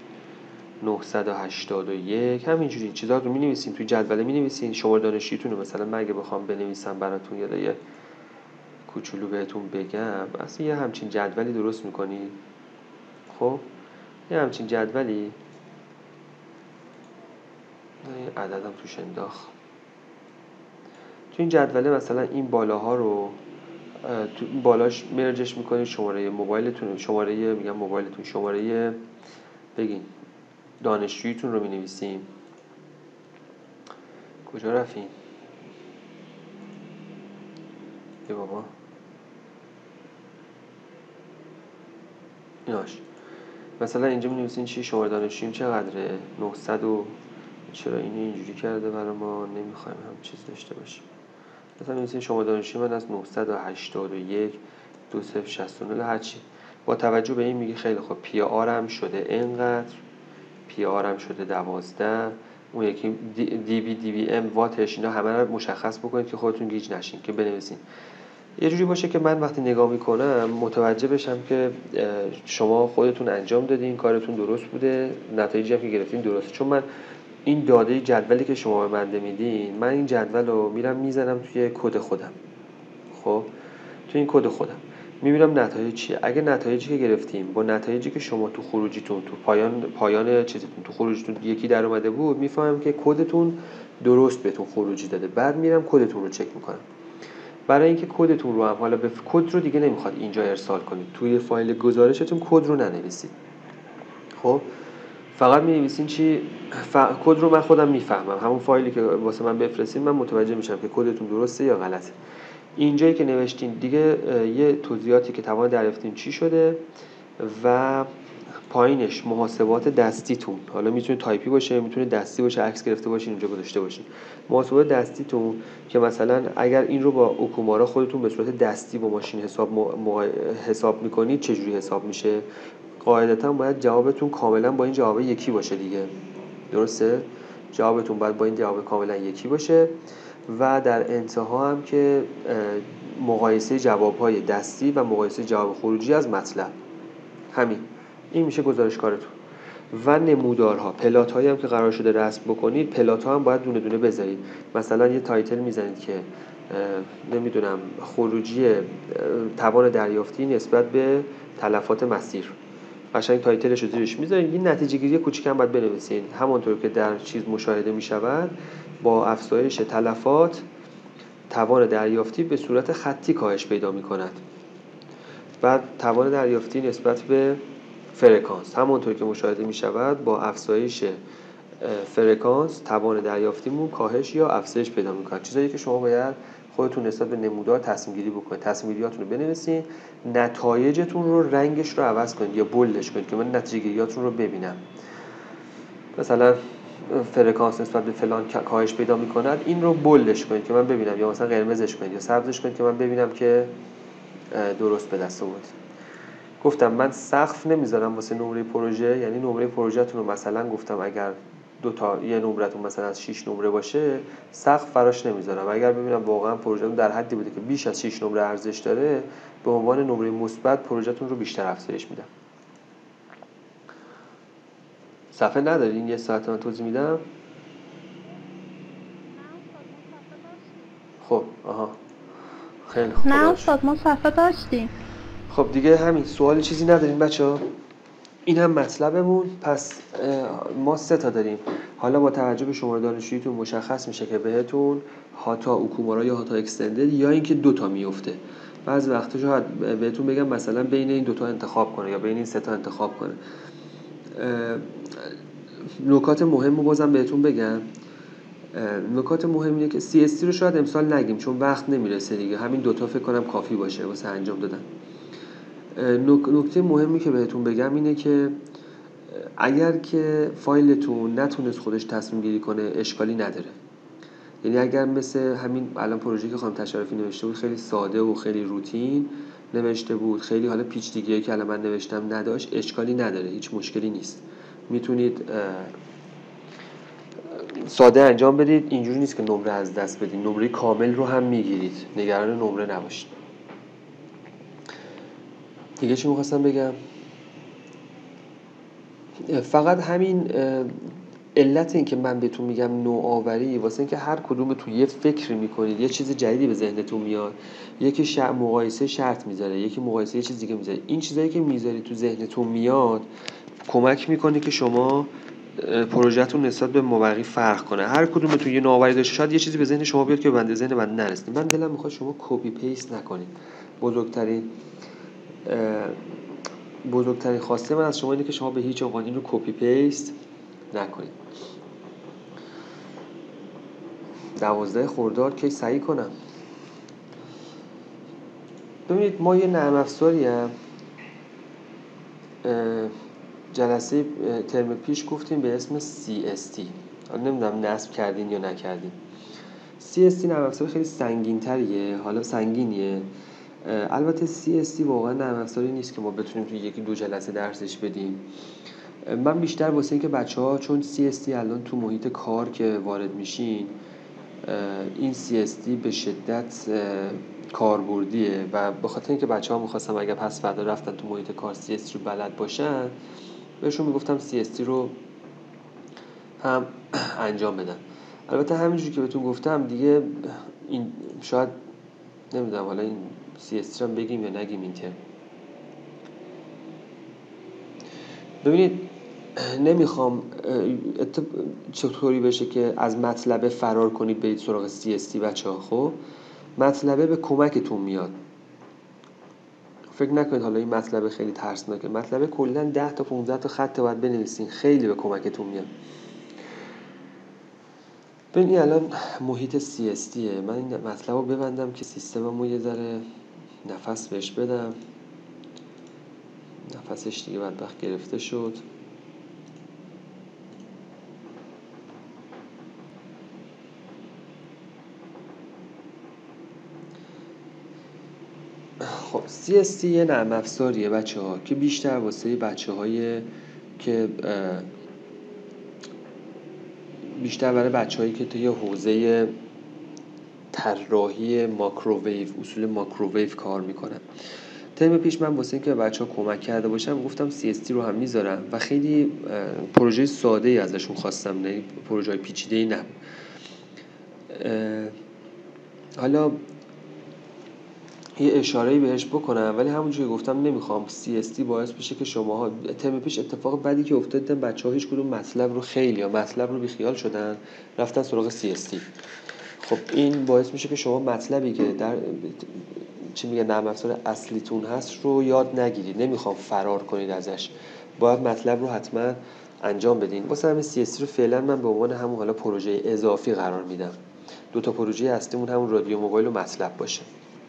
981. همینجوری چیزا رو می‌نویسین توی جدول، می‌نویسین شماره دانشجوییتون رو. مثلا من اگه بخوام بنویسم براتون یه کوچولو بهتون بگم، اصلا یه همچین جدولی درست می‌کنی. خب یه همچین جدولی، یه عددم توش انداخت. تو این جدوله مثلا این بالاها رو تو این بالاش مرجش می‌کنید شماره موبایلتون، شماره بگین دانشجوییتون رو می‌نویسیم. کجا رفتین؟ ای بابا ایناش مثلا اینجا می‌نویسین چی شماره دانشجوییم چقدره؟ 900 و چرا اینجوری کرده برای ما؟ نمی‌خوایم هم چیز داشته باشیم. مثلا می‌نویسین شماره دانشجویی من از 981 2069 هرچی. با توجه به این میگه خیلی خوب پی آر هم شده اینقدر، پی آر هم شده 12، اون یکی دی بی ام واتش، اینا همه رو مشخص بکنید که خودتون گیج نشین که بنویسین. یه جوری باشه که من وقتی نگاه میکنم متوجه بشم که شما خودتون انجام دادین، کارتون درست بوده، نتایجی هم که گرفتین درسته. چون من این داده جدولی که شما به من میدین، من این جدول رو میرم میزنم توی کد خودم. خب توی این کد خودم میبینم نتایج چیه. اگه نتایجی که گرفتیم با نتایجی که شما تو خروجیتون تو پایان چیزتون تو خروجیتون یکی در اومده بود، میفهمم که کدتون درست بهتون خروجی داده. بعد میرم کدتون رو چک میکنم. برای اینکه کدتون رو هم حالا به کد رو دیگه نمیخواد اینجا ارسال کنید، توی فایل گزارشتون کد رو ننویسید. خب فقط می‌نویسین چی کد رو من خودم میفهمم، همون فایلی که واسه من بفرستین من متوجه میشم که کدتون درسته یا غلطه. اینجایی که نوشتین دیگه یه توضیحاتی که توان دریافتین چی شده و پایینش محاسبات دستیتون، حالا میتونه تایپی باشه میتونه دستی باشه، عکس گرفته باشین اینجا گذاشته باشین. محاسبات دستیتون که مثلا اگر این رو با اوکومارا خودتون به صورت دستی با ماشین حساب میکنید چجوری حساب میشه؟ قاعدتا باید جوابتون کاملا با این جواب یکی باشه دیگه، درسته؟ جوابتون باید با این جواب کاملا یکی باشه و در انتها هم که مقایسه جوابهای دستی و مقایسه جواب خروجی از مطلب. همین این میشه گزارش کارتون. و نمودارها، پلات هایی هم که قرار شده رسم بکنید، پلات ها هم باید دونه دونه بذارید. مثلا یه تایتل میزنید که نمیدونم خروجی توان دریافتی نسبت به تلفات مسیر، قشنگ تایتلش رو زیرش میذارید. این نتیجه گیری کوچیک هم باید بنویسید همونطور که در چیز مشاهده میشود. با افزایش تلفات توان دریافتی به صورت خطی کاهش پیدا میکند. بعد توان دریافتی نسبت به فرکانس همونطور که مشاهده میشود با افزایش فرکانس توان دریافتیمون کاهش یا افزایش پیدا میکنه. چیزایی که شما باید خودتون نسبت به نمودار تصمیم گیری بکنید. تصمیم گیریاتون رو بنویسین، نتایجتون رو رنگش رو عوض کنید یا بولدش کنید که من نتیجه گیریاتون رو ببینم. مثلا فرکانس نسبت به فلان کاهش پیدا میکند، این رو بولدش کنید که من ببینم، یا مثلا قرمزش کنید یا سبزش کنید که من ببینم که درست به دست آورد. گفتم من سقف نمیذارم واسه نمره پروژه، یعنی نمره پروژه‌تون رو مثلا گفتم اگر دو تا یه نمره‌تون مثلا از 6 نمره باشه سقف فراش نمیذارم. اگر ببینم واقعا پروژه‌تون در حدی بوده که بیش از 6 نمره ارزش داره، به عنوان نمره مثبت پروژه‌تون رو بیشتر افزایش میدم. صفحه ندارین یه ساعت من توضیح میدم؟ خب خیلی خوب. نه استاد ما صفحه داشتیم. خب دیگه همین، سوال چیزی ندارین بچه‌ها؟ این هم مطلبمون. پس ما 3 تا داریم. حالا با توجه به شماره دانشجوییتون مشخص میشه که بهتون هاتا اوکومارا یا هاتا اکستندد یا اینکه 2 تا میفته. بعضی وقتا شاید بهتون بگم مثلا بین این 2 تا انتخاب کنه یا بین این 3 تا انتخاب کنه. نکات مهمو بازم بهتون بگم. نکات مهم اینه که CST رو شاید امسال نگیم چون وقت نمیرسه دیگه، همین 2 تا فکر کنم کافی باشه واسه انجام دادن. نکته مهمی که بهتون بگم اینه که اگر که فایلتون نتونست خودش تصمیم گیری کنه اشکالی نداره. یعنی اگر مثل همین الان پروژه‌ای که خانم تشرفی نوشته بود خیلی ساده و خیلی روتین نوشته بود، خیلی حالا پیچ دیگه‌ای که الان من نوشتم نداشت، اشکالی نداره، هیچ مشکلی نیست. میتونید ساده انجام بدید. اینجوری نیست که نمره از دست بدید، نمره کامل رو هم میگیرید، نگران نمره نباشید. دیگه چی میخواستم بگم؟ فقط همین علت این که من بهتون میگم نوآوری واسه این که هر کدومتون یه فکر میکنید، یه چیز جدیدی به ذهنتون میاد، یکی مقایسه شرط میذاره، یکی مقایسه یه چیز دیگه میذاره. این چیزایی که میذاری تو ذهنتون میاد کمک میکنه که شما پروژهتون نسبت به مابقی فرق کنه. هر کدومتون یه نوآوری داشته، شاید یه چیزی به ذهن شما بیاد که بنده ذهن بنده نرسید. من دلم میخواد شما کپی پیست نکنید. بزرگترین خواسته من از شما اینه که شما به هیچ عنوان این رو کپی پیست نکنید. 12 خرداد کی سعی کنم. ببینید ما یه نرم افزاری هم جلسه ترم پیش گفتیم به اسم CST. نمیدونم نصب کردین یا نکردین. CST نرم افزار خیلی سنگین تریه، حالا سنگینیه. البته CST واقعا نرم افزاری نیست که ما بتونیم توی یکی دو جلسه درسش بدیم. من بیشتر واسه این که بچه‌ها چون CST الان تو محیط کار که وارد میشین، این CST به شدت کاربردیه و به خاطر اینکه بچه‌ها می‌خواستم اگه پس فردا رفتن تو محیط کار CST رو بلد باشن، بهشون میگفتم CST رو هم انجام بدن. البته همینجوری که بهتون گفتم دیگه این شاید نمیدونم حالا این CST رو بگیم یا نگیم این ترم. ببینید نمیخوام چطوری بشه که از مطلبه فرار کنید برید سراغ CST بچه‌ها. خب مطلبه به کمکتون میاد. فکر نکنید حالا این مطلبه خیلی ترسناکه. مطلبه کلاً 10 تا 15 تا خط باید بنویسین، خیلی به کمکتون میاد. ببین این الان محیط CSTه. من این مطلب رو ببندم که سیستممو یه ذره نفس بهش بدم. نفسش دیگه بدبخت گرفته شد. خب CST یه نرم افزاریه بچه‌ها که بیشتر واسه بچه‌های که بیشتر برای بچه‌هایی که توی حوزه طراحی ماکروویو، اصول ماکروویو کار میکنن. ترم پیش من واسه اینکه بچه‌ها کمک کرده باشم گفتم CST رو هم میذارم و خیلی پروژه ساده‌ای ازشون خواستم، نه پروژه پیچیده‌ای نه. حالا یه اشاره‌ای بهش بکنم، ولی همونجوری که گفتم نمیخوام CST باعث بشه که شماها ترم پیش اتفاق بدی که افتاد دیدم بچه‌ها هیچ کدوم مطلب رو بیخیال شدن رفتن سراغ CST. خب این باعث میشه که شما مطلبی که در چی میگه نرم افزار اصلیتون هست رو یاد نگیرید. نمیخوام فرار کنید ازش، باید مطلب رو حتما انجام بدین. واسه همین CST رو فعلا من به عنوان همون حالا پروژه اضافی قرار میدم. 2 تا پروژه اصلیمون همون رادیو موبایل و مطلب باشه.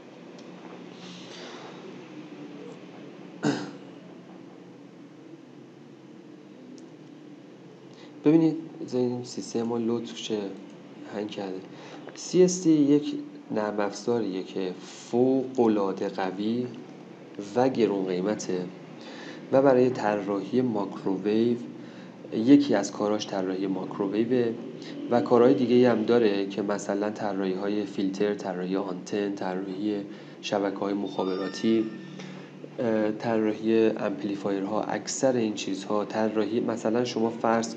ببینید این سیستم ما لطف چه هنگ کرده. CST یک نرم افزاریه که فوق‌العاده قوی و گران قیمته و برای طراحی ماکروویو یکی از کاراش طراحی ماکروویو و کارهای دیگه هم داره که مثلا طراحی‌های فیلتر، طراحی آنتن، طراحی شبکه‌های مخابراتی، طراحی امپلیفایرها، اکثر این چیزها طراحی. مثلا شما فرض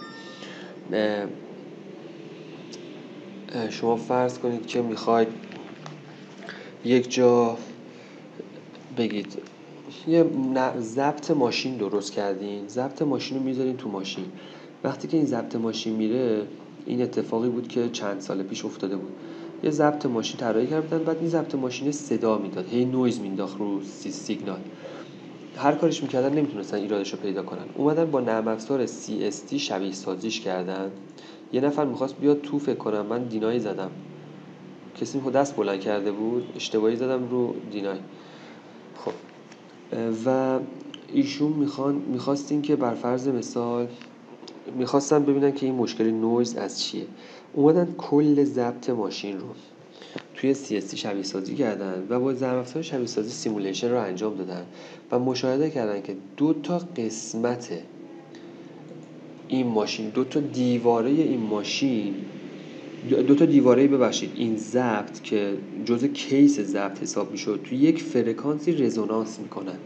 کنید که میخواید یک جا بگید یه ضبط ماشین درست کردین، ضبط ماشین رو میذارین تو ماشین. وقتی که این ضبط ماشین میره، این اتفاقی بود که چند سال پیش افتاده بود، یه ضبط ماشین طراحی کردن، بعد این ضبط ماشین صدا میداد، هی نویز مینداخت رو سیگنال. هر کارش میکردن نمیتونستن ایرادش رو پیدا کنن. اومدن با نرم افزار CST شبیه سازیش کردن. یه نفر میخواست بیاد تو، فکر کنم من دینای زدم، کسی خود دست بلند کرده بود، اشتباهی زدم رو دینای. خب و ایشون میخواستین که بر فرض مثال میخواستن ببینن که این مشکل نویز از چیه. اومدن کل ضبط ماشین رو توی CST شبیه سازی کردن و با نرم افزار شبیه سازی سیمولیشن رو انجام دادن و مشاهده کردن که 2 تا قسمت این ماشین دو تا دیواره این ماشین دو تا دیواره ببخشید این ضبط که جزء کیس ضبط حساب میشد توی یک فرکانسی رزونانس میکنن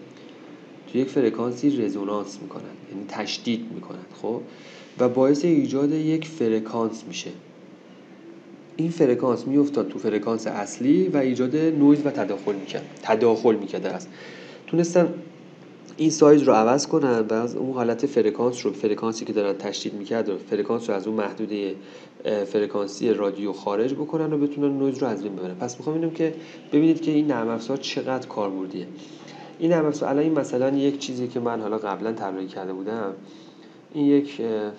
یعنی تشدید میکنن. خب و باعث ایجاد یک فرکانس میشه. این فرکانس میافتاد تو فرکانس اصلی و ایجاد نویز و تداخل میکرد است. تونستن این سایز رو عوض کنن و از اون حالت فرکانسی که دارن تشدید میکرد و فرکانس رو از اون محدوده فرکانسی رادیو خارج بکنن و بتونن نویز رو از بین ببرن. پس میخوام ببینید که این نرم افزار چقدر کاربردیه. این نرم افزار الان این مثلا یک چیزی که من حالا قبلا طراحی کرده بودم، این یک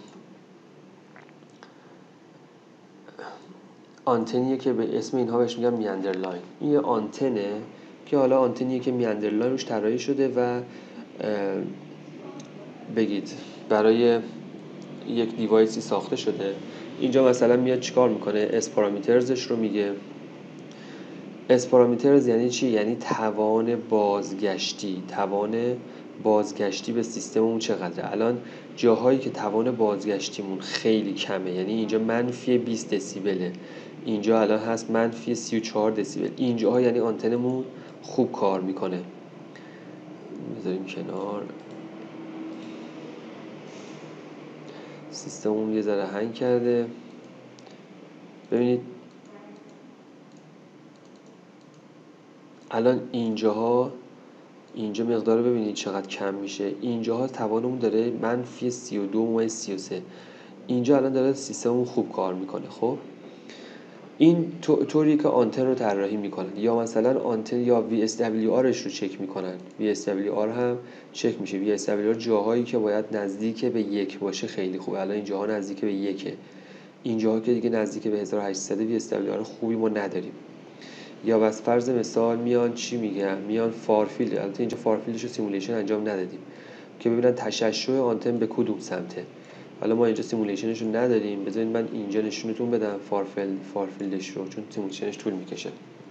آنتنیه که به اسم اینها بهش میگن میاندرلاین. این یه آنتنه که حالا آنتنیه که میاندرلاین روش طراحی شده و بگید برای یک دیوایسی ساخته شده. اینجا مثلا میاد چیکار میکنه؟ اسپارامترزش رو میگه. اسپارامترز یعنی چی؟ یعنی توان بازگشتی به سیستممون چقدره. الان جاهایی که توان بازگشتیمون خیلی کمه، یعنی اینجا منفی 20 دسیبله، اینجا الان هست منفی 34 دسیبل، اینجاها یعنی آنتنمون خوب کار میکنه. بذاریم کنار. سیستممون یه ذره هنگ کرده. ببینید الان اینجا مقدار ببینید چقدر کم میشه. اینجاها توانمون داره منفی 32.33. اینجا الان داره سیستممون خوب کار میکنه. خب این طوری که آنتن رو طراحی میکنن، یا مثلا آنتن یا VSWRش رو چک میکنن. VSWR هم چک میشه. VSWR جاهایی که باید نزدیک به 1 باشه خیلی خوبه. الان این جاها نزدیک به 1، اینجاها که دیگه نزدیک به 1800 VSWR خوبی ما نداریم. یا بس فرض مثال میان چی میگن؟ میان فارفیلد. البته اینجا فارفیلدش رو سیمولیشن انجام ندادیم که ببینن تشعشع آنتن به کدوم سمته. حالا ما اینجا سیمولیشنش رو نداریم. بذارید من اینجا نشونتون بدم فارفیلدش رو، چون سیمولیشنش طول میکشه.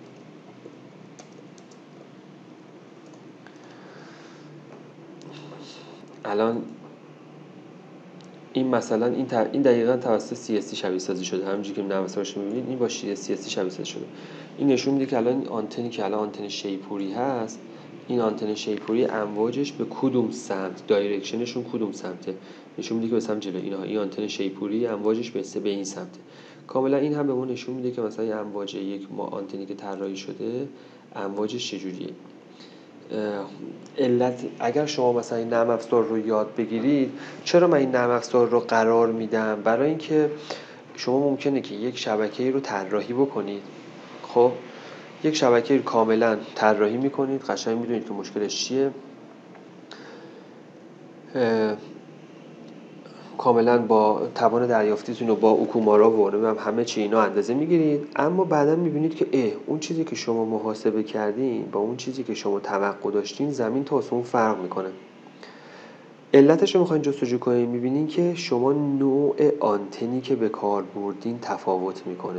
الان این مثلا این دقیقاً توسط CST شبیه سازی شده. همونجوری که نرم افزارش می‌بینید این با CST شبیه سازی شده. این نشون میده که الان این آنتنی که الان آنتن شیپوری هست، این آنتن شیپوری امواجش به کدوم سمت، دایرکشنشون کدوم سمته، نشون میده که به سمت جلو. این آنتن شیپوری امواجش به این سمته. کاملا این هم به ما نشون میده که مثلا امواج یک آنتنی که طراحی شده امواجش چجوریه. علت اگر شما مثلا این نرم افزار رو یاد بگیرید، چرا من این نرم افزار رو قرار میدم؟ برای اینکه شما ممکنه که یک شبکه‌ای رو طراحی بکنید. خب یک شبکه رو کاملا طراحی میکنید، قشنگ میدونید که مشکلش چیه، کاملا با توان دریافتیتون و با اوکومارا و همه چی اینا اندازه میگیرید، اما بعدا میبینید که اون چیزی که شما محاسبه کردین با اون چیزی که شما توقع داشتین زمین تا آسمون فرق میکنه. علتش رو میخواین جستجو کنین، میبینین که شما نوع آنتنی که به کار بردین تفاوت میکنه.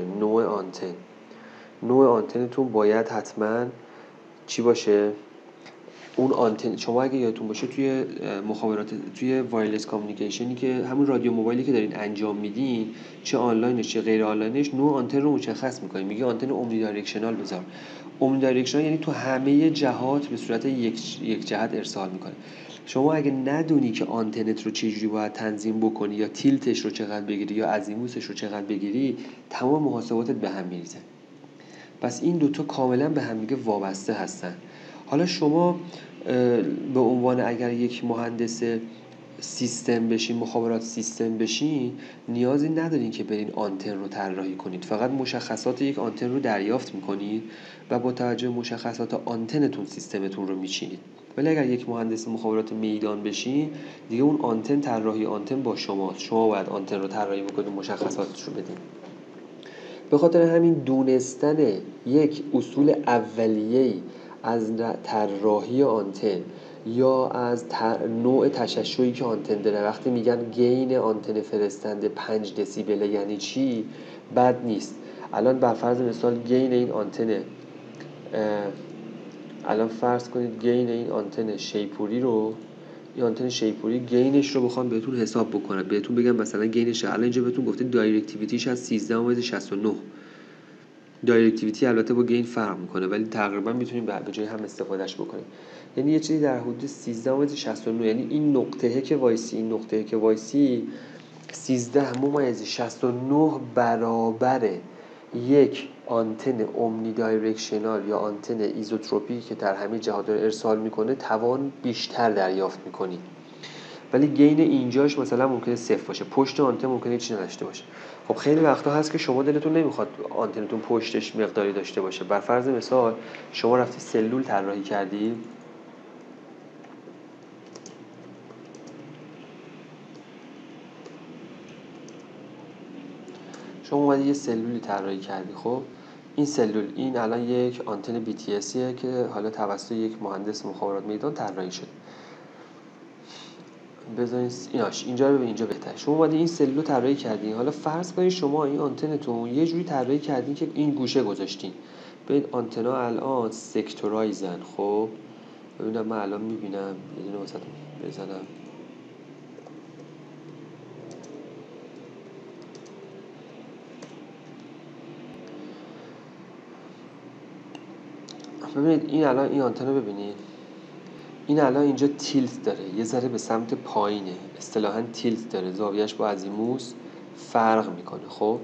نوع آنتنتون باید حتما چی باشه؟ اون آنتن شما اگه یادتون باشه توی مخابرات، توی وایرلس کامیونیکیشنی که همون رادیو موبایلی که دارین انجام میدین، چه آنلاینش چه غیر آنلاینش، نوع آنتن رو مشخص میکنین. میگه آنتن اومنی دایرکشنال بذار. اومنی دایرکشنال یعنی تو همه جهات به صورت یک جهت ارسال میکنه. شما اگه ندونی که آنتنت رو چجوری باید تنظیم بکنی، یا تیلتش رو چقدر بگیری یا ازیموتش رو چقدر بگیری، تمام محاسباتت به هم میریزه. پس این دوتا کاملا به هم دیگه وابسته هستن. حالا شما به عنوان اگر یک مهندس سیستم بشین، مخابرات سیستم بشین، نیازی ندارین که برین آنتن رو طراحی کنید. فقط مشخصات یک آنتن رو دریافت میکنید و با توجه به مشخصات آنتنتون سیستمتون رو میچینید. ولی اگر یک مهندس مخابرات میدان بشین، دیگه اون آنتن، طراحی آنتن با شماست. شما باید آنتن رو طراحی بکنید، مشخصاتش رو بدین. به خاطر همین دونستن یک اصول اولیه‌ای از طراحی آنتن یا از نوع تشعشعی که آنتن داره، وقتی میگن گین آنتن فرستنده 5 دسیبل یعنی چی، بد نیست. الان بر فرض مثال گین این آنتن، الان فرض کنید گین این آنتن شیپوری رو این آنتن شیپوری گینش رو بخوام بهتون حساب بکنم، بهتون بگم مثلا گینش الان اینجا بهتون گفته دایرکتیویتیش از 13.69. دایرکتیویتی البته با گین فرق میکنه ولی تقریبا میتونیم به جای هم استفادهش بکنیم. یعنی یه چیزی در حدود 13.69، یعنی این نقطه‌ای که وایسی، این نقطه‌ای که وایسی 13.69 برابر یک آنتن اومنی دایرکشنال یا آنتن ایزوتروپی که در همه جهات داره ارسال میکنه توان بیشتر دریافت میکنی. ولی گین اینجاش مثلا ممکنه صفر باشه، پشت آنتن ممکنه چیزی نداشته باشه. خب خیلی وقتا هست که شما دلتون نمیخواد آنتنتون پشتش مقداری داشته باشه. بر فرض مثال شما رفتی سلول طراحی کردی، شما اومدی یه سلولی طراحی کردی. خب این سلول، این الان یک آنتن BTSیه که حالا توسط یک مهندس مخابرات میدان طراحی شده. بذارین اینجا رو ببین، اینجا بهتره. شما اومدی این سلول رو طراحی کردین، حالا فرض کنید شما این آنتنتون یه جوری طراحی کردین که این گوشه گذاشتین. ببین آنتنا الان سکتورایزن. خب ببینم من الان میبینم یه دونه واسهتون بزنم. ببینید این الان این آنتنا ببینید، این الان اینجا تیلت داره، یه ذره به سمت پایینه، اصطلاحاً تیلت داره، زاویهش با azimut فرق میکنه. خب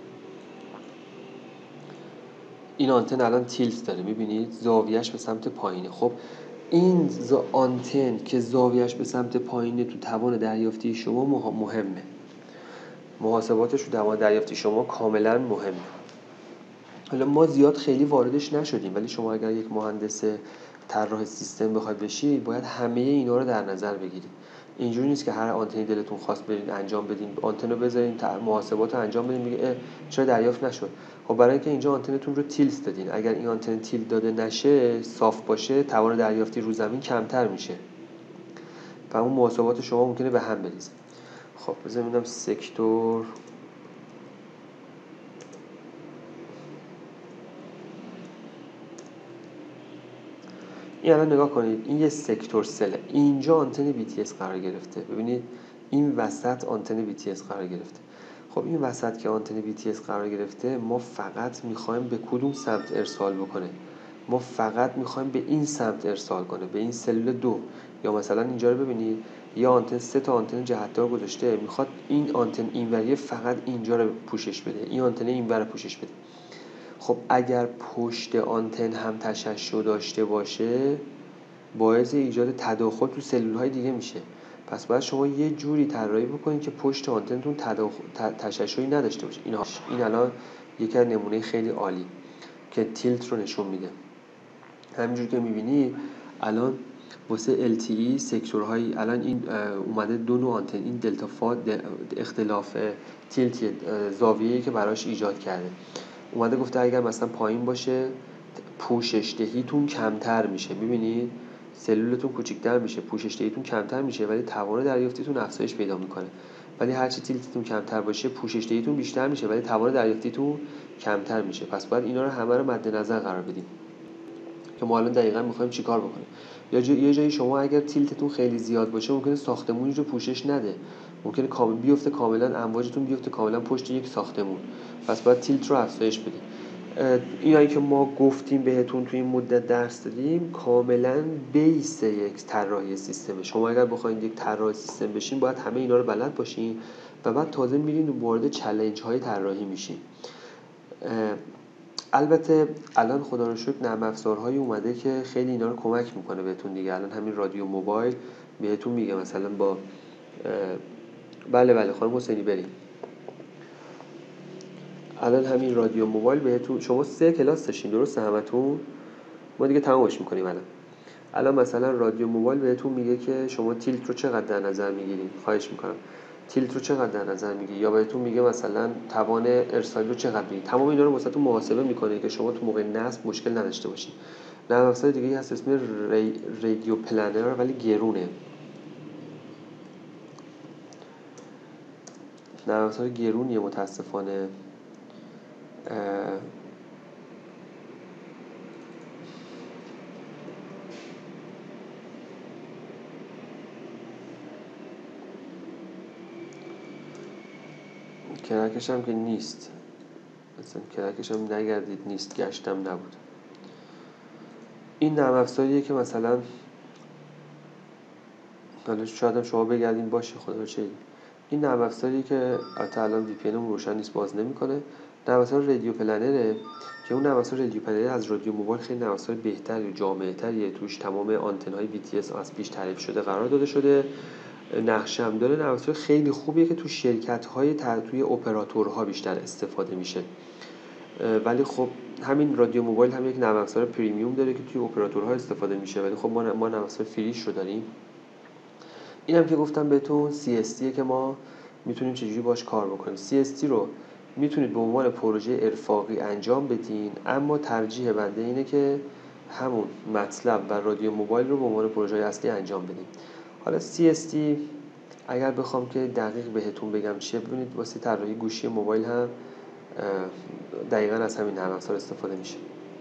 این آنتن الان تیلت داره، میبینید زاویهش به سمت پایینه. خب این آنتن که زاویهش به سمت پایینه تو توان دریافتی شما مهمه، محاسباتش تو توان دریافتی شما کاملا مهمه. حالا ما زیاد خیلی واردش نشدیم ولی شما اگر یک مهندس طراح سیستم بخواید بشید باید همه اینا رو در نظر بگیرید. اینجوری نیست که هر آنتنی دلتون خواست برید انجام بدین، آنتن رو بذارین محاسبات رو انجام بدین میگه چرا دریافت نشد. خب برای اینکه اینجا آنتنتون رو تیلت دادین، اگر این آنتن تیلت داده نشه، صاف باشه، توان دریافتی رو زمین کمتر میشه و اون محاسبات شما ممکنه به هم بریزه. خب بذاریم ببینم سکتور، این الان نگاه کنید، این یه سکتور سله، اینجا آنتن BTS قرار گرفته. ببینید این وسط آنتن BTS قرار گرفته. خب این وسط که آنتن BTS قرار گرفته، ما فقط میخوایم به کدوم سمت ارسال بکنه؟ ما فقط میخوایم به این سمت ارسال کنه، به این سلول 2. یا مثلا اینجا رو ببینید، یا آنتن 3 تا آنتن جهتدار گذاشته، میخواد این آنتن اینوریه فقط اینجا رو پوشش بده، این آنتن اینور رو پوشش بده. خب اگر پشت آنتن هم تشعشع داشته باشه باعث ایجاد تداخل تو سلول‌های دیگه میشه. پس باید شما یه جوری طراحی بکنید که پشت آنتنتون تشعشعی نداشته باشه. این الان یکی از نمونه خیلی عالی که تیلت رو نشون میده. همینجوری که میبینی الان واسه LTE سکتورهای الان این اومده دو نوع آنتن، این دلتا فا اختلاف تیلت زاویه‌ای که براش ایجاد کرده، اومده گفته اگر مثلا پایین باشه پوشش دهیتون کمتر میشه. ببینید سلولتون کوچیک‌تر میشه، پوشش دهیتون کمتر میشه ولی توان دریافتیتون افزایش پیدا میکنه. ولی هرچی تیلتتون کمتر باشه پوشش دهیتون بیشتر میشه ولی توان دریافتیتون کمتر میشه. پس باید اینا رو همه رو مد نظر قرار بدیم که ما الان دقیقاً میخوایم چیکار بکنیم. یا یه جایی شما اگر تیلتتون خیلی زیاد باشه ممکنه ساختمونی رو پوشش نده، ممکنه بیفته کاملا امواجتون بیفته کاملا پشت یک ساختمون. پس باید تیلت رو افزایش بدیم. اینایی که ما گفتیم بهتون توی این مدت درس دادیم کاملا بیس یک طراحی سیستمه. شما اگر بخواید یک طراح سیستم بشین باید همه اینا رو بلد باشین و بعد تازه میرین وارد چالش های طراحی میشین. البته الان خدا رو شکر نرم افزارهایی اومده که خیلی اینا رو کمک میکنه بهتون دیگه. الان همین رادیو موبایل بهتون میگه مثلا با بله خانم حسینی بریم، الان همین رادیو موبایل بهتون، شما 3 کلاس داشتین درسته همتون؟ ما دیگه تمامش میکنیم. الان مثلا رادیو موبایل بهتون میگه که شما تیلت رو چقدر در نظر میگیرید، خواهش میکنم تیلت رو چقدر در نظر میگیرید، یا بهتون میگه مثلا توان ارسال رو چقدر میگیرید. تمام اینا رو واسهتون محاسبه میکنه که شما تو موقع نصب مشکل نداشته باشید. نرم افزار دیگه هست اسم رادیو پلنر ولی گرونه، نرم افزار گرونیه متاسفانه. کرکش هم که نیست، مثلا کرکش هم نگردید نیست، گشتم نبود. این نرم افزاریه که مثلا حالا شاید هم شما بگردین باشه، خدا رو چه. این نرم افزاریه که البته الان وی پی ان روشن نیست، باز نمیکنه. نرم افزار رادیو پلنره که اون نرم افزار رادیو پلنر از رادیو موبایل خیلی نرم افزار بهتری و جامع‌تریه. توش تمام آنتن‌های BTS از پیش تعریف شده، قرار داده شده، نقشه هم داره. نرم افزار خیلی خوبیه که تو شرکت‌های توی اپراتورها بیشتر استفاده میشه. ولی خب همین رادیو موبایل هم یک نرم افزار پریمیوم داره که توی اپراتورها استفاده میشه، ولی خب ما نرم افزار فریش رو داریم. اینم که گفتم بهتون CST که ما میتونیم چجوری باش کار بکنیم. CST رو میتونید به عنوان پروژه ارفاقی انجام بدین، اما ترجیح بنده اینه که همون مطلب و رادیو موبایل رو به عنوان پروژه اصلی انجام بدیم. حالا CST اگر بخوام که دقیق بهتون بگم چیه، ببینید واسه طراحی گوشی موبایل هم دقیقاً از همین نرم افزار استفاده میشه.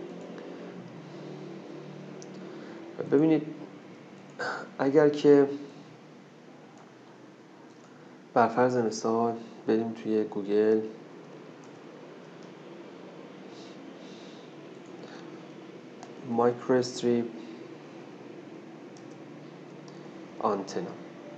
ببینید اگر که بر فرض مثال بریم توی گوگل مایکروستریپ آنتنا،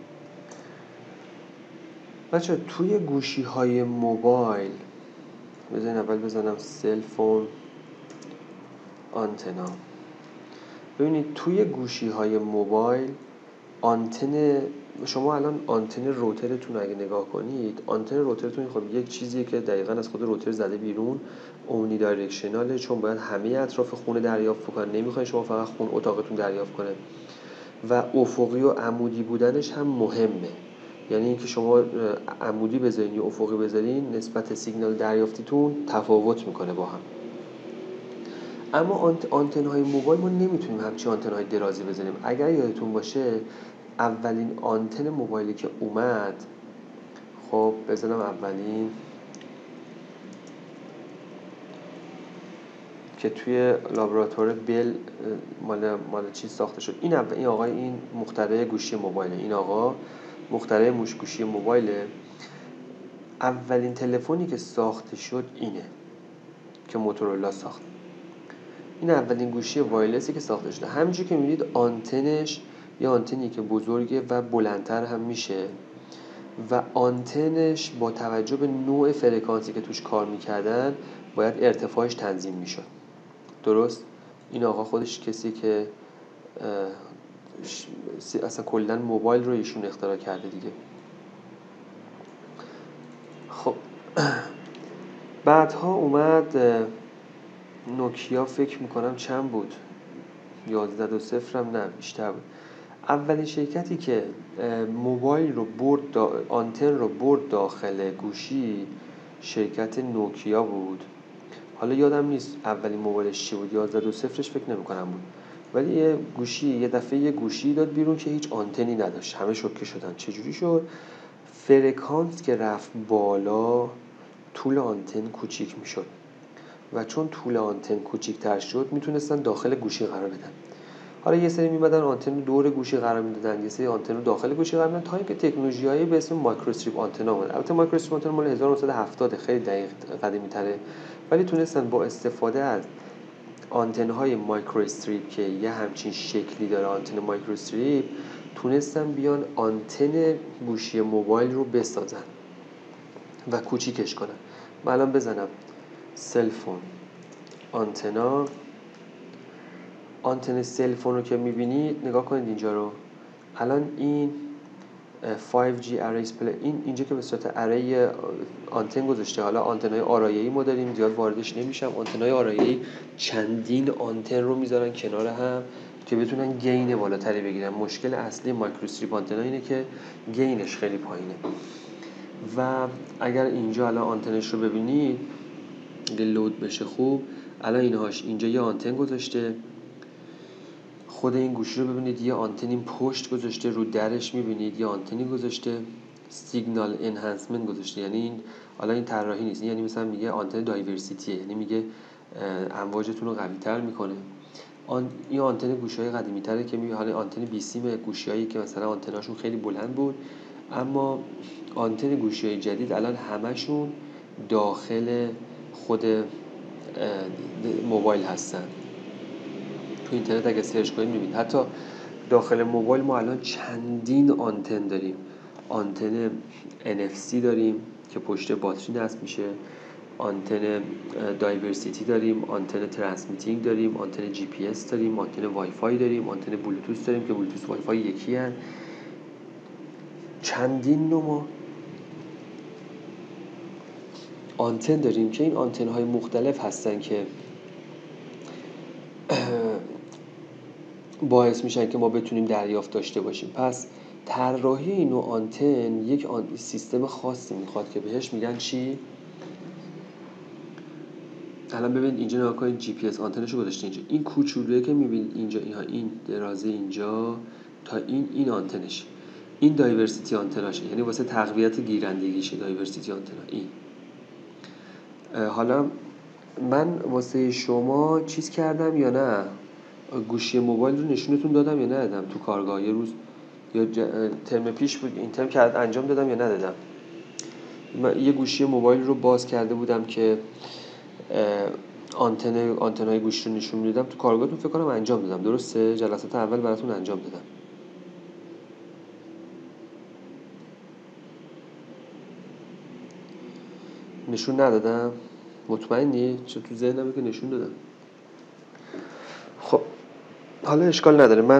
بچه توی گوشی های موبایل بذارین اول بزنم سل فون آنتنا. ببینید توی گوشی های موبایل آنتن، شما الان آنتن روترتون اگه نگاه کنید، آنتن روترتون خب یک چیزیه که دقیقاً از خود روتر زده بیرون، اونی دایرکشناله، چون باید همه اطراف خونه دریافت کنه، نمیخواین شما فقط خون اتاقتون دریافت کنه. و افقی و عمودی بودنش هم مهمه، یعنی اینکه شما عمودی بذارین یا افقی بذارین نسبت سیگنال دریافتیتون تفاوت میکنه با هم. اما آنتن‌های موبایل ما نمیتونیم همچین آنتن‌های درازی بذاریم. اگر یادتون باشه اولین آنتن موبایلی که اومد، خب بزنم اولین که توی لابراتوار بل مال چیز ساخته شد، این آقای این مخترع گوشی موبایله. این آقا مخترع گوشی موبایله. اولین تلفنی که ساخته شد اینه که موتورولا ساخت. این اولین گوشی وایرلسی که ساخته شده. همونجوری که می‌بینید آنتنش یه آنتنی که بزرگه و بلندتر هم میشه و آنتنش با توجه به نوع فرکانسی که توش کار میکردن باید ارتفاعش تنظیم میشد. درست؟ این آقا خودش کسی که اصلا کلا موبایل رو ایشون اختراع کرده دیگه. خب بعدها اومد نوکیا، فکر میکنم چند بود، 11 هم نه بیشتر بود. اولین شرکتی که موبایل رو برد آنتن رو برد داخل گوشی شرکت نوکیا بود. حالا یادم نیست اولین موبایلش چی بود، 11 فکر نمی‌کنم بود، ولی یه دفعه یه گوشی داد بیرون که هیچ آنتنی نداشت. همه شوکه شدن چجوری شد؟ فرکانس که رفت بالا طول آنتن کوچیک میشد و چون طول آنتن کوچیک‌تر شد میتونستن داخل گوشی قرار بدن. حالا یه سری میمدن آنتن رو دور گوشی قرار میدادن، یه سری آنتن رو داخل گوشی قرار میدادن، تا اینکه تکنولوژیایی به اسم مایکروستریپ آنتنا اومد. البته مایکروستریپ آنتنا مال 1970 خیلی دقیق قدیمی تره، ولی تونستن با استفاده از آنتن های مایکروستریپ که یه همچین شکلی داره، آنتن مایکروستریپ، تونستن بیان آنتن گوشی موبایل رو بسازن و کوچیکش کنن. من الان بزنم سل فون آنتن سل فون رو که می‌بینید نگاه کنید اینجا رو. الان این 5G array اینجا که به صورت اره آنتن گذاشته. حالا آنتن‌های آرایه‌ای ما داریم، زیاد واردش نمیشم. آنتن‌های آرایه‌ای چندین آنتن رو میذارن کنار هم که بتونن گین بالاتری بگیرن. مشکل اصلی مایکروستریپ آنتنا اینه که گینش خیلی پایینه. و اگر اینجا الان آنتنش رو ببینید اگه لود بشه خوب، الان اینجا یه آنتن گذاشته. خود این گوشی رو ببینید یه آنتنی پشت گذاشته، رو درش میبینید یه آنتنی گذاشته، سیگنال انهانسمنت گذاشته. یعنی این حالا این طراحی نیست، یعنی مثلا میگه آنتن دایورسیتیه، یعنی میگه امواجتون رو قوی تر میکنه. این آنتن گوشی‌های قدیمی‌تره که حالا آنتن بیسیم گوشی‌هایی که مثلا آنتناشون خیلی بلند بود، اما آنتن گوشی‌های جدید الان همشون داخل خود موبایل هستن. تو اینترنت اگه سرچ کنید می‌بینید حتی داخل موبایل ما الان چندین آنتن داریم. آنتن NFC داریم که پشت باتری نصب میشه، آنتن دایورسیتی داریم، آنتن ترانسمیتینگ داریم، آنتن GPS داریم، آنتن وای فای داریم، آنتن بلوتوث داریم که بلوتوث وای فای یکی هست. چندین نوع ما آنتن داریم که این آنتن های مختلف هستن که باعث میشن که ما بتونیم دریافت داشته باشیم. پس طراحی این نوع آنتن یک سیستم خاصی میخواد که بهش میگن چی؟ الان ببینید اینجا نگاه کنید، GPS آنتنشو گذاشته اینجا. این کوچولویی که میبینید اینجا، این درازه اینجا تا این آنتنش، این دایورسیتی آنتناشه، یعنی واسه تقویت گیرندگیشه دایورسیتی آنتنا. این حالا من واسه شما چیز کردم یا نه؟ گوشی موبایل رو نشونتون دادم یا ندادم تو کارگاه؟ یه روز یا ترم پیش بود این ترم که انجام دادم یا ندادم؟ من یه گوشی موبایل رو باز کرده بودم که آنتنای گوشی رو نشون میدادم تو کارگاهتون، فکر کنم انجام دادم. درسته؟ جلسات اول براتون انجام دادم. نشون ندادم؟ مطمئنی؟ چون تو ذهنم که نشون دادم. خب حالا اشکال نداره. من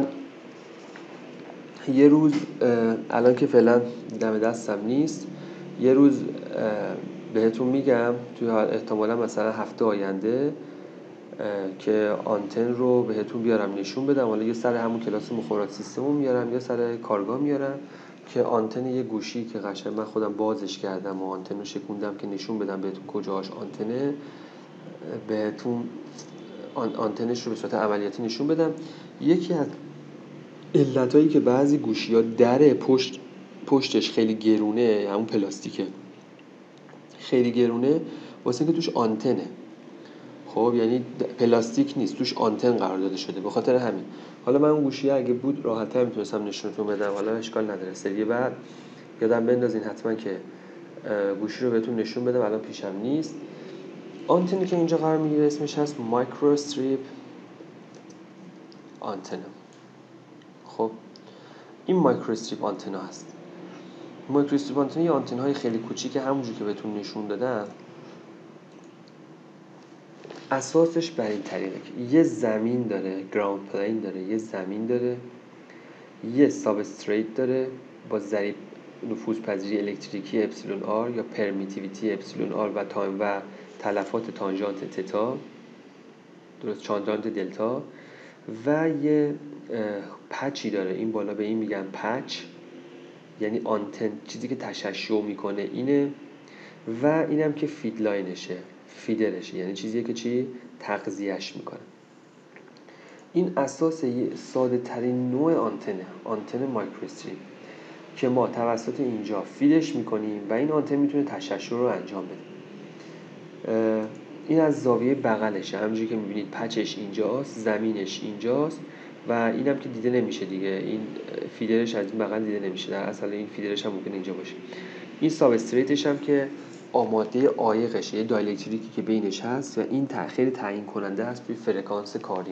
یه روز الان که فعلا دم دستم نیست، یه روز بهتون میگم توی احتمالا مثلا هفته آینده که آنتن رو بهتون بیارم نشون بدم. حالا یه سر همون کلاس مخابرات سیستمو میارم، یا سر کارگاه میارم که آنتن یه گوشی که قشنگ من خودم بازش کردم و آنتن رو شکوندم که نشون بدم بهتون کجاش آنتنه، بهتون آنتنش رو به صورت عملیاتی نشون بدم. یکی از علتایی که بعضی گوشی‌ها در پشتش خیلی گرونه، همون پلاستیکه خیلی گرونه، واسه اینکه توش آنتنه. خب یعنی پلاستیک نیست، توش آنتن قرار داده شده، به خاطر همین. حالا من اون گوشی اگه بود راحت‌تر میتونستم نشونتون بدم، حالا اشکال نداره. سری بعد یادم بندازین حتما که گوشی رو بهتون نشون بدم، الان پیشم نیست. آنتنی که اینجا قرار میگیره اسمش هست مایکرو استریپ آنتنا. خب این مایکرو استریپ آنتنا هست. مایکرو استریپ آنتنا یه آنتن‌های خیلی کوچیکه، همونجوری که بهتون نشون دادم. اساسش بر این طریقه که یه زمین داره، گراوند پلین داره، یه زمین داره، یه سابستریت داره با ضریب نفوذپذیری الکتریکی اپسیلون آر یا پرمیتیویتی اپسیلون آر و تایم و تلفات تانژانت تتا، درست، تانژانت دلتا، و یه پچی داره این بالا، به این میگن پچ، یعنی آنتن، چیزی که تشعشع میکنه اینه. و اینم که فید لاینشه، فیدرشه، یعنی چیزیه که چی؟ تغذیهش میکنه. این اساس یه ساده ترین نوع آنتنه، آنتن مایکرو استریپ، که ما توسط اینجا فیدش میکنیم و این آنتن میتونه تشعشع رو انجام بده. این از زاویه بغلشه، همونجوری که میبینید پچش اینجاست، زمینش اینجاست و اینم که دیده نمیشه دیگه، این فیدرش از این بغل دیده نمیشه، در اصل این فیدرش هم ممکنه اینجا باشه. این سابستریتش هم که آماده عایقشه، یه دایلکتریکی که بینش هست و این خیلی تعیین کننده است توی فرکانس کاری.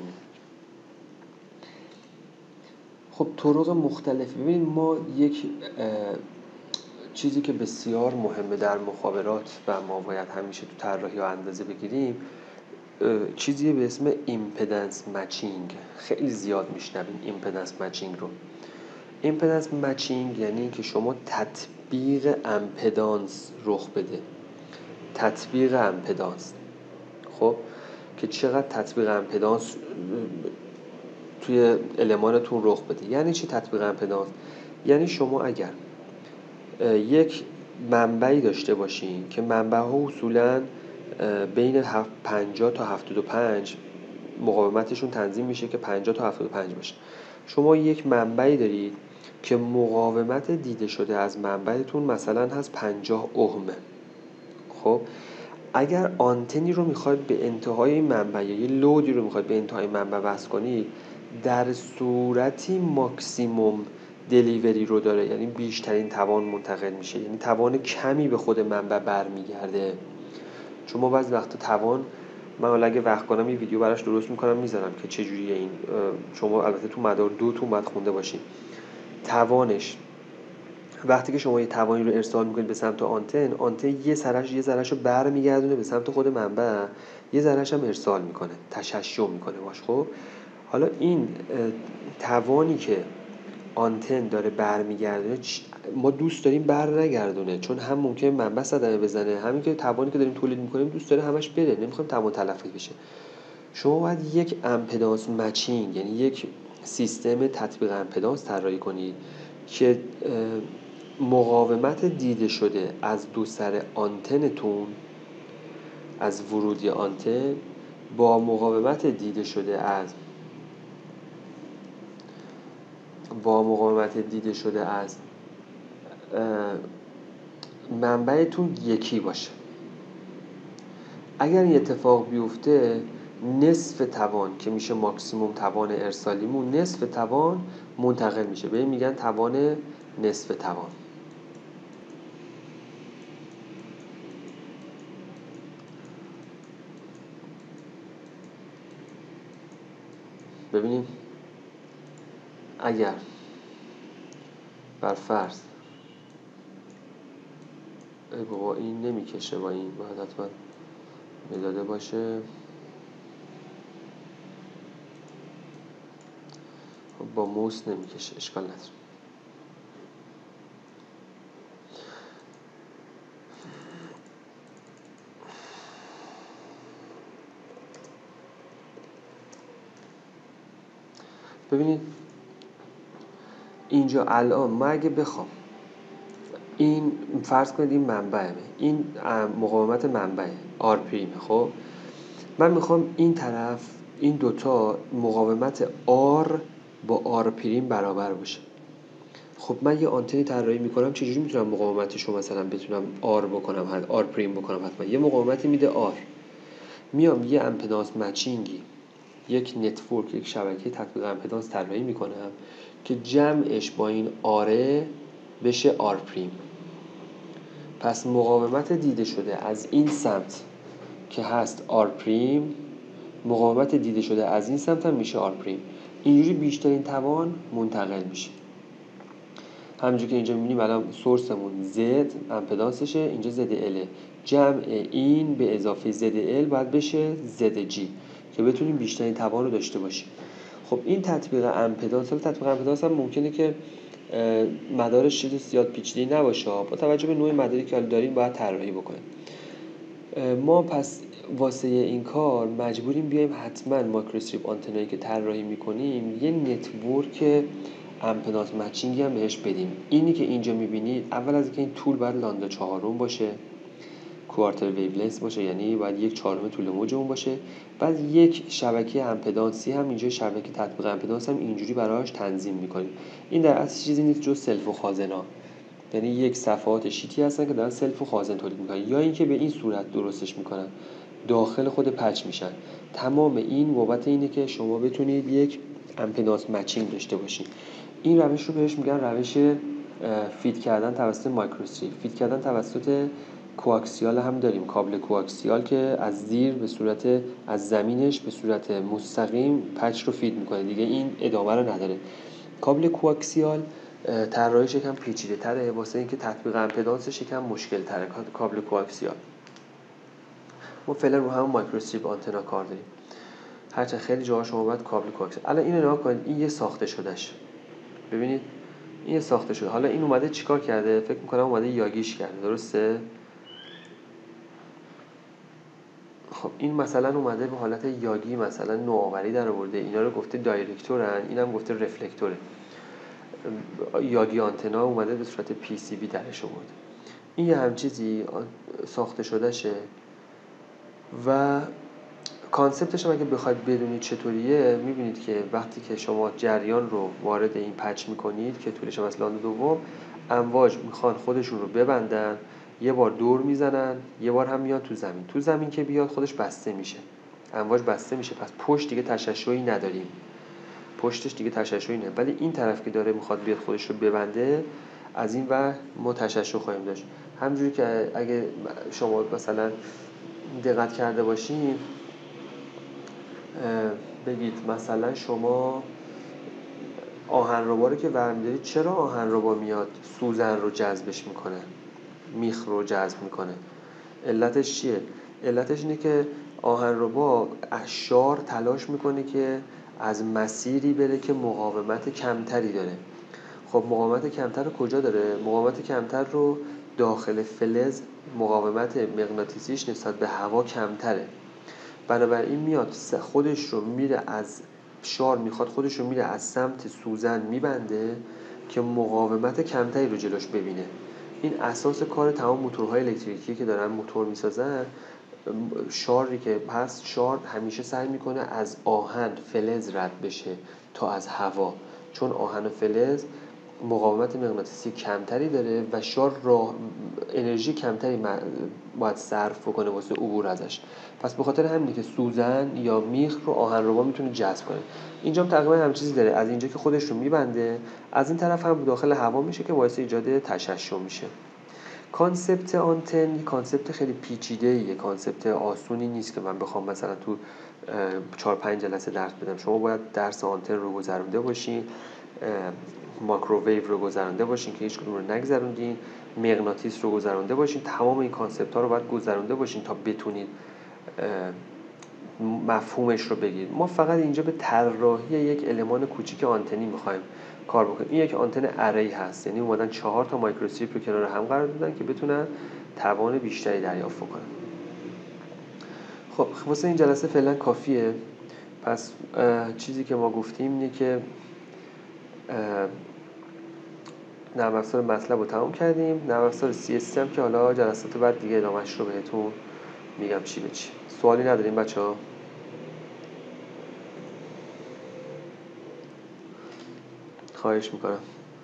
خب طرق مختلفی. ببینید ما یک چیزی که بسیار مهمه در مخابرات و ما باید همیشه تو طراحی و اندازه بگیریم، چیزی به اسم ایمپدنس مچینگ. خیلی زیاد میشنویم ایمپدنس مچینگ رو. ایمپدنس مچینگ یعنی که شما تطبیق امپدانس رخ بده. تطبیق امپدانس، خب که چقدر تطبیق امپدانس توی المانتون رخ بده. یعنی چی تطبیق امپدانس؟ یعنی شما اگر یک منبعی داشته باشین که منبع‌ها اصولاً بین 50 تا 75 مقاومتشون تنظیم میشه که 50 تا 75 باشه. شما یک منبعی دارید که مقاومت دیده شده از منبعتون مثلا هست 50 اوم. خب اگر آنتنی رو میخواید به انتهای این منبع یا یه لودی رو میخواید به انتهای منبع وصل کنید، در صورتی ماکسیموم دلیوری رو داره، یعنی بیشترین توان منتقل میشه، یعنی توان کمی به خود منبع برمیگرده. چون ما بعضی وقتا توان، من اگه وقت کنم یه ویدیو براش درست میکنم میذارم که چجوریه این، شما البته تو مدار 2 باید خونده باشین. توانش وقتی که شما یه توانی رو ارسال میکنید به سمت آنتن یه ذره‌اش رو برمیگردونه به سمت خود منبع، یه ذره‌اش هم ارسال میکنه، تشعشع میکنه باش. خب حالا این توانی که آنتن داره برمیگردونه ما دوست داریم بر نگردونه، چون هم ممکنه منبع صدمه بزنه، همین که توانی که داریم تولید میکنیم دوست داره همش بره، نمیخوایم توان تلفی بشه. شما باید یک امپدانس مچینگ، یعنی یک سیستم تطبیق امپدانس طراحی کنید که مقاومت دیده شده از دو سر آنتنتون، از ورودی آنتن، با مقاومت دیده شده از منبعتون یکی باشه. اگر این اتفاق بیفته نصف توان که میشه ماکسیموم توان ارسالیمون، نصف توان منتقل میشه، به این میگن توان نصف توان. ببینیم اگر بر فرض ای بابا این نمیکشه، با این باید حتما مداده باشه. با موس نمیکشه، اشکال نداره. ببینید اینجا الان ما اگه بخوام این فرض کنید این منبعه، این مقاومت منبعه آر پریمه. خب من میخوام این طرف این دوتا مقاومت آر با آر پریم برابر باشه. خب من یه آنتنی طراحی میکنم، چجوری میتونم مقاومتشو مثلا بتونم آر بکنم، آر پریم بکنم؟ حتما یه مقاومتی میده آر، میام یه امپدانس مچینگی، یک نتورک، یک شبکه تطبیق امپدانس طراحی میکنم که جمعش با این آره بشه آر پریم. پس مقاومت دیده شده از این سمت که هست آر پریم، مقاومت دیده شده از این سمت هم میشه آر پریم. اینجوری بیشترین توان منتقل میشه. همونجوری که اینجا میبینیم الان سورسمون زد امپدانسشه، اینجا زد ال، جمع این به اضافه زد ال باید بشه زد جی که بتونیم بیشترین توان رو داشته باشیم. خب این تطبیق امپدانس هم ممکنه که مدارش چیز زیاد پیچیده نباشه، با توجه به نوع مداری که داریم باید طراحی بکنیم. ما پس واسه این کار مجبوریم بیایم حتما مایکروستریپ آنتنایی که طراحی میکنیم یه نتورک امپدانس مچینگی هم بهش بدیم. اینی که اینجا میبینید اول از اینکه این طول باید لامدا 4 باشه، کوارتر ویولنس باشه، یعنی باید 1/4 طول موجمون باشه. بعد یک شبکه امپدانسی هم اینجا، شبکه تطبیق امپدانس هم اینجوری براش تنظیم میکنیم. این در اصل چیزی نیست جز سلف و خازنا، یعنی یک صفحات شیتی هستن که دارن سلف و خازن تولید میکنن، یا اینکه به این صورت درستش میکنن، داخل خود پچ میشن. تمام این بابت اینه که شما بتونید یک امپدانس مچینگ داشته باشید. این روش رو بهش میگن روش فید کردن توسط مایکروستریپ. فید کردن توسط کوآکسیال هم داریم، کابل کوآکسیال که از زیر به صورت از زمینش به صورت مستقیم پچ رو فید میکنه، دیگه این ادامه رو نداره. کابل کوآکسیال طراحیش یکم پیچیده تره واسه اینکه تطبیق امپدانسش یکم مشکل تره. کابل کوآکسیال ما فعلا رو همون مایکروستریپ آنتنا کار داریم، هرچند خیلی جاها شما باید کابل کوآکسیال. الان اینو نگاه کنید، این یه ساخته شدهش، ببینید این یه ساخته شده. حالا این اومده چیکار کرده؟ فکر می‌کنم اومده یاگیش کرده، درسته؟ خب این مثلا اومده به حالت یاگی مثلا نوآوری در آورده، اینا رو گفته دایرکتورن، اینم گفته رفلکتوره. یاگی آنتنا اومده به صورت پی سی بی درش آورده. این یه هم چیزی ساخته شده شه و کانسپتش هم اگه بخواید بدونید چطوریه، میبینید که وقتی که شما جریان رو وارد این پچ میکنید که طولش هم از لاند دوم، امواج میخوان خودشون رو ببندن، یه بار دور میزنن، یه بار هم میاد تو زمین که بیاد خودش بسته میشه، امواج بسته میشه، پس پشت دیگه تشعشعی نداریم. پشتش دیگه تشعشعی نه، ولی این طرف که داره میخواد بیاد خودش رو ببنده، از این ور ما تشعشع خواهیم داشت. همونجوری که اگه شما مثلا دقت کرده باشین، بگید مثلا شما آهنربا رو که برمی‌دارید، چرا آهنربا میاد سوزن رو جذبش میکنه، میخ رو جذب میکنه؟ علتش چیه؟ علتش اینه که آهنربا شار تلاش میکنه که از مسیری بره که مقاومت کمتری داره. خب مقاومت کمتر رو کجا داره؟ مقاومت کمتر رو داخل فلز، مقاومت مغناطیسیش نسبت به هوا کمتره. بنابراین میاد خودش رو میره از شار، میخواد خودش رو میره از سمت سوزن میبنده که مقاومت کمتری رو جلوش ببینه. این اساس کار تمام موتورهای الکتریکی که دارن موتور میسازن. شاری که پس شار همیشه سعی میکنه از آهن فلز رد بشه تا از هوا، چون آهن و فلز مقاومت مغناطیسی کمتری داره و شار انرژی کمتری باید صرف کنه واسه عبور ازش. پس به خاطر همینه که سوزن یا میخ رو آهنربا میتونه جذب کنه. اینجا هم تقریبا همین چیزی داره، از اینجا که خودش رو میبنده، از این طرف هم داخل هوا میشه که باعث ایجاد تشعشع میشه. کانسپت آنتن کانسپت خیلی پیچیده‌ایه، کانسپت آسونی نیست که من بخوام مثلا تو 4-5 جلسه درس بدم. شما باید درس آنتن رو گذرونده باشین، ماکروویو رو گذرونده باشین که هیچ کدوم رو نگذروندین، مغناطیس رو گذرونده باشین، تمام این کانسپت ها رو باید گذرونده باشین تا بتونید مفهومش رو بگید. ما فقط اینجا به طراحی یک المان کوچیک آنتنی می‌خوایم کار بکنیم. این یک آنتن اری هست، یعنی اومدن 4 تا مایکروستریپ رو کنار هم قرار دادن که بتونن توان بیشتری دریافت کنن. خب واسه این جلسه فعلا کافیه. پس چیزی که ما گفتیم اینه که نرم افزار مطلب رو تمام کردیم. نرم افزار CSS هم که حالا جلسات بعد دیگه ادامهش رو بهتون میگم چی به چی. سوالی نداریم بچه‌ها؟ خواهش میکنم.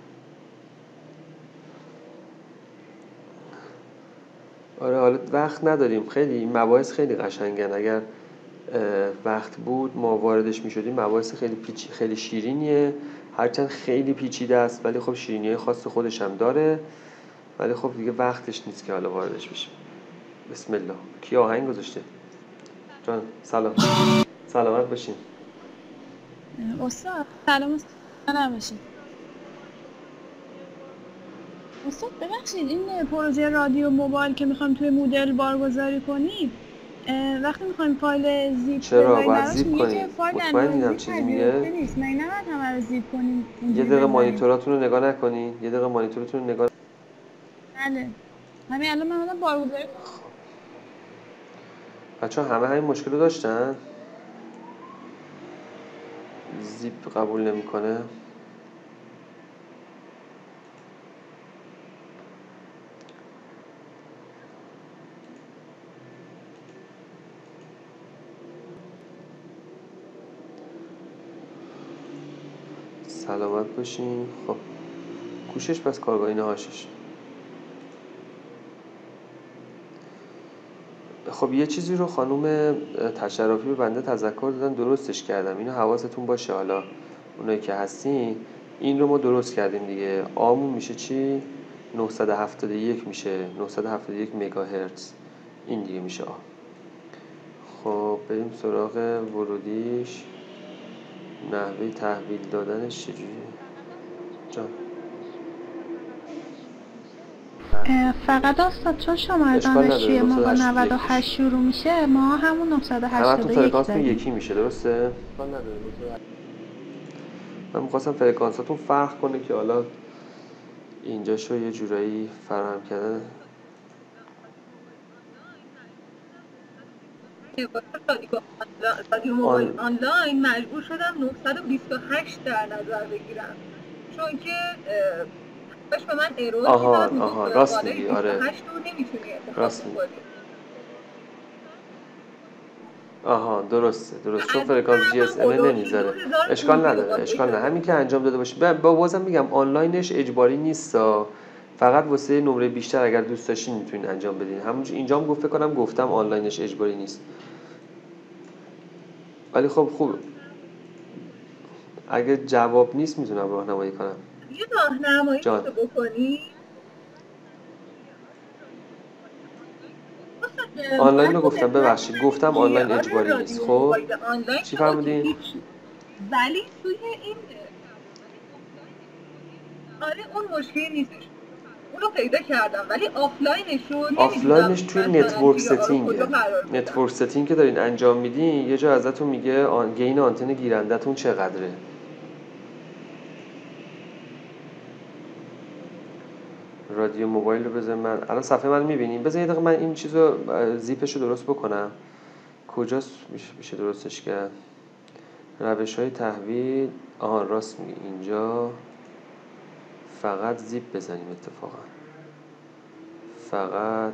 آره حالا وقت نداریم، خیلی این مباحث خیلی قشنگن. اگر وقت بود ما واردش میشدیم. مباحث خیلی شیرینیه، هرچند خیلی پیچیده است ولی خب شیرینی‌های خاص خودش هم داره، ولی خب دیگه وقتش نیست که حالا واردش بشیم. بسم الله. کی آهنگ گذاشته؟ جان سلام، سلامت باشین. استاد سلام، نباشید. استاد ببخشید، این پروژه رادیو موبایل که میخوایم توی مودل بارگذاری کنیم، وقتی میخوایم فایل زیپ چرا باید براش زیپ میگه کنیم؟ که فایل مطمئنین هم اندازه‌ای چیزی میگه؟ نیست، من نباید همه رو زیپ کنیم. یه دقیقه مانیتوراتون رو نگاه نکنین، یه دقیقه مانیتوراتون رو نگاه. بله همین الان من اومدم بارگذاری. بچه‌ها همه همین مشکل رو داشتن؟ زیپ قبول نمیکنه. سلامت باشین. خب کوشش بس کارگاهی نهاشش. خب یه چیزی رو خانم تشرفی به بنده تذکر دادن، درستش کردم. اینو حواستون باشه. حالا اونایی که هستین این رو ما درست کردیم دیگه. آمون میشه چی؟ 971 میشه، 971 مگاهرتز. این دیگه میشه آ. خب بریم سراغ ورودیش. نحوه تحویل دادنش چجوریه؟ جان فقط استاد چون شماره دانشجوی ما با 98 شروع میشه، ما همون 981 فرکانستون یکی میشه، درسته؟ من میخواستم فرکانساتون فرق کنه که حالا اینجا شو یه جورایی فراهم کردن. رادیو موبایل آنلاین مجبور شدم 928 در نظر بگیرم، چون که باش به من ایرور میداد. راست میگی. آره 28 رو نمیتونی انتخاب کنی. درسته چون فرکانس GSM نمیذاره. اشکال نداره. همین که انجام داده باشی. بازم میگم آنلاینش اجباری نیستا، فقط واسه نمره بیشتر اگر دوست داشتین میتونین انجام بدین. همونجوری اینجا هم گفتم آنلاینش اجباری نیست، ولی خب خوب اگه جواب نیست میتونم راهنمایی کنم. یه راهنمایی جان. میتونی بکنی؟ آنلاین رو گفتم، ببخشید گفتم آنلاین اجباری نیست. خب آنلاین چی که اوکی فرمودین؟ هیچی. ولی توی این اون مشکلی نیستش، اونو پیدا کردم، ولی آفلاینش رو نمیدونم آفلاینش توی نتورک توی کجا ستینگه. قرار بدم. نتورک ستینگ که دارین انجام میدین یه جا ازتون میگه گین آنتن گیرندتون چقدره. رادیو موبایل رو بذار من الان صفحه من میبینیم. بذار یه دقیقه من این چیزو زیپش رو درست بکنم. کجاست میشه درستش کرد؟ روش‌های تحویل. راست میگه اینجا فقط زیپ بزنیم. اتفاقا فقط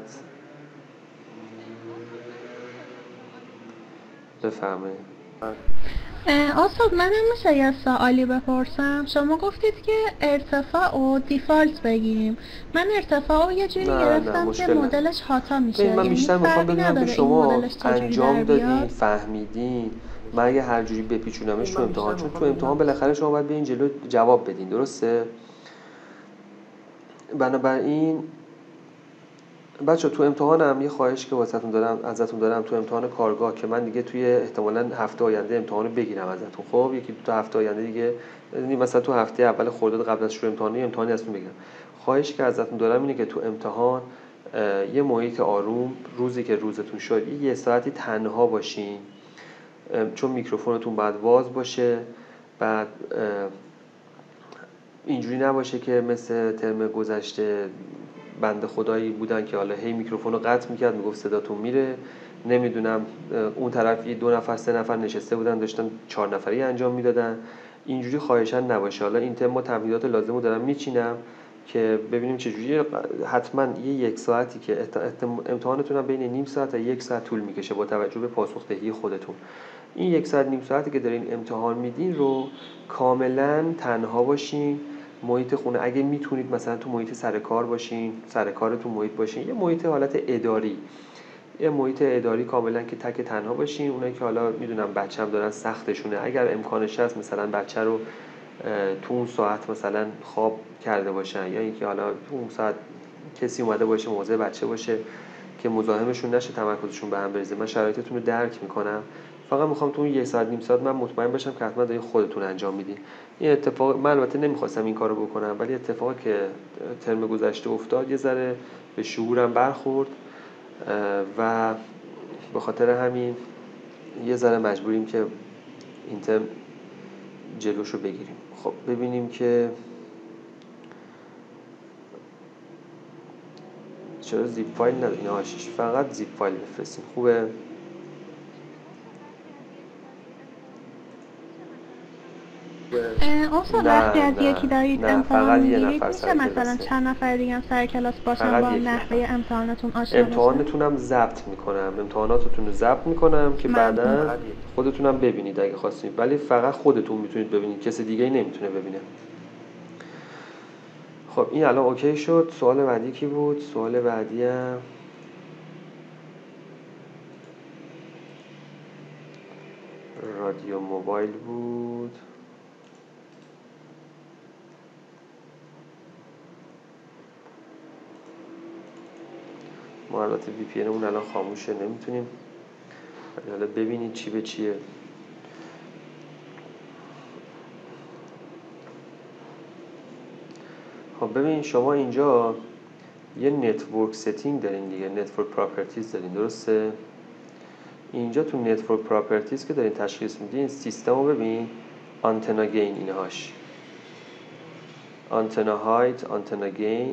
بفهمه. آساد منم میشه یه سوالی بپرسم؟ شما گفتید که ارتفاع و دیفالت بگیریم. من ارتفاع رو یه جوری گرفتم که مدلش هاتا میشه. من بیشتر میخوام بدونم که شما انجام دادین، بیاد. فهمیدین. من اگه هر جوری بپیچونمش تو امتحان، چون تو امتحان بالاخره شما باید بیاین جلو جواب بدین، درسته؟ بنابراین بچه تو امتحانم یه خواهش که ازتون دارم تو امتحان کارگاه که من دیگه توی احتمالاً هفته آینده امتحانو بگیرم ازتون. خب یکی دو تا هفته آینده دیگه، مثلا تو هفته اول خرداد قبل از شروع امتحانی ازتون بگیرم. خواهش که ازتون دارم اینه که تو امتحان یه محیط آروم، روزی که روزتون شد یه ساعتی تنها باشین، چون میکروفونتون باید باز باشه. بعد اینجوری نباشه که مثل ترم گذشته بنده خدایی بودن که حالا هی میکروفون رو قطع میکرد میگفت صداتون میره، نمیدونم اون طرفی 2 نفر 3 نفر نشسته بودن داشتن 4 نفری انجام میدادن. اینجوری خواهشاً نباشه. حالا این ترم ما تمهیدات لازم رو دارم میچینم که ببینیم چجوری. حتما یک ساعتی که امتحانتون هم بین نیم ساعت تا 1 ساعت طول میکشه با توجه به پاسخدهی خودتون. این 1 ساعت نیم ساعتی که دارین امتحان میدین رو کاملا تنها باشین، محیط خونه. اگه میتونید مثلا تو محیط سر کار باشین، سر کارتون محیط باشین، یه محیط حالت اداری، یه محیط اداری کاملا که تک تنها باشین. اونایی که حالا میدونم بچه هم دارن سختشونه، اگر امکانش هست مثلا بچه رو تو اون ساعت مثلا خواب کرده باشن، یا اینکه حالا تو اون ساعت کسی اومده باشه موضع بچه باشه که مزاحمشون نشه، تمرکزشون به هم بریزه. من شرایطتون رو درک میکنم، فقط میخوام تو اون 1 ساعت نیم ساعت من مطمئن باشم که حتما دارین خودتون انجام میدین. این اتفاق من البته نمیخواستم این کارو بکنم، ولی اتفاقی که ترم گذشته افتاد یه ذره به شعورم برخورد و به خاطر همین یه ذره مجبوریم که این ترم جلوشو بگیریم. خب ببینیم که چرا زیپ فایل ندارین هاشیش، فقط زیپ فایل بفرستین. خوبه؟ اصلا وقتی از یکی دارید امتحان میگیرید میشه مثلا چند نفر دیگه هم سر کلاس باشن با نحوه امتحانتون آشنا باشن؟ امتحانتونم ضبط میکنم، امتحاناتتون رو ضبط میکنم که بعدا خودتونم ببینید اگه خواستید، ولی فقط خودتون میتونید ببینید، کسی دیگه نمیتونه ببینه. خب این الان اوکی شد. سوال بعدی کی بود؟ سوال بعدی هم رادیو موبایل بود. ما البته وی پی اون الان خاموشه نمیتونیم، حالا ببینید چی به چیه. خب ببین شما اینجا یه نتورک ستینگ دارین دیگه، نتورک پراپرتیز دارین، درسته؟ اینجا تو نتورک پراپرتیز که دارین تشخیص میدین سیستم رو ببین، آنتنا گین اینهاش، آنتنا هایت، آنتنا گین،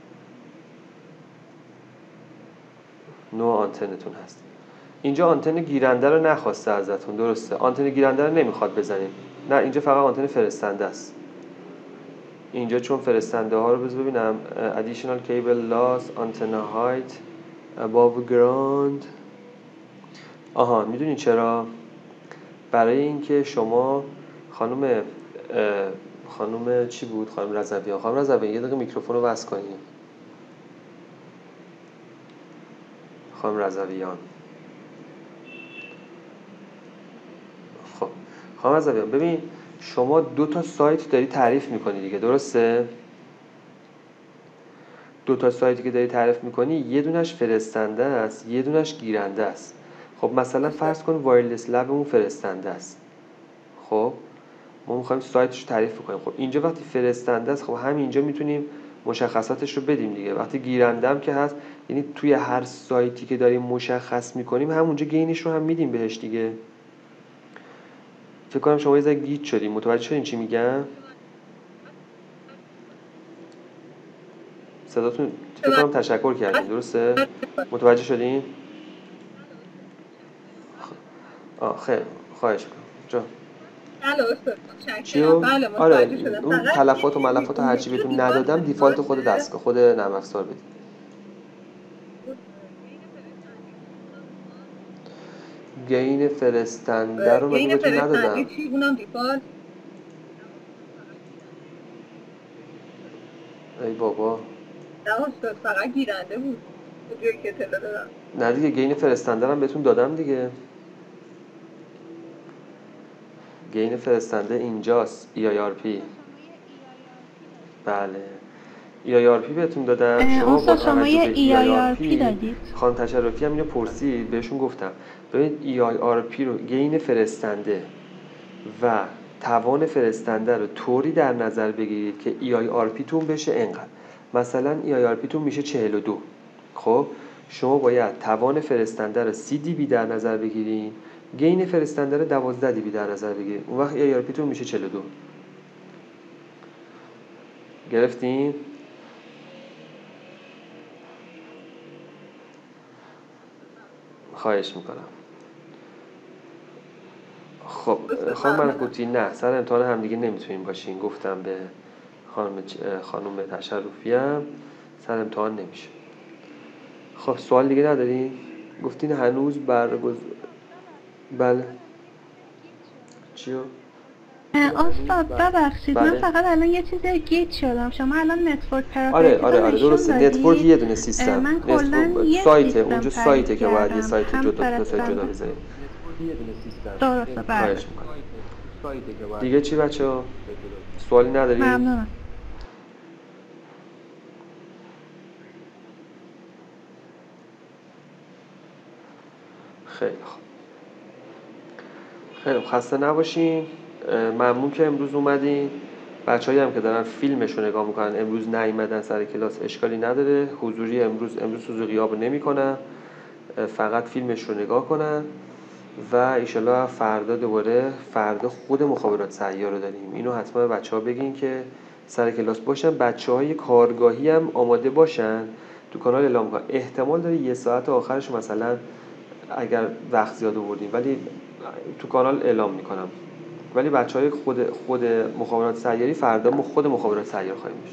نوع آنتنتون هست. اینجا آنتن گیرنده رو نخواسته ازتون، درسته؟ آنتن گیرنده رو نمیخواد بزنین، نه اینجا فقط آنتن فرستنده است. اینجا چون فرستنده ها رو بذار ببینم additional cable loss antenna height above ground. آها میدونی چرا؟ برای اینکه شما خانم چی بود؟ خانم رضویان یه دقیقه میکروفون رو بس کنیم. خانم رضویان، خب خانم رضویان ببین شما 2 تا سایت داری تعریف میکنی دیگه، درسته؟ 2 تا سایتی که داری تعریف میکنی، یه دونش فرستنده است، یه دونش گیرنده است. خب مثلا فرض کن وایرلس لبمون فرستنده است. خب ما میخوایم سایتش رو تعریف کنیم. خب اینجا وقتی فرستنده است، خب همینجا میتونیم مشخصاتش رو بدیم دیگه. وقتی گیرنده هم که هست، یعنی توی هر سایتی که داریم مشخص میکنیم همونجا گینش رو هم میدیم بهش دیگه. فکر کنم شما یه ذره گیج شدین، متوجه شدین چی میگم؟ صداتون فکر کنم تشکر کردین، درسته؟ متوجه شدین؟ خیلی خواهش میکنم جان. بله استاد چیو؟ متشکرم. بله آره متوجه شدم. اون فقط تلفات و یه ملفات و هرچی میشه بهتون ندادم دیفالت خود دستگاه خود نرم افزار بدید. گین فرستنده رو مگه گین بهتون ندادم؟ فرستنده چی؟ اونم دیفالت؟ ای بابا نه استاد فقط گیرنده بود اونجایی که اطلاع دارم. نه دیگه، گین فرستنده رو هم بهتون دادم دیگه. گین فرستنده اینجاست، EIRP. بله EIRP بهتون دادم. شما با استاد شما توجه یه به EIRP دادید. خانم تشرفی هم اینو پرسید، بهشون گفتم ببینید EIRP رو، گین فرستنده و توان فرستنده رو طوری در نظر بگیرید که EIRP تون بشه انقدر. مثلا EIRP تون میشه 42. خب شما باید توان فرستنده رو 30 dB در نظر بگیرید، گین فرستنده رو 12 dB در نظر بگیرید، اون وقت EIRP تون میشه 42. گرفتین؟ خواهش میکنم. خب خانم ملکوتی، نه سر امتحان هم دیگه نمیتونیم باشین، گفتم به خانم تشرفی هم سر امتحان نمیشه. خب سوال دیگه نداری؟ گفتین هنوز بله چیو؟ استاد ببخشید بله. من فقط الان یه چیز گیج شدم. شما الان نتورک آره پراپرتیز درسته. نتورک یه دونه سیستم، من کلا یه سایته سیستم اونجا، سایته که باید یه کردم. سایت هم جدا، دو سایت جدا فرستنده. بذارید. درسته بله. خواهش میکنم. دیگه چی بچه‌ها؟ سوالی نداری؟ ممنونم. خیلی خوب. خیلی خسته نباشین. ممنون که امروز اومدین. بچه‌هایی هم که دارن فیلمش رو نگاه میکنن امروز نیومدن سر کلاس، اشکالی نداره. حضوری امروز حضور غیاب نمی‌کنم، فقط فیلمش رو نگاه کنن و ایشالا فردا دوباره خود مخابرات سیار رو داریم. اینو حتما به بچه‌ها بگین که سر کلاس باشن. بچه‌های کارگاهی هم آماده باشن، تو کانال اعلام می‌کنم. احتمال داره یه ساعت آخرش مثلا اگر وقت زیاد آوردیم، ولی تو کانال اعلام میکنم. ولی بچهای خود مخابرات سیاری فردا خود مخابرات سیار خواهیم داشت.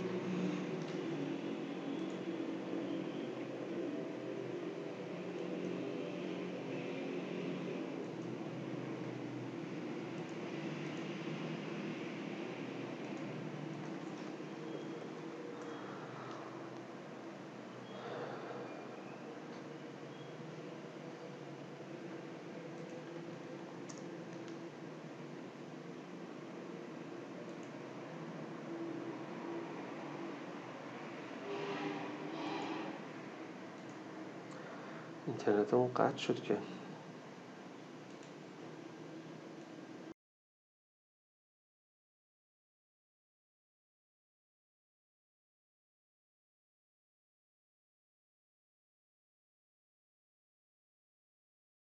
اینترنتمون قطع شد که